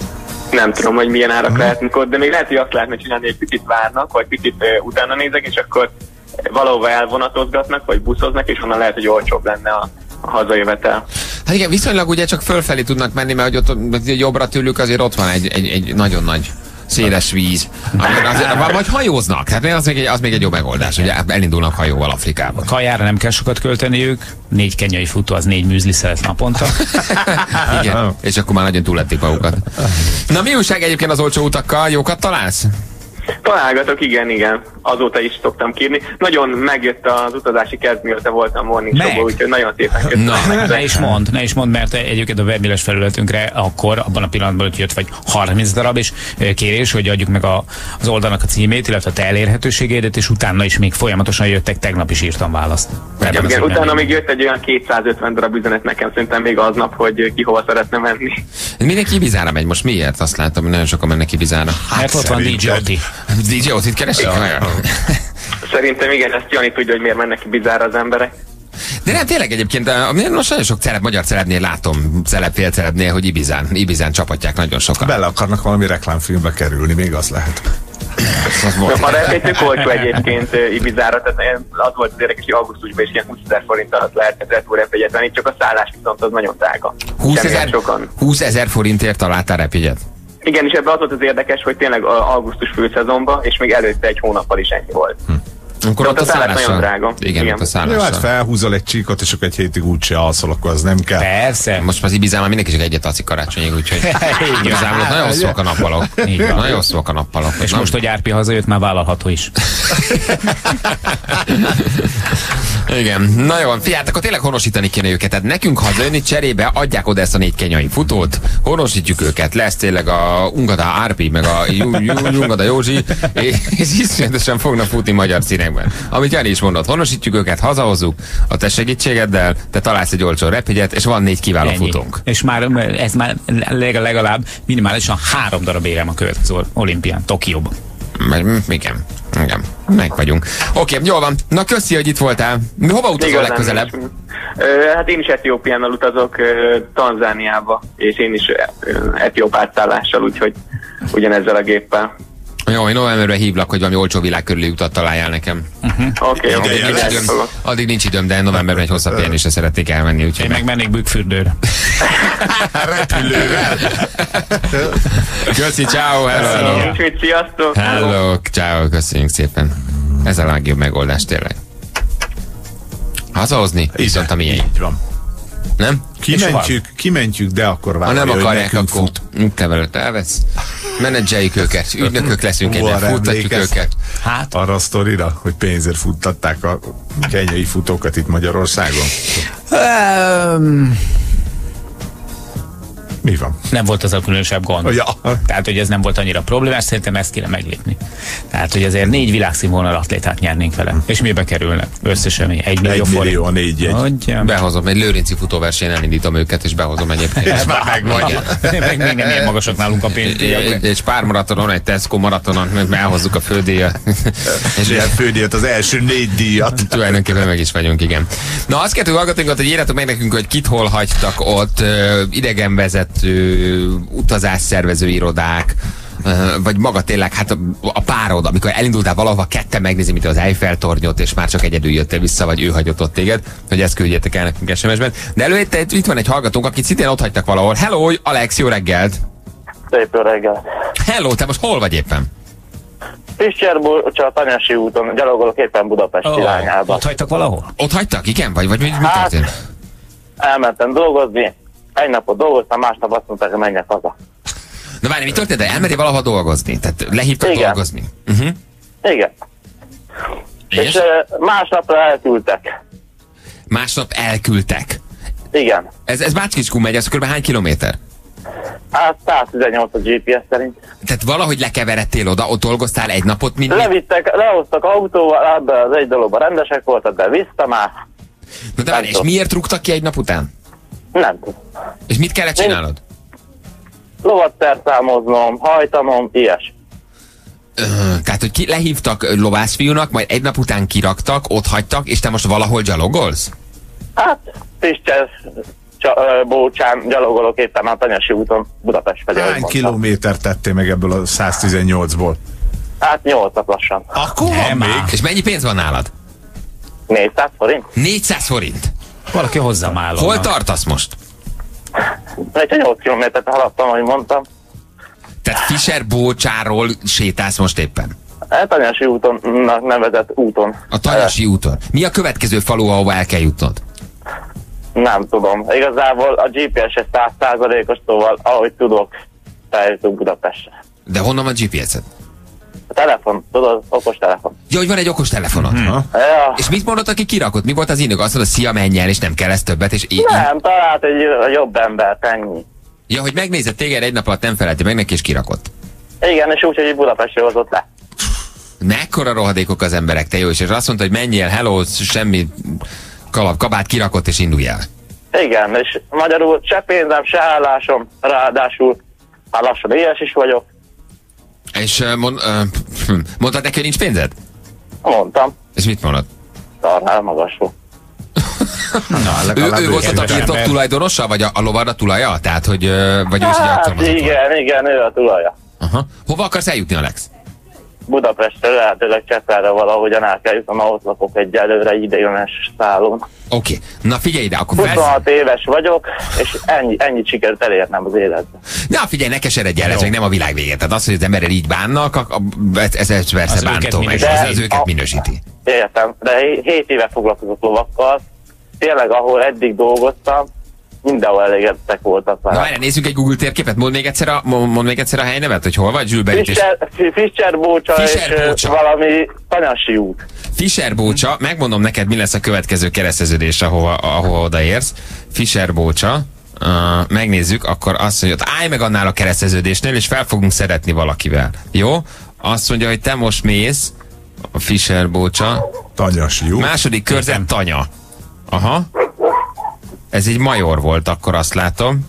Nem tudom, hogy milyen árak lehetnek ott, de még lehet, hogy azt lehetne csinálni, hogy picit várnak, vagy picit utána nézek, és akkor valahova elvonatozgatnak, vagy buszoznak, és onnan lehet, hogy olcsóbb lenne a hazajövetel. Hát igen, viszonylag ugye csak fölfelé tudnak menni, mert hogy ott jobbra tőlük azért ott van egy nagyon nagy széles víz. Vagy hajóznak, tehát az még egy jó megoldás, hogy elindulnak hajóval Afrikába. Kajára nem kell sokat költeniük, 4 kenyai futó, az 4 műzli szeret naponta. Igen, és akkor már nagyon túlették magukat. Na mi újság egyébként az olcsó utakkal? Jókat találsz? Találgatok, igen. Azóta is szoktam kérni. Nagyon megjött az utazási kezd, mióta voltam Morning Show-ban, úgyhogy nagyon szépen köszönöm. Ne is mondd, mert egyébként a webéles felületünkre akkor, abban a pillanatban, hogy jött vagy 30 darab, és kérés, hogy adjuk meg az oldalnak a címét, illetve a te elérhetőségédet, és utána is még folyamatosan jöttek, tegnap is írtam választ. Igen, utána még jött egy olyan 250 darab üzenet nekem, szerintem még aznap, hogy ki hova szeretne menni. Mindenki Ibizára megy most, miért? Azt látom, hogy nagyon sokan mennek Ibizára. Hát ott van DJ Oti. DJ Otit keresik? Szerintem igen, ezt Jani tudja, hogy miért mennek Ibizára az emberek. De nem, tényleg egyébként, most nagyon sok magyar celebnél látom, félcelebnél, hogy Ibizán csapatják nagyon sokan. Bele akarnak valami reklámfilmbe kerülni, még az lehet. A repülők olcsó egyébként Ibizára, tehát az volt az érdekes, hogy augusztusban is ilyen 20 000 forint alatt lehetett repülőrepjegyet venni, csak a szállás viszont az nagyon drága. 20 000 forintért találtál repjegyet? Igen, és ebben az volt az érdekes, hogy tényleg augusztus főszezonban, és még előtte egy hónappal is ennyi volt. Akkor ott a szállás nagyon drága. Igen, ott a szállással. Jó, hát felhúzol egy csíkot, és akkor egy hétig úgyse alszol, akkor az nem kell. Persze. Most az Ibizán már mindenki csak egyet alszik karácsonyig, úgyhogy Ibizán volt nagyon szólok a nappalok. Nagyon szólok a nappalok. És most, hogy Árpi hazajött, már vállalható is. Igen. Na jó, figyeljetek, akkor tényleg honosítani kéne őket. Tehát nekünk hazajönni cserébe adják oda ezt a 4 kenyai futót, honosítjuk őket, lesz tényleg a Ungada Árpi, meg a Ungada Józsi, és iszonyatosan fognak futni magyar színekben. Amit Jani is mondott, honosítjuk őket, hazahozzuk a te segítségeddel, te találsz egy olcsó repjegyet, és van 4 kiváló futónk. És már ez már legalább minimálisan 3 darab érem a következő olimpián, Tokióban. Igen. Meg vagyunk. Oké, jól van. Na köszi, hogy itt voltál. Hova utazol legközelebb? Hát én is Etiópiánnal utazok, Tanzániába, és én is etióp átszállással, úgyhogy ugyanezzel a géppel. Jó, én novemberben hívlak, hogy valami olcsó világ körüli utat találjál nekem. Oké. Addig nincs időm, de novemberben egy hosszabb pihenésre szeretnék elmenni. Úgyhogy én meg mennék Bükkfürdőre. Repülővel. Köszi, ciao, hello. Sziasztok. Hello, ciao, köszönjük szépen. Ez a legjobb megoldás tényleg. Hazahozni, viszont a miénk. Így van. Nem? Kimentjük, de akkor várja, ha nem akarják, akkor kevelőt elvesz. Menedzseljük őket, ügynökök leszünk egyben, futtatjuk őket. Hát arra a sztorira, hogy pénzért futtatták a kenyai futókat itt Magyarországon? Mi van? Nem volt az a különösebb gond. Ja. Tehát, hogy ez nem volt annyira problémás, szerintem ezt kéne meglépni. Tehát, hogy azért 4 világszínvonal atlétát nyernénk vele. És mibe kerülne? Összesen 1 millió forint. 1 millió a 4 jegy. Behozom, egy lőrinci futóversenyen elindítom őket, és behozom egyébként. És már megvan. Még nem ilyen magasak nálunk a pénzdíjak. Egy Spár maratonon, egy Tesco maratonon, elhozzuk a fődíjat. És ilyen fődíjat, az első 4 díjat. Tulajdonképpen meg is vagyunk, igen. Na azt kértük hallgatónkat, hogy írjátok meg nekünk, hogy kit hol hagytak ott, idegenvezető, utazásszervező irodák, vagy maga tényleg, hát a párod, amikor elindultál valahova, ketten megnézni, mint az Eiffel-tornyot, és már csak egyedül jöttél vissza, vagy ő hagyott ott téged, hogy ezt küldjétek el nekünk SMS-ben. De előtte itt van egy hallgatónk, akit szintén ott hagytak valahol. Hello, Alex, jó reggelt! Szép jó reggelt! Hello, te most hol vagy éppen? Piszcserből, csak a Tanyasi úton, gyalogolok éppen Budapest irányába. Ott hagytak valahol? Ott hagytak, igen? Vagy mi történt? Elmentem dolgozni, egy napot dolgoztam, másnap azt mondták, hogy menjek haza. Na várj, mi történt? Elmentél valahol dolgozni? Tehát lehívtak dolgozni? Igen. És másnapra elküldtek. Másnap elküldtek? Igen. Ez Bácskicskun megy, ez kb. Hány kilométer? Hát 118 a GPS szerint. Tehát valahogy lekeveredtél oda, ott dolgoztál egy napot, lehoztak autóval, ebbe az egy dologban rendesek voltak, de vissza már. Na de várj, és miért rúgtak ki egy nap után? Nem tudom. És mit kellett csinálnod? Lovat szerszámoznom, hajtanom, ilyes. Tehát, hogy lehívtak lovászfiúnak, majd egy nap után kiraktak, ott hagytak, és te most valahol gyalogolsz? Hát, Piszcser Bócsán gyalogolok éppen a Tanyasi úton Budapest felé. Hány kilométert tettél meg ebből a 118-ból? Hát 8-at lassan. Akkor van még. És mennyi pénz van nálad? 400 forint. 400 forint? Valaki hozzám áll. Hol tartasz most? Egy 8 kilométert haladtam, ahogy mondtam. Tehát Fischer-Bócsáról sétálsz most éppen? A Tanyasi útonnak nevezett úton. A Tanyasi úton. Mi a következő falu, ahova el kell jutnod? Nem tudom. Igazából a GPS-es 100%-os, szóval ahogy tudok, feljutunk Budapestre. De honnan van GPS-ed? A telefon, tudod, okos telefon. Jó, hogy van egy okos telefonod. Ja. És mit mondott, aki kirakott? Mi volt az indok? Azt mondod, szia, menj el, és nem kell ezt többet, és Nem, talált egy jobb embert, ennyi. Ja, hogy megnézed téged egy nap alatt, nem felelti meg neki, és kirakott. Igen, és úgy, hogy Budapestre hozott le. Mekkora rohadékok az emberek, te jó, és azt mondta, hogy menjél, hello, semmi kabát kirakott, és indulj el. Igen, és magyarul se pénzem, se állásom, ráadásul már lassan éhes is vagyok. És mondtad neki, hogy nincs pénzed? Mondtam. És mit mondod? Tarnál magasról. Ő volt a tapírtok tulajdonosa, vagy a lovarda tulaja? Tehát, hogy vagy ő is hát igen, ő a tulaja. Aha. Hova akarsz eljutni, Alex? Budapestre, lehetőleg Csepelre valahogyan el kell jutnom, ahhoz lakok egyelőre ideiglenes szállón. Oké. Na figyelj ide, akkor 26 éves vagyok, és ennyit sikerült elérnem az életben. Na figyelj, ne keseredj el, ez még nem a világ vége. Tehát az, hogy az emberrel így bánnak, ez persze bántó meg, az őket minősíti. Értem, de 7 éve foglalkozok lovakkal, tényleg ahol eddig dolgoztam, mindenhol elégedettek voltak már. Na várjál, nézzünk egy Google térképet, mondd még egyszer a helynevet, hogy hol vagy, Zsülbeütés. Fischer-Bócsa és valami Tanyasi út. Fischer-Bócsa, megmondom neked, mi lesz a következő kereszteződés, ahova odaérsz. Fischer-Bócsa, megnézzük, akkor azt mondja, hogy állj meg annál a kereszteződésnél, és fel fogunk szeretni valakivel. Jó? Azt mondja, hogy te most mész, a Fischer-Bócsa. Tanyasi út. Második körzet Tanya. Aha. Ez egy major volt, akkor azt látom.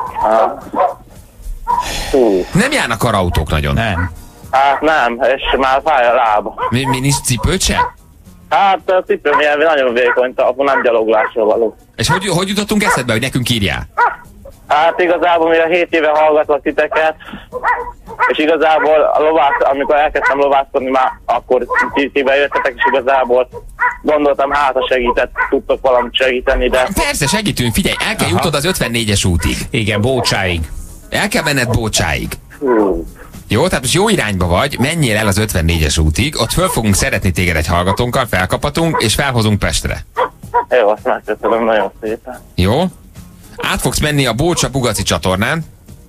Nem járnak arra autók nagyon? Nem. Hát nem, és már fáj a lába. Mi nincs cipőd se? Hát a cipőm ilyen nagyon vékony, akkor nem gyaloglásra való. És hogy jutottunk eszedbe, hogy nekünk írjál? Hát igazából még a 7 éve hallgatlak titeket, és igazából amikor elkezdtem lovászkodni, már akkor tibe jöttetek, és igazából gondoltam, hát ha tudtok valamit segíteni, de... Persze, segítünk, figyelj, el kell jutnod az 54-es útig. Igen, Bócsáig. El kell menned Bócsáig. Jó, tehát most jó irányba vagy, menjél el az 54-es útig, ott föl fogunk szeretni téged egy hallgatónkkal, felkapatunk, és felhozunk Pestre. Jó, azt megköszönöm nagyon szépen. Jó? Át fogsz menni a Bócsa-Bugaci csatornán.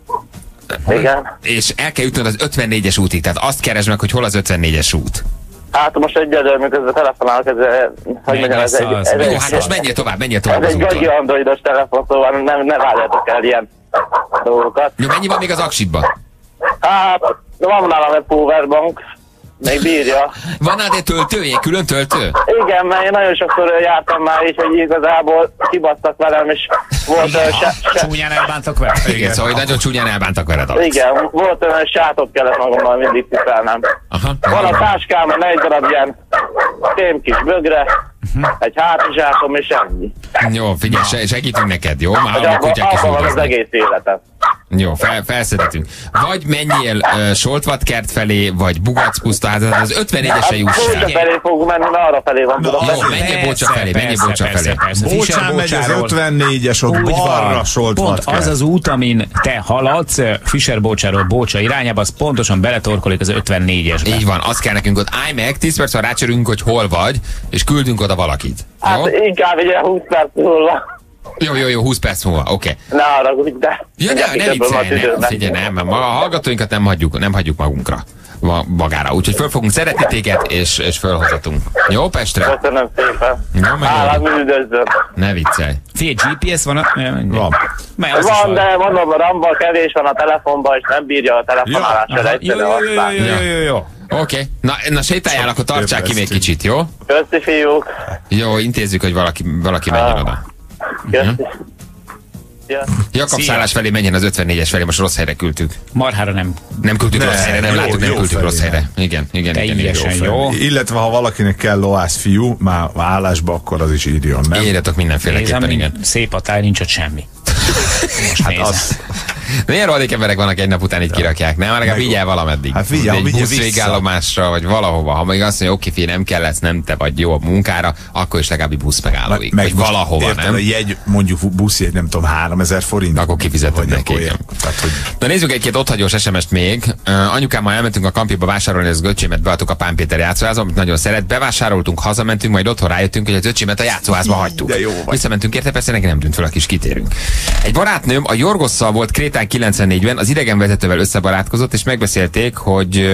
Igen. És el kell jutnod az 54-es útig, tehát azt keresd meg, hogy hol az 54-es út. Hát most egyelőre, miközben telefonálok, ez egy... Jó, hát most menjél tovább Ez egy gagyi androidos telefon, szóval ne várjátok el ilyen dolgokat. Jó, mennyi van még az aksitban? Hát, van nálam egy powerbank, még bírja. Van nálad egy töltő, ilyen külön töltő? Igen, mert én nagyon sokszor jártam már így, hogy igazából kibasztak velem, és volt olyan csúnyán elbántak veled? Igen, szóval nagyon csúnyán elbántak veled. Igen, volt olyan, hogy sátot kellett magammal mindig cipelnem. Van a táskában egy darab ilyen szém kis bögre, egy hátizsákom, és ennyi. Jó, figyelj, segítünk neked, jó? Már a kutyák is van az egész életem. Jó, felszedetünk. Vagy menjél Soltvatkert felé, vagy Bugacpusztaházat, az 54-esre juss el. Bócsa felé fogunk menni, mert arra felé van Budapest. Jó, menjél Bócsa felé, menjél Bócsa felé. Bócsán megy az 54-es, ott balra Soltvatkert. Pont az az út, amin te haladsz, Fischer-Bócsáról Bócsa irányába, az pontosan beletorkolik az 54-esbe. Így van, azt kell nekünk ott, állj meg, 10 perc van rácsörünk, hogy hol vagy, és küldünk oda valakit. Hát inkább egy 20 perc múlva. Jó, 20 perc múlva, oké. Ne haragudj, de... Ja, ne viccelj, figyelj, nem, a hallgatóinkat nem hagyjuk magunkra. Magára. Úgyhogy föl fogunk szeretni téged, és fölhozatunk. Jó, Pestre? Köszönöm szépen. Hálát üldözzön. Ne viccelj. Figyelj, GPS van? Van. Van, de mondom, a ramba kevés van a telefonban, és nem bírja a telefonálással egyszerűen használni. Jó. Oké. Na sétáljál, akkor tartsák ki még kicsit, jó? Köszi, fiúk. Jó, intézzük, hogy valaki menjen oda. Köszi. szia. Jakab szállás felé menjen az 54-es felé, most rossz helyre küldtük. Marhára nem. Nem küldtük rossz helyre, nem láttuk, nem küldtük rossz helyre. Igen. Jó. Illetve ha valakinek kell lohász fiú, már állásba, akkor az is írjon, nem? Írjatok mindenféleképpen, igen. Szép a táj, nincs ott semmi. Most hát az... Milyen rohadék emberek vannak egy nap után így kirakják, nem? Legalább vigyel valameddig. Hát vigyel, egy busz végállomásra, vagy valahova. Ha még azt mondja, oké, figyelj, nem kell lesz, nem te vagy jó a munkára, akkor is legalább busz megállóig. Vagy valahova, értem, nem? A jegy, mondjuk buszjegy, nem tudom, 3000 forint. Akkor kifizeted neki. Na nézzük egy-két otthagyós SMS-t még. Anyukámmal elmentünk a Kampiba vásárolni, az öcsémet beadtuk a Pán Péter játszóházba, amit nagyon szeret. Bevásároltunk, hazamentünk, majd otthon rájöttünk, hogy az öcsémet a játszóházba hagytuk. Visszamentünk érte, persze neki nem tűnt fel a kis kitérünk. Egy barátnőm a Jorgosszal volt Krétán 94-ben, az idegenvezetővel összebarátkozott, és megbeszélték, hogy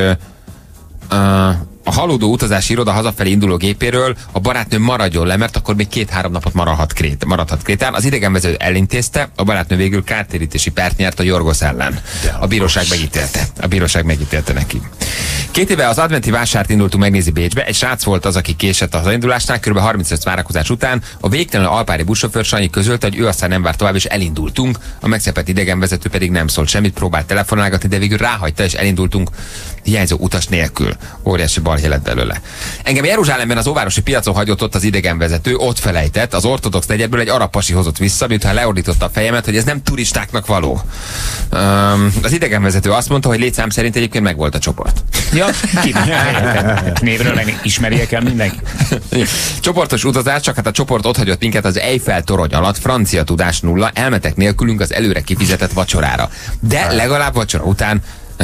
a halódó utazási iroda hazafelé induló gépéről a barátnő maradjon le, mert akkor még 2-3 napot maradhat Krétán. Az idegenvezető elintézte, a barátnő végül kártérítési pert nyert a Jorgosz ellen. A bíróság megítélte neki. 2 éve az adventi vásárt indultunk megnézni Bécsbe, egy srác volt az, aki késett az indulásnál, kb. 35 várakozás után. A végtelen alpári buszsofőr Sanyi közölte, hogy ő aztán nem vár tovább, és elindultunk. A megszepett idegenvezető pedig nem szólt semmit, próbált telefonálgatni, de végül ráhagyta, és elindultunk hiányzó utas nélkül. Óriási balhé lett belőle. Engem Jeruzsálemben az óvárosi piacon hagyott ott az idegenvezető, ott felejtett, az ortodox negyedből egy arab pasi hozott vissza, miután leordította a fejemet, hogy ez nem turistáknak való. Az idegenvezető azt mondta, hogy létszám szerint egyébként megvolt a csoport. Ja, névről meg ismerjék el mindenki. Csoportos utazás, csak hát a csoport ott hagyott minket az Eiffel torony alatt, francia tudás nulla, elmentek nélkülünk az előre kifizetett vacsorára. De legalább vacsora után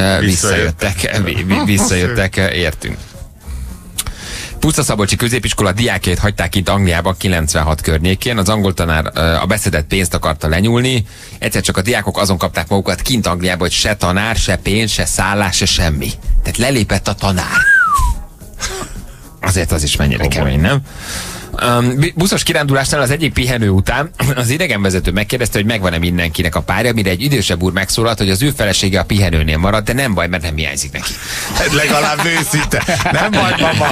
visszajöttek, értünk. Puszta-Szabolcsi középiskola diákjait hagyták kint Angliába 96 környékén, az angol tanár a beszedett pénzt akarta lenyúlni, egyszer csak a diákok azon kapták magukat kint Angliába, hogy se tanár, se pénz, se szállás, se semmi. Tehát lelépett a tanár. Azért az is mennyire kemény, nem? Buszos kirándulásnál az egyik pihenő után az idegenvezető megkérdezte, hogy megvan-e mindenkinek a párja, mire egy idősebb úr megszólalt, hogy az ő felesége a pihenőnél marad, de nem baj, mert nem hiányzik neki. Legalább őszinte. Nem baj, mama.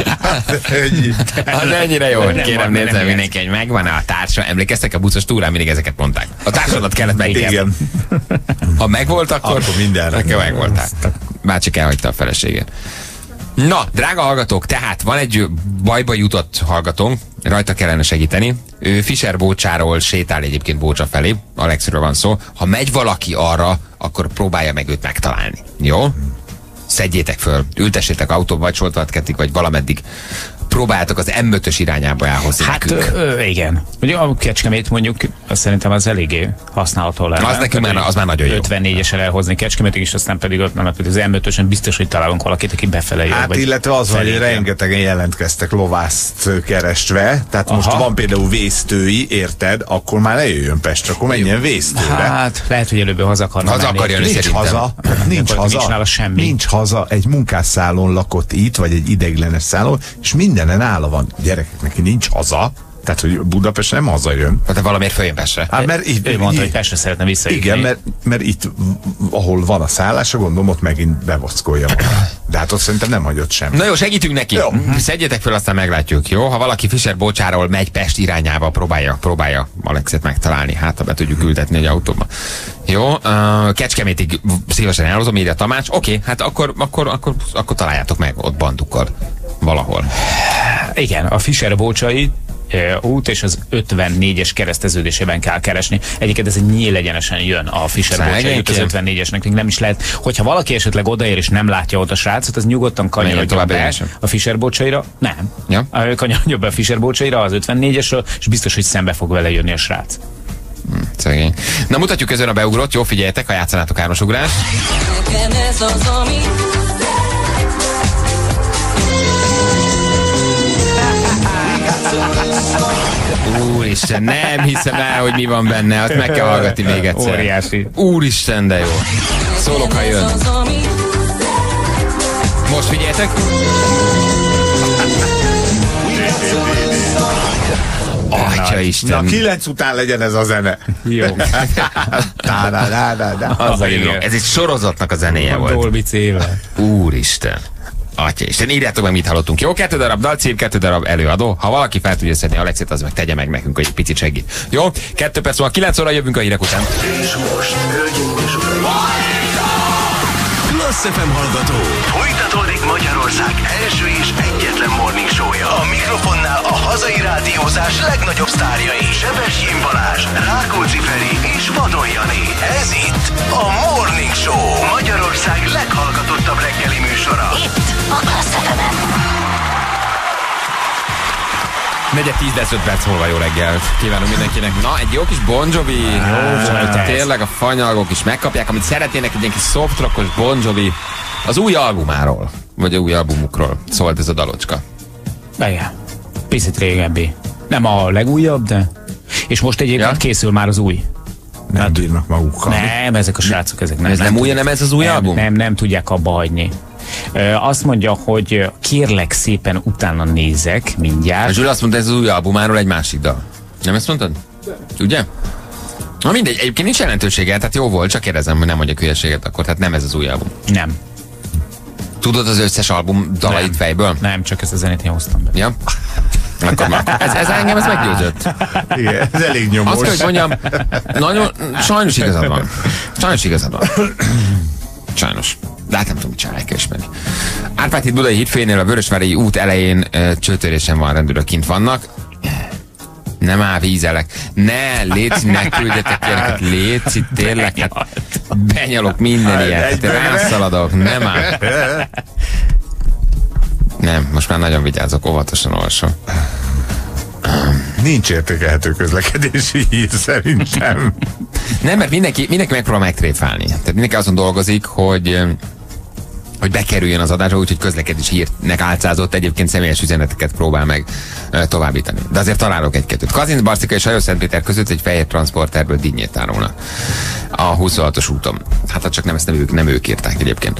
Az ennyire jó, hogy kérem, nézem mindenki, hogy megvan-e a társa. Emlékeztek, a buszos túrán mindig ezeket mondták. A társadat kellett megkérni. Igen. Ha megvolt, akkor mindenre megvoltál. Bácsik elhagyta a feleségét. Na, drága hallgatók, tehát van egy bajba jutott hallgatónk, rajta kellene segíteni. Ő Fischer Bócsáról sétál egyébként Bócsa felé, Alexről van szó. Ha megy valaki arra, akkor próbálja meg őt megtalálni. Jó? Szedjétek föl, ültessétek autóba, vagy soltvatketik, vagy valameddig. Próbáljátok az M5-ös irányába elhozni nekünk. Igen. Ugye a Kecskemét mondjuk, azt szerintem az eléggé használható lenne. Az nekünk az már nagyon jó. 54-esen elhozni Kecskemétig, és aztán pedig az M5-ösen biztos, hogy találunk valakit, aki befelé jön. Hát illetve az van, hogy rengetegen jelentkeztek lovászt keresve, tehát most van például vésztői, érted, akkor már ne jöjjön Pestre, akkor menjen vésztőre. Hát lehet, hogy előbb haza akarna jönni. Nincs haza, egy munkásszálon lakott itt, vagy egy ideiglenes szálon, és mindenen álla van. Gyerekek, neki nincs haza, tehát, hogy Budapestre nem hazajön. Hát valamiért följön Pestre. Hát, mert ő mondta, hogy Pestre szeretne visszajönni. Igen, mert itt, ahol van a szállása, gondolom, ott megint bevackolja magát. De hát ott szerintem nem hagyott sem. Na jó, segítünk neki. Jó. Szedjétek fel, aztán meglátjuk, jó? Ha valaki Fischer Bócsáról megy Pest irányába, próbálja Alexet megtalálni. Hát, ha be tudjuk ültetni egy autóba. Jó, Kecskemétig szívesen elhozom, írja Tamás. Oké, hát akkor találjátok meg ott bandukkal valahol. Igen, a Fischer Bócsai út és az 54-es kereszteződésében kell keresni. Egyébként ez egy nyílegyenesen jön a Fischer Bócsai út az 54-esnek, nem is lehet. Hogyha valaki esetleg odaér és nem látja ott a srácot, az nyugodtan kanyarodjon be a Fischer Bócsaira. Nem. Ja. Kanyarodjon be a Fischer Bócsaira az 54-esről, és biztos, hogy szembe fog vele jönni a srác. Szegény. Na mutatjuk közön a beugrott, jó, figyeljetek, ha játszanátok 3-as ugrást. Úristen, nem hiszem el, hogy mi van benne, azt meg kell hallgatni még egyszer. Óriási. Úristen, de jó. Szólok, ha jön. Most figyeljetek. Atyaisten. Na 9 után legyen ez a zene. Jó. Ez egy sorozatnak a zenéje volt. Dolby C-vel. Úristen. Atyaisten, írjátok meg, mit hallottunk. Jó, 2 darab dalcím, 2 darab előadó. Ha valaki fel tudja szedni Alexet, az meg tegye meg nekünk, hogy egy picit segít. Jó, 2 perc múlva 9 óra jövünk a hírek után. És most, hölgyeim és uraim, Klassz FM hallgató, folytatódik Magyarország első és egyetlen morning show-ja. A mikrofonnál a hazai rádiózás legnagyobb sztárjai, Sebestyén Balázs, Rákóczi Feri és Vadon Jani. Ez itt a Morning Show, Magyarország leghallgatottabb reggeli műsora. Itt a Klassz FM-en. 4:10 lesz 5 perc múlva, jó reggelt. Kívánom mindenkinek. Na, egy jó kis Bon Jovi. Tényleg a fanyalgók is megkapják, amit szeretnének, egy ilyen kis soft rockos Bon Jovi az új albumáról, vagy a új albumukról szólt ez a dalocska. Igen. Picit régebbi. Nem a legújabb, de... És most egyébként készül már az új. Nem bírnak magukkal. Nem, ezek a srácok, ezek nem. Ez nem új, nem ez az új album? Nem tudják abba hagyni. Azt mondja, hogy kérlek szépen utána nézek mindjárt. A Zsül azt mondta, ez az új albumáról egy másik dal. Nem ezt mondtad? Ugye? Na mindegy, egyébként nincs jelentősége, tehát jó volt, csak kérdezem, hogy nem mondjak hülyeséget, akkor tehát nem ez az új album. Nem. Tudod az összes album dalait fejből? Nem, csak ezt a zenét én hoztam be. Ja? Akkor ez engem ez meggyőzött. Igen, ez elég nyomós. Azt kell, hogy mondjam, nagyon, sajnos igazad van. Sajnos igazad van. Sajnos. De hát nem tudom, mit csinálják, kell ismerni. Árpád híd Budai hídfőjénél a Vörösvári út elején csőtörésen van, rendőrök kint vannak. Nem áll, vízelek. Léci, ne küldjetek ilyeneket, léci, tényleg, hát benyalok minden ilyet, rászaladok, nem áll. Nem, most már nagyon vigyázok, óvatosan olvasom. Nincs értékelhető közlekedési hír szerintem. Nem, mert mindenki megpróbál megtréfálni. Tehát mindenki azon dolgozik, hogy bekerüljön az adásba, úgyhogy közlekedési hírnek álcázott, egyébként személyes üzeneteket próbál meg továbbítani. De azért találok egy-kettőt. Kazinc, Barcika és Sajó-Szentpéter között egy fehér transporterből dinnyét árulnak a 26-os úton. Hát csak nem, ezt nem ők írták egyébként.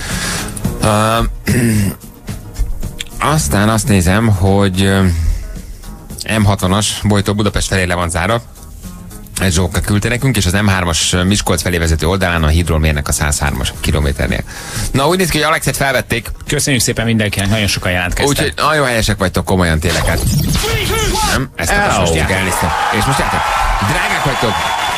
Aztán azt nézem, hogy M60-as Bojtó Budapest felé le van zárva. Ez Zsóka küldte nekünk, és az M3-as Miskolc felé vezető oldalán a hídról mérnek a 103-as kilométernél. Na, úgy néz ki, hogy Alexet felvették. Köszönjük szépen mindenkinek, nagyon sokan jelentkeztek. Úgyhogy nagyon helyesek vagytok, komolyan tényleg. Hát. Nem? Ezt most elnéztem. És most játék. Drágák vagytok.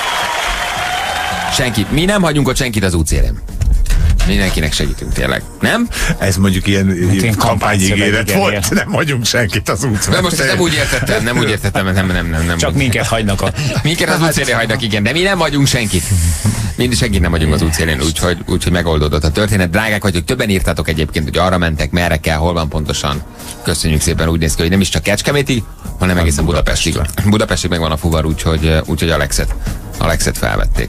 Senki. Mi nem hagyunk ott senkit az útszélén. Mindenkinek segítünk, tényleg. Nem? Ez mondjuk ilyen kampányígéret volt, nem hagyunk senkit az úton. De most nem úgy értettem, nem. Csak minket hagynak minket az útszélén hagynak, igen, de mi nem hagyunk senkit. Mindig senkit nem vagyunk az útszélén, úgyhogy megoldódott a történet. Drágák vagyok, többen írtátok egyébként, hogy arra mentek, merre kell, hol van pontosan. Köszönjük szépen, úgy néz ki, hogy nem is csak Kecskemétig, hanem egészen Budapestig. Budapestig meg van a fuvar, úgyhogy Alexet felvették.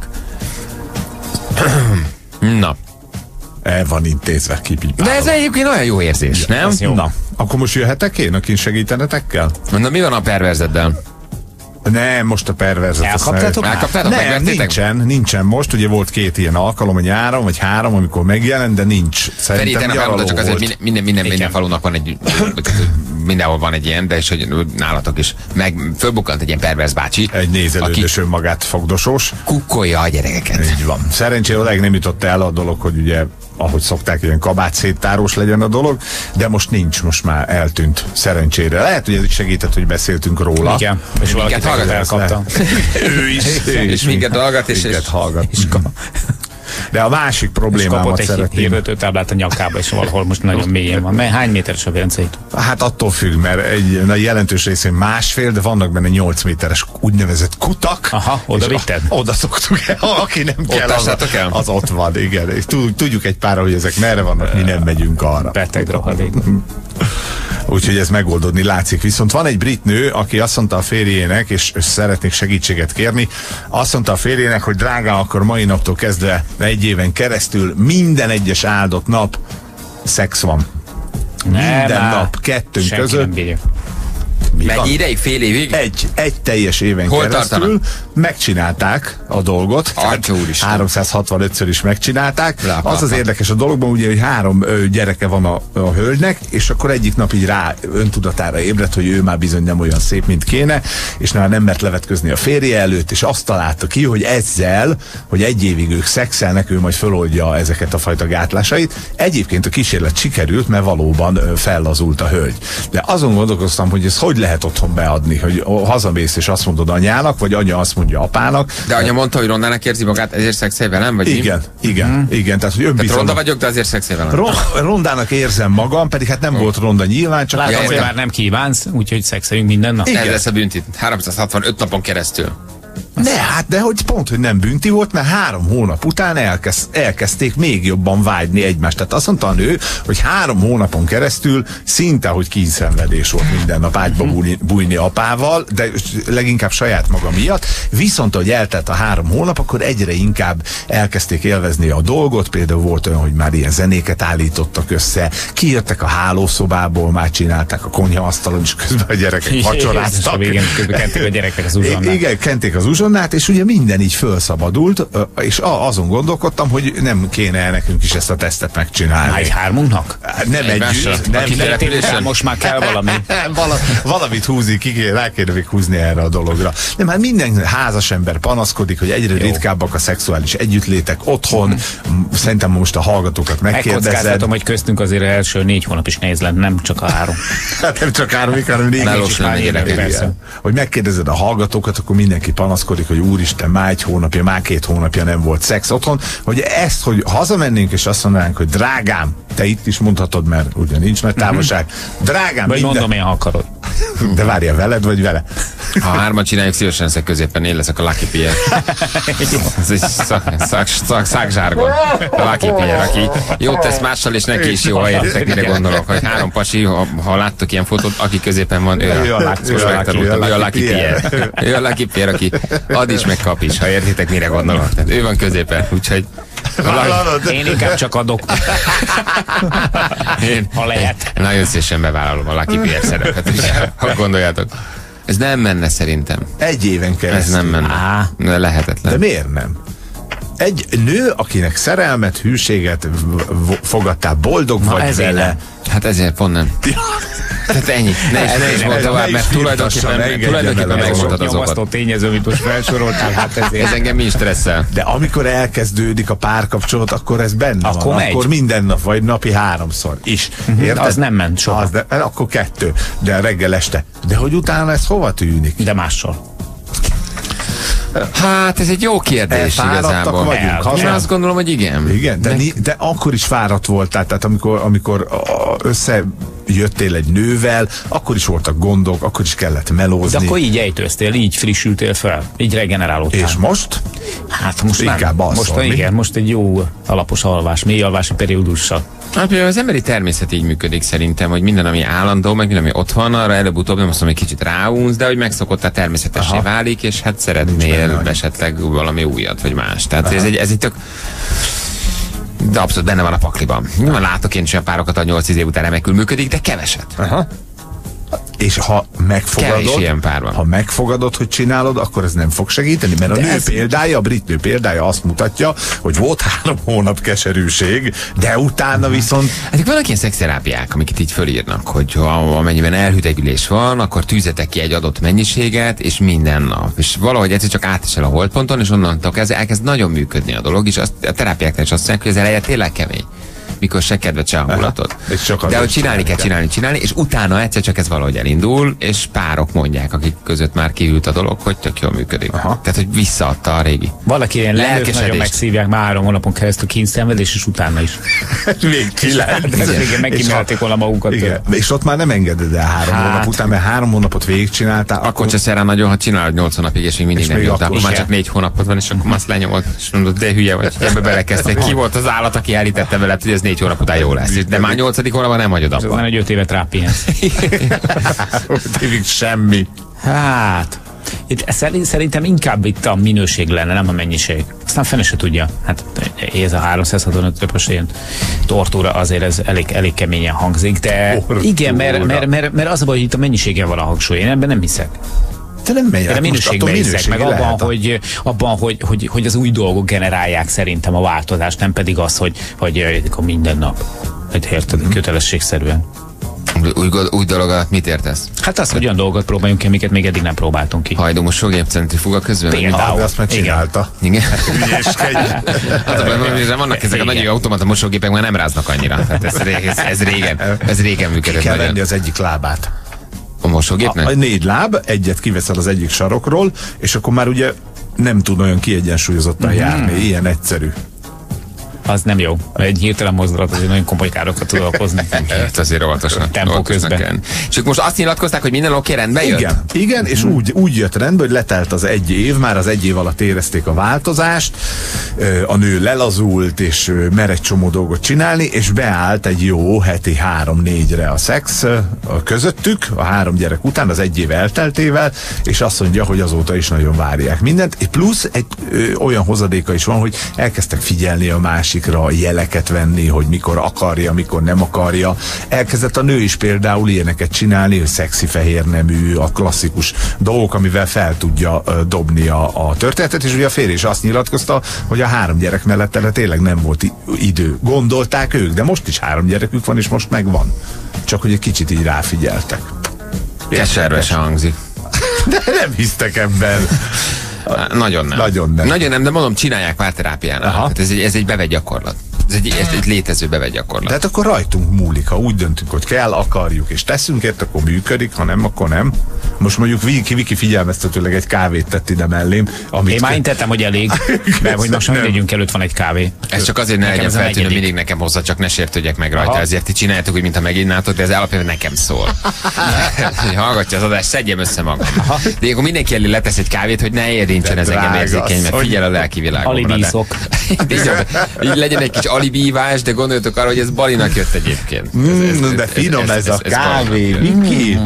Na. El van intézve, kipipálva. De ez egyébként olyan jó érzés, nem? Jó. Na, akkor most jöhetek én, akin segítenetekkel? Na, mi van a perverzeddel? Nem, most a perverzet. Elkaptátok? Nem, nincsen most. Ugye volt 2 ilyen alkalom, a nyáron, vagy 3, amikor megjelent, de nincs. Szerintem felmondod, csak azért minden falunak van egy, mindenhol van egy ilyen, de és hogy nálatok is. Meg fölbukkant egy ilyen perverz bácsi. Egy nézelődős önmagát fogdosós. Kukkolja a gyerekeket. Így van. Szerencsére odáig nem jutott el a dolog, hogy ugye ahogy szokták, ilyen kabát széttárós legyen a dolog, de most nincs, most már eltűnt, szerencsére. Lehet, hogy ez is segített, hogy beszéltünk róla. Igen, és valakit hallgat elkapta. Ő is. És minket hallgat, és hallgat. De a másik problémámat szeretném. És kapott egy táblát a nyakába, és valahol most nagyon mélyen van. Hány méteres a Velencei tó? Hát attól függ, mert egy jelentős részén 1,5, de vannak benne 8 méteres úgynevezett kutak. Aha, oda vitted? Oda szoktuk el, aki nem kell, az ott van, igen. És tudjuk egy pár, hogy ezek merre vannak, mi nem megyünk arra. Beteg rohadék. Úgyhogy ez megoldódni látszik. Viszont van egy brit nő, aki azt mondta a férjének, és szeretnék segítséget kérni, azt mondta a férjének, hogy drágám, akkor mai naptól kezdve 1 éven keresztül minden egyes áldott nap szex van. Minden nap, 2 között. ideig. Mennyi ideig? Fél évig? Egy teljes éven Hol keresztül tartanak? Megcsinálták a dolgot. 365-ször is megcsinálták. Az érdekes a dologban, ugye, hogy 3 gyereke van a hölgynek, és akkor egyik nap így rá öntudatára ébredt, hogy ő már bizony nem olyan szép, mint kéne, és már nem mert levetközni a férje előtt, és azt találta ki, hogy ezzel, hogy egy évig ők szexelnek, ő majd föloldja ezeket a fajta gátlásait. Egyébként a kísérlet sikerült, mert valóban fellazult a hölgy. De azon gondolkoztam, hogy ez hogy lehet otthon beadni, hogy hazamész és azt mondod anyának, vagy anya azt mondja apának. De anya mondta, hogy Rondának érzi magát, ezért szexel velem, vagy igen. Tehát, hogy tehát ronda vagyok, de azért szexel velem. Rondának érzem magam, pedig hát nem volt ronda nyilván, csak látom, hogy már nem kívánsz, úgyhogy szexeljünk minden nap. Ez lesz a bünti. 365 napon keresztül. De hogy pont, hogy nem bünti volt, mert 3 hónap után elkezdték még jobban vágyni egymást. Tehát azt mondta a nő, hogy 3 hónapon keresztül szinte, hogy kínszenvedés volt minden nap ágyba bújni apával, de leginkább saját maga miatt. Viszont, hogy eltelt a 3 hónap, akkor egyre inkább elkezdték élvezni a dolgot. Például volt olyan, hogy már ilyen zenéket állítottak össze, kijöttek a hálószobából, már csinálták a konyhaasztalon, és közben a gyerekek vacsoráztak. Közben kenték a gyerekek az uzsonnát. Igen, kenték az uzsonnát, és ugye minden így felszabadult, és azon gondolkodtam, hogy nem kéne nekünk is ezt a tesztet megcsinálni. Egy 3-unknak? Nem együtt. Nem, most már kell valami. Valamit húzni, rá kéne még húzni erre a dologra. Nem, hát minden házas ember panaszkodik, hogy egyre ritkábbak a szexuális együttlétek otthon. Szerintem most a hallgatókat megkérdezed. Megkockáztatom, hogy köztünk azért első 4 hónap is nehéz lenne, nem csak a 3. Nem csak 3, hanem 4. Hogy megkérdezed a hallgatókat, akkor mindenki panaszkodik, hogy úristen, már 1 hónapja, már 2 hónapja nem volt szex otthon, hogy ezt, hogy hazamennénk és azt mondanánk, hogy drágám, te itt is mondhatod, mert ugye nincs nagy távolság, drágám, vagy minden... mondom én, ha akarod. De várjál, veled vagy vele? Ha 3-at csináljuk, szívesen leszek középen, én leszek a Lucky Pierre. Ez egy szakzsárgon. A Lucky Pierre, aki jót tesz mással, és neki is jó, ha értek, mire gondolok, hogy 3 pasi, ha láttok ilyen fotót, aki középen van, ő a Lucky Pierre. Ő a Lucky Pierre, aki ad is, meg kap is, ha értitek, mire gondolok. Tehát ő van középen, úgyhogy... Én inkább csak adok. Ha lehet. Nagyon szépen bevállalom a Lucky Pierre szerepet, ha gondoljátok. Ez nem menne szerintem. 1 éven keresztül. Ez nem menne. Lehetetlen. De miért nem? Egy nő, akinek szerelmet, hűséget fogadtál, boldog vagy vele. Hát ezért pont nem. Tehát ennyi. Ne is mondd tovább, mert tulajdonképpen megmondtad az okat. Nyomasztó tényező, amit most felsoroltál, hát ezért. Ez engem mi stresszel. De amikor elkezdődik a párkapcsolat, akkor ez benne akkor van. Akkor minden nap, vagy napi 3-szor is. Érted? Az nem ment soha. Akkor 2, de reggel este. De hogy utána ez hova tűnik? De mással. Hát ez egy jó kérdés igazából. Én azt gondolom, hogy igen. Igen, de akkor is fáradt voltál, tehát amikor összejöttél egy nővel, akkor is voltak gondok, akkor is kellett melózni. De akkor így ejtőztél, így frissültél fel, így regenerálódtál. És most? Hát most inkább nem. Most egy jó alapos alvás, mély alvási periódussal. Hát például az emberi természet így működik szerintem, hogy minden, ami állandó, meg minden, ami ott van, arra előbb-utóbb nem azt mondom, hogy kicsit ráunsz, de hogy megszokottál, természetessé válik, és hát szeretnél esetleg valami újat, vagy más. Tehát ez egy tök... De abszolút benne van a pakliban. Nyilván látok én is olyan párokat, a 8-10 év után remekül működik, de keveset. És ha megfogadod, hogy csinálod, akkor ez nem fog segíteni, mert a nő példája, a brit nő példája azt mutatja, hogy volt 3 hónap keserűség, de utána viszont... Ezek vannak ilyen szexterápiák, amiket így fölírnak, hogy amennyiben elhidegülés van, akkor tűzetek ki egy adott mennyiséget, és minden nap. És valahogy egyszer csak átesel a holdponton, és onnantól kezdve elkezd nagyon működni a dolog, és a terápiáknál is azt mondják, hogy az eleje tényleg kemény. Mikor se kedvet, se hangulatot. De hogy csinálni, és utána egyszer csak ez valahogy elindul, és párok mondják, akik között már kihűlt a dolog, hogy tök jól működik. Tehát, hogy visszaadta a régi. Valaki ilyen lelkes nagyon megszívják már 3 hónapon keresztül kínszenvedés, és utána is. Még igen, megkímélték volna magukat. És ott már nem engeded el 3 hónap után, mert 3 hónapot végigcsináltál. Akkor se szerel nagyon, ha csinálod 8 hónapig, és még mindig nem jött. Akkor már csak 4 hónapot van, és akkor azt lenyomod, és mondod, de hülye vagy, ebbe belekezdtek. Ki volt az állat, aki elítette veled, hogy ez 4 hónap után jó lesz. De már 8. hónapban nem hagyod abban. Ez egy 5 évet rápihensz. 5 évig semmi. Hát... Itt szerintem inkább itt a minőség lenne, nem a mennyiség. Aztán fene se tudja. Hát ez a 365-ös ilyen tortúra azért ez elég keményen hangzik, de igen, mert az a baj, hogy itt a mennyiséggel van a hangsúly. Én ebben nem hiszek. Te nem megy a minőségbe hiszek, meg abban, hogy az új dolgok generálják szerintem a változást, nem pedig az, hogy minden nap. Érted, kötelességszerűen. Új dolog alatt mit értesz? Hát azt, hogy olyan dolgot próbáljunk ki, amiket még eddig nem próbáltunk ki. Hajdomos sógép centrifuga közben? Például. Azt megcsinálta. Igen. Hát vannak ezek a nagy automata mosógépek, már nem ráznak annyira. Tehát ez régen működött. Ki kell venni az egyik lábát. A mosógépnek? A 4 láb, egyet kiveszel az egyik sarokról, és akkor már ugye nem tud olyan kiegyensúlyozottan járni. Ilyen egyszerű. Az nem jó. Egy hirtelen mozdulat azért nagyon komoly károkat tud okozni. Azért óvatosan. Tempó közben. És ők most azt nyilatkozták, hogy minden oké, rendben jött? Igen, és úgy jött rendbe, hogy letelt az 1 év, már az 1 év alatt érezték a változást, a nő lelazult, és mer egy csomó dolgot csinálni, és beállt egy jó heti 3-4-re a szex közöttük, a 3 gyerek után, az 1 év elteltével, és azt mondja, hogy azóta is nagyon várják mindent, és plusz egy olyan hozadéka is van, hogy elkezdtek figyelni a másikra, jeleket venni, hogy mikor akarja, mikor nem akarja. Elkezdett a nő is például ilyeneket csinálni, hogy szexi fehér nemű, a klasszikus dolgok, amivel fel tudja dobni a történetet, és ugye a férj is azt nyilatkozta, hogy a 3 gyerek mellett tényleg nem volt idő. Gondolták ők, de most is 3 gyerekük van, és most megvan. Csak hogy egy kicsit így ráfigyeltek. Keservesen hangzik. De nem hisztek ebben. Nagyon nem, de mondom, csinálják párterápiának. Hát ez egy bevett gyakorlat. Ez egy létező bevett gyakorlat. Tehát akkor rajtunk múlik, ha úgy döntünk, hogy kell, akarjuk és teszünk ért, akkor működik, ha nem, akkor nem. Most mondjuk Viki figyelmeztetőleg egy kávét tett ide mellém. Én már tettem, hogy elég, mert hogy most mindegyünk előtt van egy kávé. Ez csak azért ne legyen feltűnő, mindig nekem hozza, csak ne sértődjek meg rajta. Ezért ti csináljátok, hogy mintha meginnátok, de ez alapján nekem szól. Hallgatja az adást, szedjem össze magam. De akkor mindenki elé letesz egy kávét, hogy ne érintsen ez engem érzékeny, mert figyel a lelki világomra. Alibízok. Így legyen egy kis alibívás, de gondoljatok arra, hogy ez Balinak jött egyébként. De finom ez a kávé, Viki.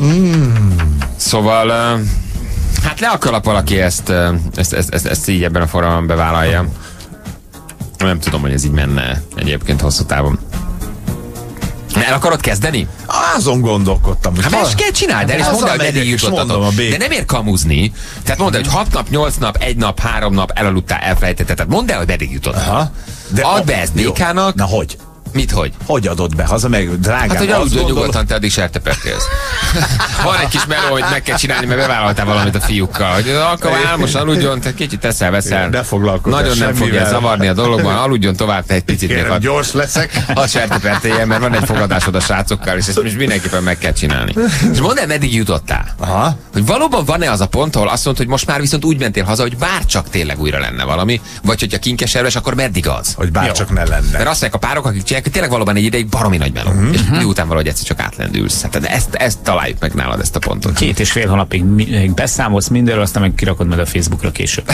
Szóval, hát le akar valaki ezt így ebben a formában bevállalja. Nem tudom, hogy ez így menne egyébként hosszú távon. El akarod kezdeni? Azon gondolkodtam. Hát most kell csináld el, és mondd el, hogy eddig jutottatok. De nem ér kamuzni. Tehát mondd el, hogy 6 nap, 8 nap, 1 nap, 3 nap elaludtál, elfelejtetted. Tehát mondd el, hogy eddig jutottál. Add be ezt DK-nak. Na hogy? Mit, hogy? Hogy adod be? Haza meg drágán. Hát, hogy aludjon nyugodtan, te addig sertepekélsz. Van egy kis meló, amit meg kell csinálni, mert bevállaltál valamit a fiúkkal. Hogy akkor álmos aludjon, te kicsit teszel-veszel. Ne foglalkozz. Nagyon nem fogja zavarni a dologban, aludjon tovább, te egy picit. Kérem, gyors leszek. A sertepekéljen, mert van egy fogadásod a srácokkal, és ezt most mindenképpen meg kell csinálni. És mondd el, meddig jutottál? Aha. Hogy valóban van-e az a pont, ahol azt mondod, hogy most már viszont úgy mentél haza, hogy bárcsak tényleg újra lenne valami, vagy hogyha kinkeserves, akkor meddig az? Hogy bárcsak ne lenne. Mert azt mondják a párok, akik csinálják, hogy tényleg valóban egy ideig baromi nagy meló. És miután valahogy egyszer csak átlendülsz. Hát ezt találjuk meg nálad, ezt a pontot. 2,5 hónapig még beszámolsz mindenről, aztán meg kirakod majd a Facebookra később.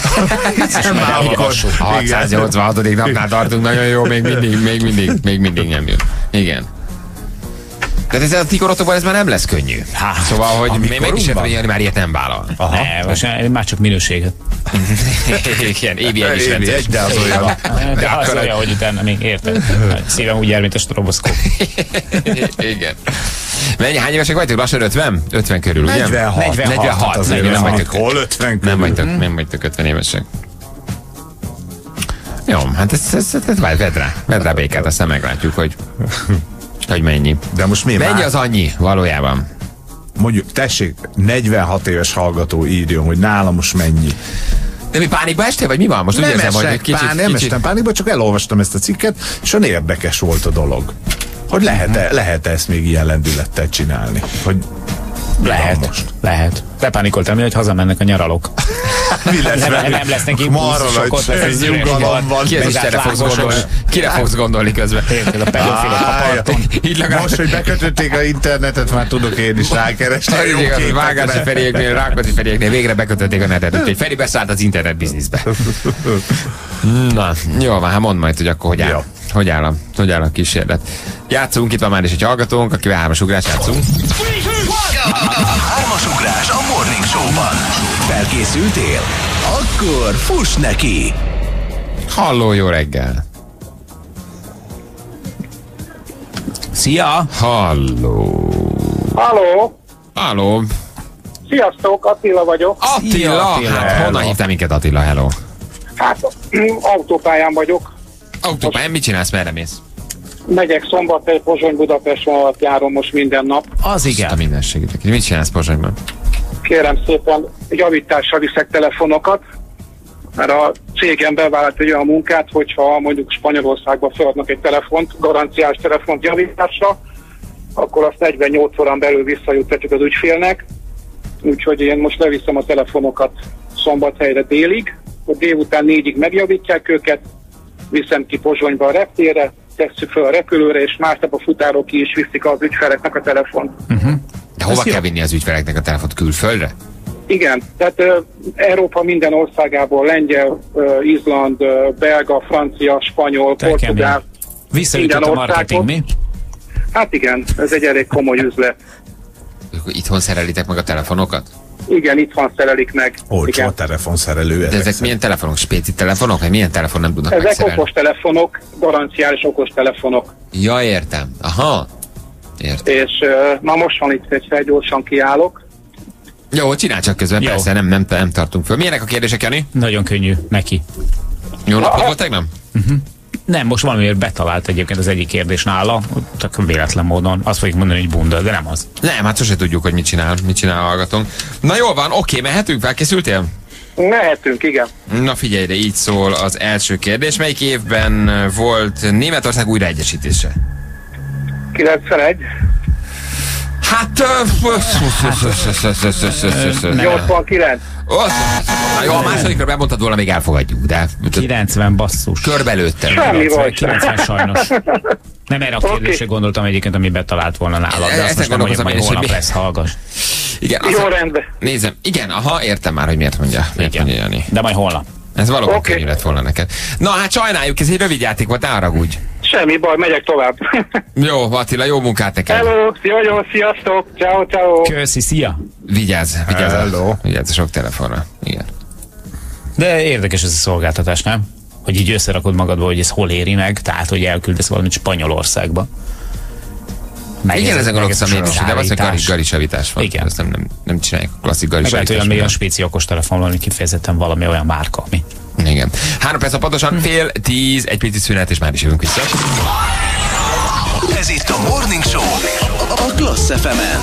A 686. napnál tartunk, nagyon jó, még mindig nem jön. Igen. Tehát ez a tikorotokban ez már nem lesz könnyű. Szóval, hogy meg is értem, már ilyet nem vállal. Ne, már csak minőséget. Igen, évi egy is rendes. De az olyan. De az olyan, hogy utána még érted. Szívem úgy jár, mint a stroboszkóp. Igen. Mennyi, hány évesek vagytok? Lassan 50? 50 körül, ugye? 46. Nem vagytok. Hol 50 körül? Nem vagytok 50 évesek. Jó, hát vedd rá békát, aztán meglátjuk, hogy mennyi. De most mennyi az annyi valójában? Mondjuk, tessék, 46 éves hallgató írjon, hogy nálam most mennyi. De mi pánikba estél, vagy mi van? Most nem estem pánikba, csak elolvastam ezt a cikket, és olyan érdekes volt a dolog. Hogy lehet ezt még ilyen lendülettel csinálni? Hogy Lehet. Bepánikoltam, hogy hazamennek a nyaralok. Mi lesz? Nem lesz neki impulszusokot, lesz nyugalom van. Kire fogsz gondolni közben? A pedofilok a parton. Most, hogy bekötötték a internetet, már tudok én is rákeresni. Vágási Feriéknél, Rákóczi Feriéknél végre bekötötték a netet, úgyhogy Feri beszállt az internet bizniszbe. Na, jó van, hát mondd majd, hogy akkor hogy áll a kísérlet. Játszunk, itt van már is egy hallgatónk, akivel 3-as ugrás játszunk. A 3-as ugrás a Morning Show-ban. Felkészültél? Akkor fuss neki! Halló, jó reggel! Szia! Halló! Halló! Halló! Sziasztok, Attila vagyok. Attila! Hát honnan hívtál minket, Attila? Hello! Hát, autópályán vagyok. Autópályán? Mit csinálsz, merre mész? Megyek Szombathely, Pozsony, Budapest vonalat járom most minden nap. Az igen. A mindenségét. Mit csinálsz Pozsonyban? Kérem szépen, javításra viszek telefonokat, mert a cégem bevállalt egy olyan munkát, hogyha mondjuk Spanyolországba feladnak egy telefont, garanciás telefont javításra, akkor azt 48 órán belül visszajuttatjuk az ügyfélnek. Úgyhogy én most leviszem a telefonokat Szombathelyre délig, hogy délután 4-ig megjavítják őket, viszem ki Pozsonyba a reptérre, tesszük fel a repülőre, és másnap a futárok ki is viszik az ügyfeleknek a telefont. De hova kell vinni az ügyfeleknek a telefont? Külföldre? Igen, tehát Európa minden országából, lengyel, Izland, belga, francia, spanyol, portugál. Visszajutott a marketing, mi? Hát igen, ez egy elég komoly üzlet. Itthon szerelitek meg a telefonokat? Igen, itthon szerelik meg. Olcsó a telefonszerelő. De ezek milyen telefonok? Spéci telefonok? Vagy milyen telefon nem tudnak ezek megszerelni? okos telefonok, garanciális okos telefonok. Ja, értem. Aha. Értem. És na most van itt egy felgyorsan kiállok. Jó, csinálj csak közben, jó. Persze, nem tartunk föl. Milyenek a kérdések, Jani? Nagyon könnyű, neki. Jó napot volt tegnap? Nem, most valamiért betalált egyébként az egyik kérdés nála, csak véletlen módon. Azt fogjuk mondani, hogy bunda, de nem az. Nem, hát sose tudjuk, hogy mit csinál a hallgatónk. Na jól van, oké, mehetünk? Felkészültél? Mehetünk, igen. Na figyelj, de így szól az első kérdés. Melyik évben volt Németország újraegyesítése? 91. Hát... 89. Jó, a másodikra bemondtad volna, még elfogadjuk, de... 90 basszus. Körbelőttem. Semmi vagy. 90 sajnos. Nem erre a kérdésre gondoltam egyébként, ami betalált volna nálad, de azt most nem mondjam, hogy holnap lesz, hallgass. Igen, jó, rendben. Nézem, igen, aha, értem már, hogy miért mondja Jani. De majd holnap. Ez valóban könnyű lett volna neked. Na hát sajnáljuk, ez egy rövid játék volt, ne haragudj. Semmi baj, megyek tovább. Jó, Attila, jó munkát neked. Hello, jó, sziasztok, ciao. Köszi, szia. Vigyázz a sok telefonra. Igen. De érdekes ez a szolgáltatás, nem? Hogy így összerakod magadba, hogy ez hol éri meg, tehát hogy elküldesz valamit Spanyolországba. Igen, ezen gondolkoztam én is, de valószínűleg garisavítás van. Igen. Ezt nem csinálják a klasszik garisavítás. Meg olyan spéci okos telefon van, kifejezetten valami olyan márka, ami. Igen. 3 perc a pontosan, fél 10, egy pici szünet, és már is jövünk vissza. Ez itt a Morning Show a Klassz FM-en.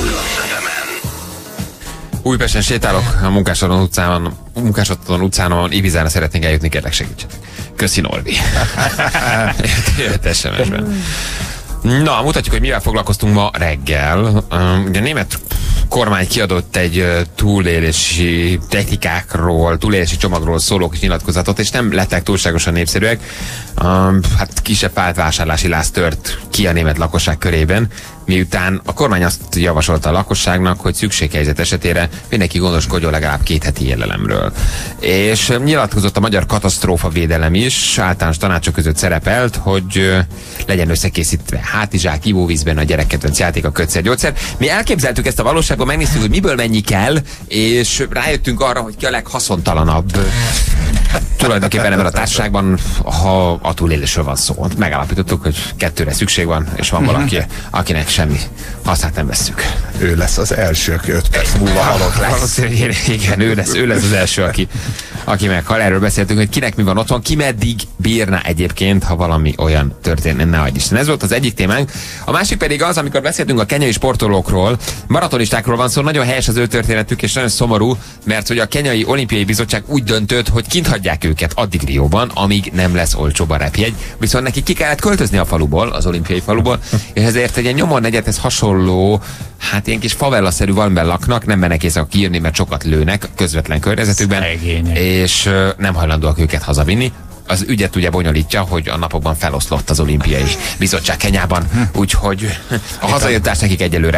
Újpesten sétálok a Munkásotthon utcánon, Ibizára szeretnénk eljutni, kérlek segítsetek. Köszi, Norbi. Jött SMS-ben. Na, mutatjuk, hogy mivel foglalkoztunk ma reggel. Ugye a német kormány kiadott egy túlélési technikákról, túlélési csomagról szóló kis nyilatkozatot, és nem lettek túlságosan népszerűek. Hát kisebb pártvásárlási láz tört ki a német lakosság körében, miután a kormány azt javasolta a lakosságnak, hogy szükséghelyzet esetére mindenki gondoskodjon legalább 2 heti élelemről. És nyilatkozott a magyar katasztrófavédelem is, általános tanácsok között szerepelt, hogy legyen összekészítve hátizsák, ivóvízben a gyerek kedvenc játék, a kötszergyógyszer. Mi elképzeltük ezt a valóságban, megnéztük, hogy miből mennyi kell, és rájöttünk arra, hogy ki a leghaszontalanabb tulajdonképpen ebben a társaságban, ha a túlélésről van szó. Megállapítottuk, hogy 2-re szükség van, és van valaki, akinek semmi hasznát nem vesszük. Ő lesz az első, aki 5 perc múlva halott lesz. Igen, ő lesz az első, aki meghal. Erről beszéltünk, hogy kinek mi van otthon, ki meddig bírna egyébként, ha valami olyan történne, ne adj Isten. Ez volt az egyik témánk. A másik pedig az, amikor beszéltünk a kenyai sportolókról, maratonistákról van szó, nagyon helyes az ő történetük, és nagyon szomorú, mert hogy a Kenyai Olimpiai Bizottság úgy döntött, hogy kint hagyják őket addig Rióban, amíg nem lesz olcsóbb a repjegy. Viszont neki ki kellett költözni a faluból, az olimpiai faluból, és ezért egy ilyen nyomornegyedhez hasonló, hát ilyen kis favela-szerű valamiben laknak, nem mennek észre kiírni, mert sokat lőnek közvetlen környezetükben, és nem hajlandóak őket hazavinni. Az ügyet ugye bonyolítja, hogy a napokban feloszlott az Olimpiai Bizottság Kenyában, úgyhogy a hazajuttás nekik egyelőre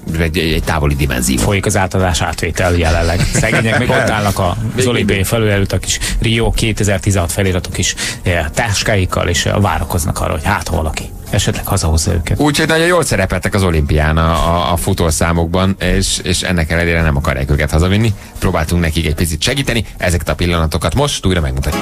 egy távoli dimenzió. Folyik az átadás átvétel jelenleg. Szegények meg ott állnak az olimpiai felül előtt a kis Rio 2016 feliratok is táskáikkal, és várakoznak arra, hogy hát ha valaki esetleg hazahozza őket. Úgyhogy nagyon jól szerepeltek az olimpián a futószámokban, és ennek ellenére nem akarják őket hazavinni. Próbáltunk nekik egy picit segíteni, ezeket a pillanatokat most újra megmutatjuk.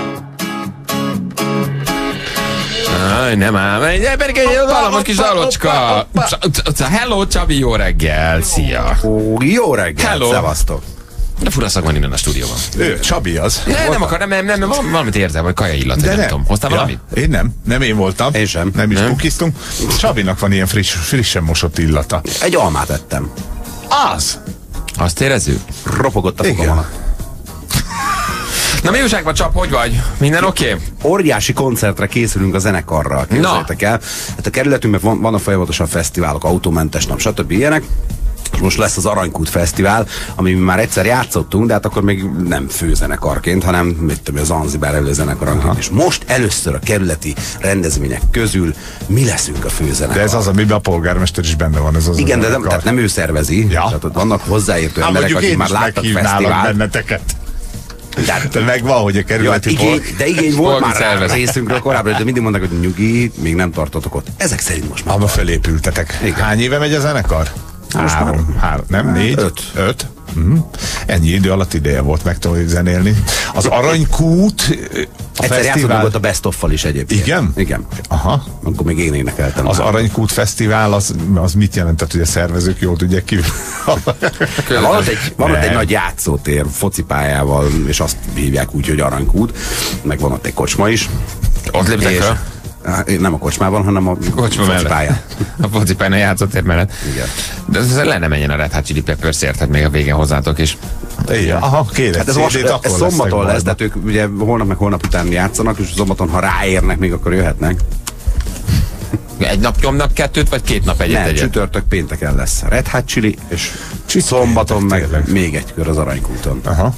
Nem ám, egy valamos kis dalocska. Hello, Csabi, jó reggel, szia. Jó reggel, szevasztok. De furaszak van innen a stúdióban. Ő, Csabi az. Nem, valamit érzem, hogy kaja illat, nem tudom. Hoztál valamit? Én nem én voltam. Én sem. Nem is kukiztunk. Csabinak van ilyen frissen mosott illata. Egy almát ettem. Az! Azt érezzük? Ropogott a fogamat. Na mi újság van, Csap, hogy vagy? Minden oké? Óriási koncertre készülünk a zenekarral, képzeljétek el. Hát a kerületünkben vannak folyamatosan fesztiválok, autómentes nap, stb. Ilyenek. Most lesz az Aranykút Fesztivál, ami már egyszer játszottunk, de hát akkor még nem főzenekarként, hanem mit tudom, az Zanzibár előzenekarként. És most először a kerületi rendezvények közül mi leszünk a főzenekar. De ez az, amiben a polgármester is benne van. Ez az igen, de tehát nem ő szervezi. Ja. Tehát ott vannak hozzáértő emberek, akik már láttak fesztivált. Benneteket. De megvan, hogy a kerületi de igény volt már részünkről korábban, de mindig mondták, hogy nyugi, még nem tartotok ott. Ezek szerint most már. Abba felépültetek. Igen. Hány éve megy a zenekar? Három, nem, 4? 5. Ennyi idő alatt ideje volt meg tudom zenélni. Az Aranykút egyszer játszottunk ott a Best of-val is egyébként. Igen? Igen. Aha. Akkor még én énekeltem. Az Aranykút Fesztivál, az mit jelentett, hogy a szervezők jól tudják ki? Van ott egy nagy játszótér focipályával, és azt hívják úgy, hogy Aranykút. Meg van ott egy kocsma is. Ott léptek fel? Nem a kocsmában, hanem a focipályán. A focipályán a játszótér mellett. Igen. De ez lenne menjen a Red Hot Chili Peppers érted még a végén hozzátok is. Igen. Aha, kérlek. Hát ez szombaton lesz, de ők ugye holnap meg holnap után játszanak, és szombaton, ha ráérnek, még akkor jöhetnek. Egy nap nyomnak 2-t, vagy 2 nap egyet? Nem, csütörtök pénteken lesz Red Hot Chili, és szombaton meg még egy kör az Aranykúton. Aha.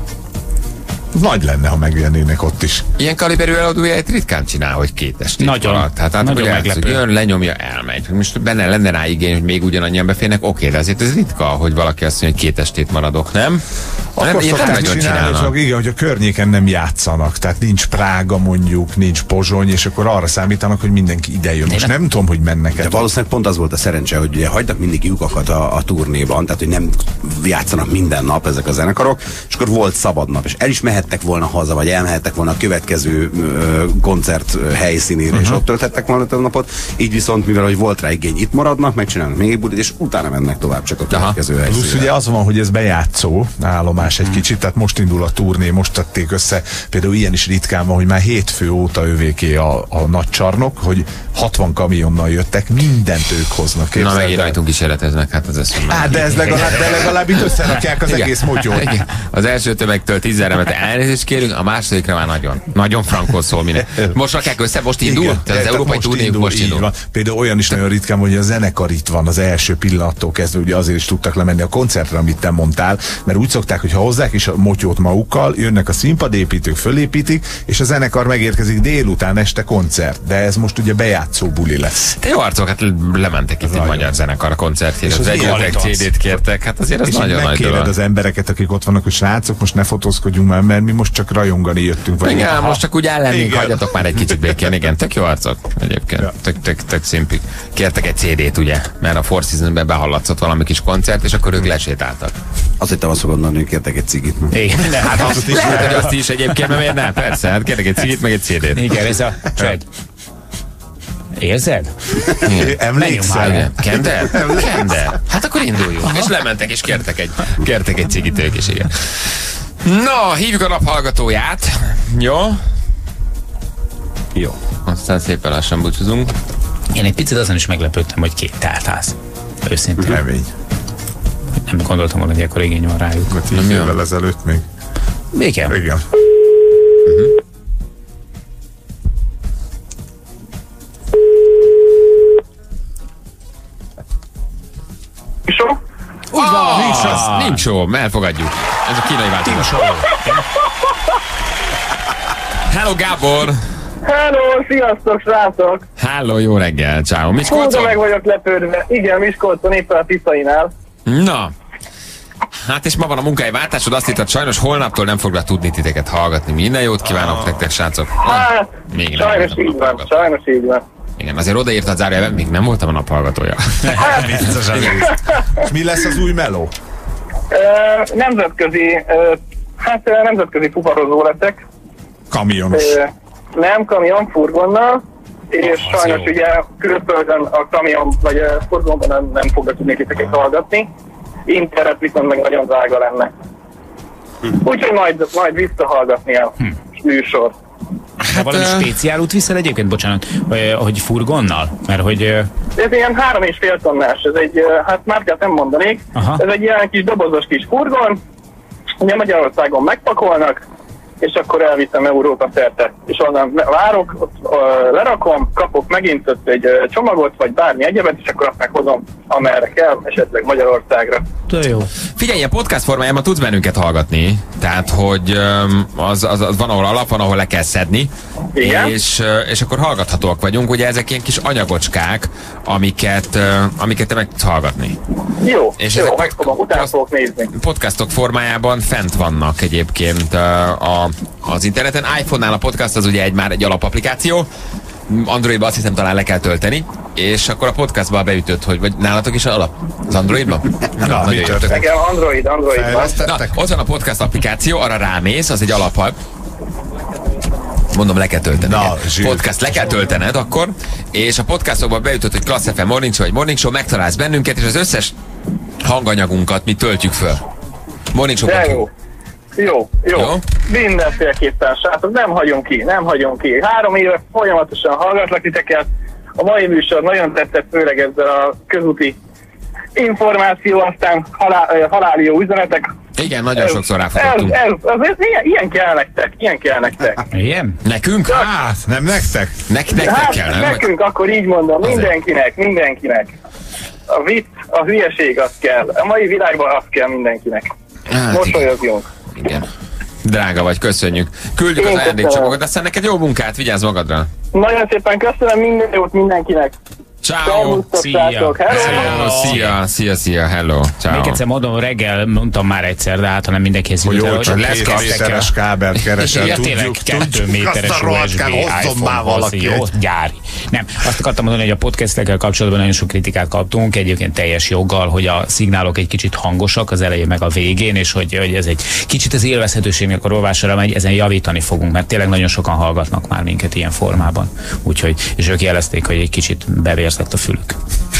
Nagy lenne, ha megjelennének ott is. Ilyen kaliberű eladóját ritkán csinál, hogy 2 estét nagyon alatt. Hát nagyon meglepő. Jön, lenyomja, elmegy. Most benne lenne rá igény, hogy még ugyanannyian beférnek, oké, de azért ez ritka, hogy valaki azt mondja, hogy 2 estét maradok, nem? Akkor szokták csinálni, csak igen, hogy a környéken nem játszanak. Tehát nincs Prága mondjuk, nincs Pozsony, és akkor arra számítanak, hogy mindenki ide jön. Most nem tudom, hogy mennek. De valószínűleg pont az volt a szerencse, hogy ugye hagynak mindig lyukakat a turnéban, tehát hogy nem játszanak minden nap ezek a zenekarok, és akkor volt szabad nap, és el is mehettek volna haza, vagy elmehettek volna a következő koncert helyszínére, és ott tölthettek volna a napot. Így viszont, mivel hogy volt rá igény, itt maradnak, megcsinálnak még egy budit, és utána mennek tovább csak a következő helyszínre. Plusz ugye az van, hogy ez bejátszó állomás egy kicsit, tehát most indul a turné, most tették össze, például ilyen is ritkán van, hogy már hétfő óta övéké a nagy csarnok, hogy 60 kamionnal jöttek, mindent ők hoznak. Na megint rajtunk kísérleteznek, hát az eszem. De ez legalább itt összerakják az egész motyót. Az első tömegtől 10-re, mert elnézést kérünk, a másodikra már nagyon frankol szól minden. Most rakják össze, most indul? Igen, tehát az európai turnéjuk most indul. Például olyan is nagyon ritkán, hogy a zenekar itt van az első pillanattól kezdve, ugye azért is tudtak lemenni a koncertre, amit te mondtál, mert úgy szokták, hogy ha hozzák is a motyót magukkal, jönnek a színpadépítők, fölépítik, és a zenekar megérkezik délután este koncert. De ez most ugye bejátszó buli lesz. Te jó arcok, hát lementek itt egy magyar zenekar a koncertjére, az egyetlen CD-t kértek, hát azért ez nagyon nagy dolog. Az embereket, akik ott vannak, hogy srácok, most ne fotózkodjunk már, mert mi most csak rajongani jöttünk. Vagy igen, most csak úgy ellennénk, hagyjatok már egy kicsit békén, igen, tök jó arcok egyébként, tök szimpik. Kértek egy CD-t, ugye, mert a Four Seasons-ben behallatszott valami kis koncert, és akkor ők lesétáltak. Azt hittem azt gondolni, hogy kértek egy cigit. Igen, de hát azt is lehet, hogy azt is egyébként, mert miért nem? Persze, hát kértek egy cigit, meg egy CD-t. Igen, ez a csed. Érzed? Emlékszel? Kender? Kender. Hát akkor induljunk. És lementek, és kértek egy cigit ők is, igen. Na, hívjuk a naphallgatóját. Jó? Jó. Aztán szépen lassan búcsúzunk. Én egy picit azon is meglepődtem, hogy 2 teltház. Őszintén. Remény. Nem gondoltam volna, hogy akkor igény van rájuk. 10 évvel ezelőtt még. Igen. Igen. Úgy van, nincs show, elfogadjuk. Ez a kínai változás. Hello, Gábor! Hello, sziasztok, srácok! Háló, jó reggel, ciao. Miskolcon? Meg vagyok lepődve. Igen, Miskolcon, éppen a Tiszainál. Na, hát és ma van a munkáiváltásod, azt írtad, sajnos holnaptól nem foglak tudni titeket hallgatni. Minden jót kívánok nektek, srácok. Hát, még sajnos így van, sajnos így van. Igen, azért odaírtad zárójelben, még nem voltam a naphallgatója. És mi lesz az új meló? Nemzetközi fuvarozó leszek. Kamionos. Nem, kamion, furgonnal. És sajnos jó. Ugye külföldön a kamion vagy a furgonban nem fogok tudni titeket hallgatni. Internet viszont meg nagyon drága lenne. Úgyhogy majd visszahallgatni a műsor. Hát, valami speciál út viszel egyébként, bocsánat, hogy furgonnal? Mert hogy... Ez ilyen 3,5 tonnás, ez egy, hát márkát nem mondanék, ez egy ilyen kis dobozos kis furgon, ugye Magyarországon megpakolnak, és akkor elviszem Európa szerte. És onnan várok, ott, lerakom, kapok megint ott egy csomagot, vagy bármi egyebet, és akkor azt meghozom, amerre kell, esetleg Magyarországra. Jó. Figyelj, ilyen podcast formájában tudsz bennünket hallgatni, tehát hogy az van, ahol alap, van, ahol le kell szedni. Igen. És akkor hallgathatóak vagyunk, ugye ezek ilyen kis anyagocskák, amiket te meg tudsz hallgatni. Jó, és jó, megfogom, utána fogok nézni. Podcastok formájában fent vannak egyébként az interneten. iPhone-nál a podcast az ugye már egy alapapplikáció, Androidba azt hiszem talán le kell tölteni, és akkor a podcastba beütött, hogy vagy nálatok is az Androidba? Nekem Androidban. Na, ott van a podcast applikáció, arra rámész, az egy alapapp. Mondom, le kell töltened. Podcast le kell töltened akkor, és a podcastokban beütött, hogy Class FM Morning Show, vagy Morning Show, megtalálsz bennünket, és az összes hanganyagunkat mi töltjük föl. Morning Show. Jó. Mindenféleképpen, srácok, nem hagyom ki. 3 éve folyamatosan hallgatlak titeket. A mai műsor nagyon tetszett, főleg ezzel a közúti információ, aztán haláli jó üzenetek. Igen, nagyon sokszor ráfogottunk. Ilyen kell nektek. Ilyen? Nekünk? Hát, nem nektek? Nektek kell, nem? Nekünk, akkor így mondom, mindenkinek. A vicc, a hülyeség, az kell. A mai világban az kell mindenkinek. Mosolyogjunk. Igen. Drága vagy, köszönjük. Küldjük az ajándékcsomagot, aztán neked jó munkát, vigyázz magadra. Nagyon szépen köszönöm, minden jót mindenkinek. Ciao. Szia, hello. Ciao. Még egyszer mondom, reggel mondtam már egyszer, de hát ha nem mindenkihez jut el, hogy lesz méteres kábelt keresel. Ja, tényleg 2 méteres USB iPhone valaki, jó, gyári. Nem, azt akartam mondani, hogy a podcastekkel kapcsolatban nagyon sok kritikát kaptunk, egyébként teljes joggal, hogy a szignálok egy kicsit hangosak az elején meg a végén, és hogy ez egy kicsit az élvezhetőségnek a rovására megy, ezen javítani fogunk, mert tényleg nagyon sokan hallgatnak már minket ilyen formában. Úgyhogy, és ők jelezték, hogy egy kicsit bevérzett a fülük.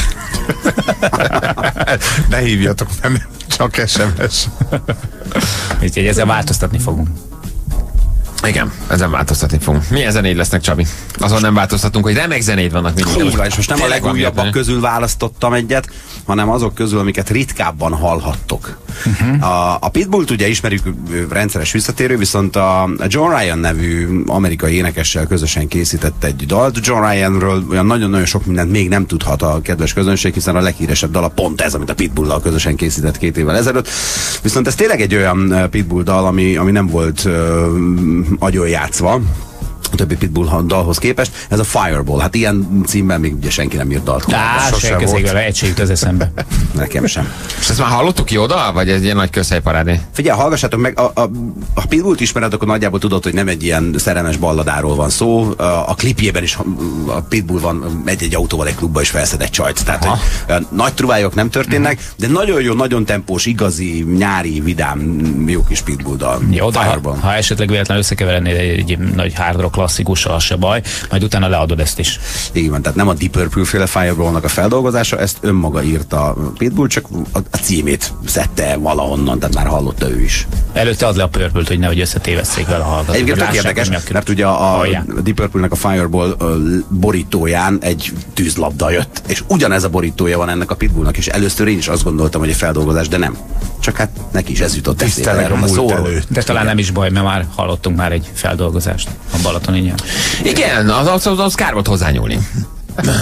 Ne hívjatok, nem csak SMS. Úgyhogy ezzel változtatni fogunk. Igen, ezen változtatni fogunk. Milyen zenéd lesznek, Csabi? Azon nem változtatunk, hogy remek zenéd vannak mindig. És most nem a legújabbak közül választottam egyet, hanem azok közül, amiket ritkábban hallhattok. A Pitbullt ugye ismerjük, rendszeres visszatérő, viszont a John Ryan nevű amerikai énekessel közösen készített egy dalt. John Ryanről olyan nagyon-nagyon sok mindent még nem tudhat a kedves közönség, hiszen a leghíresebb dala pont ez, amit a Pitbull-lal közösen készített 2 évvel ezelőtt. Viszont ez tényleg egy olyan Pitbull dal, ami nem volt agyon játszva a többi Pitbull dalhoz képest. Ez a Fireball. Hát ilyen címben még ugye senki nem írt dalt. Sosem volt. Egység jut az eszembe. Nekem sem. És ezt már hallottuk ki oda? Vagy ez ilyen nagy közhelyparádé? Figyelj, hallgassátok meg, a Pitbullt ismered, akkor nagyjából tudod, hogy nem egy ilyen szerelmes balladáról van szó. A klipjében is a Pitbull van, egy autóval egy klubba is felszed egy csajt. Tehát, hogy nagy truvályok nem történnek, de nagyon jó, nagyon tempós, igazi, nyári, vidám, jó kis Pitbull dal. Jó, ha esetleg véletlenül összekeverednél egy nagy hard rock klasszikussal, az se baj, majd utána leadod ezt is. Így van, tehát nem a Deep Purple-féle Fireball-nak a feldolgozása, ezt önmaga írta a Pitbull, csak a címét szedte valahonnan, tehát már hallotta ő is. Előtte ad le a Purple-t, hogy nehogy összetévesszék vele a hallgatók. Egyébként tök érdekes, mert ugye a Deep Purple-nek a Fireball borítóján egy tűzlabda jött, és ugyanez a borítója van ennek a Pitbullnak, és először én is azt gondoltam, hogy egy feldolgozás, de nem. Csak hát neki is ez jutott eszébe erről a szóról. De talán nem is baj, mert már hallottunk már egy feldolgozást a Balatoninján. Igen, az kár volt hozzányúlni.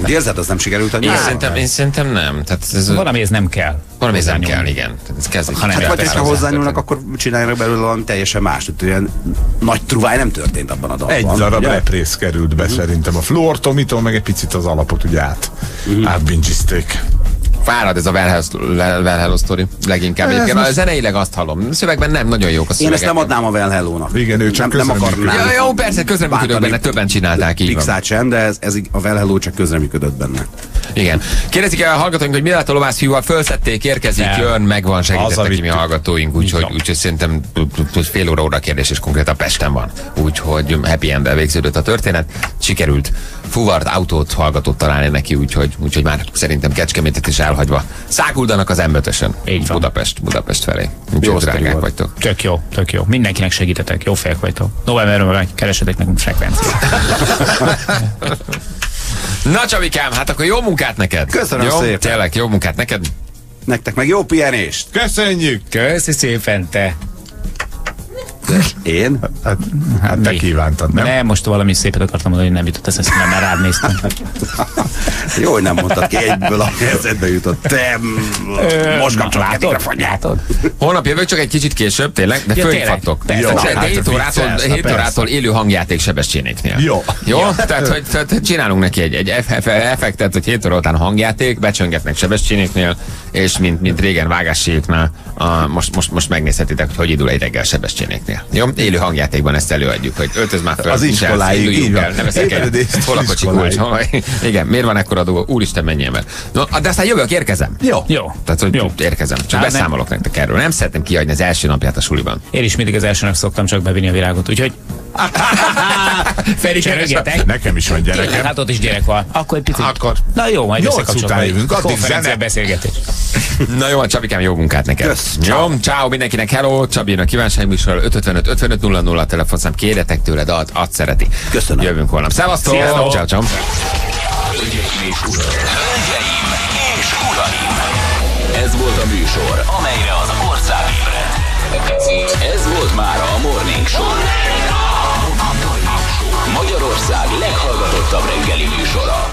Érzed, az nem sikerült? Én szerintem nem. Tehát valami ez nem kell. Valami ez nem kell, igen. Ez kezdik. Hát ha hozzányúlnak, akkor csináljanak belőle valami teljesen más. Olyan nagy truváj nem történt abban a dalban. Egy darab représz került be szerintem. A Floor Tomitól meg egy picit az alapot ugye átbingizték. Fárad ez a Well Hello sztori leginkább. Egyébként a zeneileg azt hallom. Szövegben nem, nagyon jók a szövegek. Én ezt nem adnám a Well Hello-nak. Igen, ő csak nem akarnám. Jó, persze, közreműködők benne, többen csinálták így. Pixát sem, de ez a Well Hello csak közreműködött benne. Igen. Kérdezik el a hallgatóink, hogy mi lett a lovászfiúval, fölszedték, érkezik, jön, megvan, segítettek ki mi hallgatóink, úgyhogy szerintem fél óra kérdés, és konkrétan Pesten van. Úgyhogy happy end-el végződött a történet. Sikerült fuvart autót hallgatót találni neki, úgyhogy már szerintem Kecskemétet is elhagyva száguldanak az M5-ösön. Budapest felé. Jó drágák vagytok. Tök jó. Mindenkinek segítetek, jó fejek vagytok. Novemberben keresetek nekünk frekvenciát. Na Csabikám, hát akkor jó munkát neked. Köszönöm szépen. Tényleg, jó munkát neked. Nektek meg jó pihenést. Köszönjük. Köszi szépen, te. Én? Hát te kívántad, nem? Nem, most valami szépet akartam mondani, hogy nem jutott eszembe, mert rád néztem. Jó, hogy nem mondtad ki egyből, a kezedbe jutott. Te most kapcsolod a mikrofonjátod. Holnap jövök, csak egy kicsit később, tényleg, de fölhívhattok. De 7 órától élő hangjáték Sebestyénéknél. Jó? Tehát, hogy csinálunk neki egy effektet, hogy 7 óra után hangjáték, becsöngetnek Sebestyénéknél, és mint régen Vágássiéknál, most megnézhetitek, hogy indul egy reggel Sebestyénéknél. Jó? Élő hangjátékban ezt előadjuk, hogy öltöz már föl. Az iskoláig, így van. Ne veszek el. Hol a kocsi kulcs? Igen, miért van ekkora dolog? Úristen, menjél meg. No, de aztán jövök, érkezem. Jó. Tehát, hogy érkezem. Csak beszámolok nektek erről. Nem szeretném kihagyni az első napját a suliban. Én is mindig az elsőnek szoktam csak bevinni a virágot, úgyhogy Feri, nekem is van gyerekem. Hát ott is gyerek van. Akkor egy picit. Na jó, majd összekapcsolunk. Konferencia beszélgetés. Na jó, Csabikám, jó munkát neked. Jó, ciao mindenkinek, hello, Csabinak kívánság műsor 555 55 00 a telefonszám, kérjetek tőled, ad szereti. Köszönöm. Jövünk holnap. Szevasztok, ciao. Hölgyeim és uraim, ez volt a műsor, amelyre az ország ébredt. Ez volt már a Morning Show. Magyarország leghallgatottabb reggeli műsora.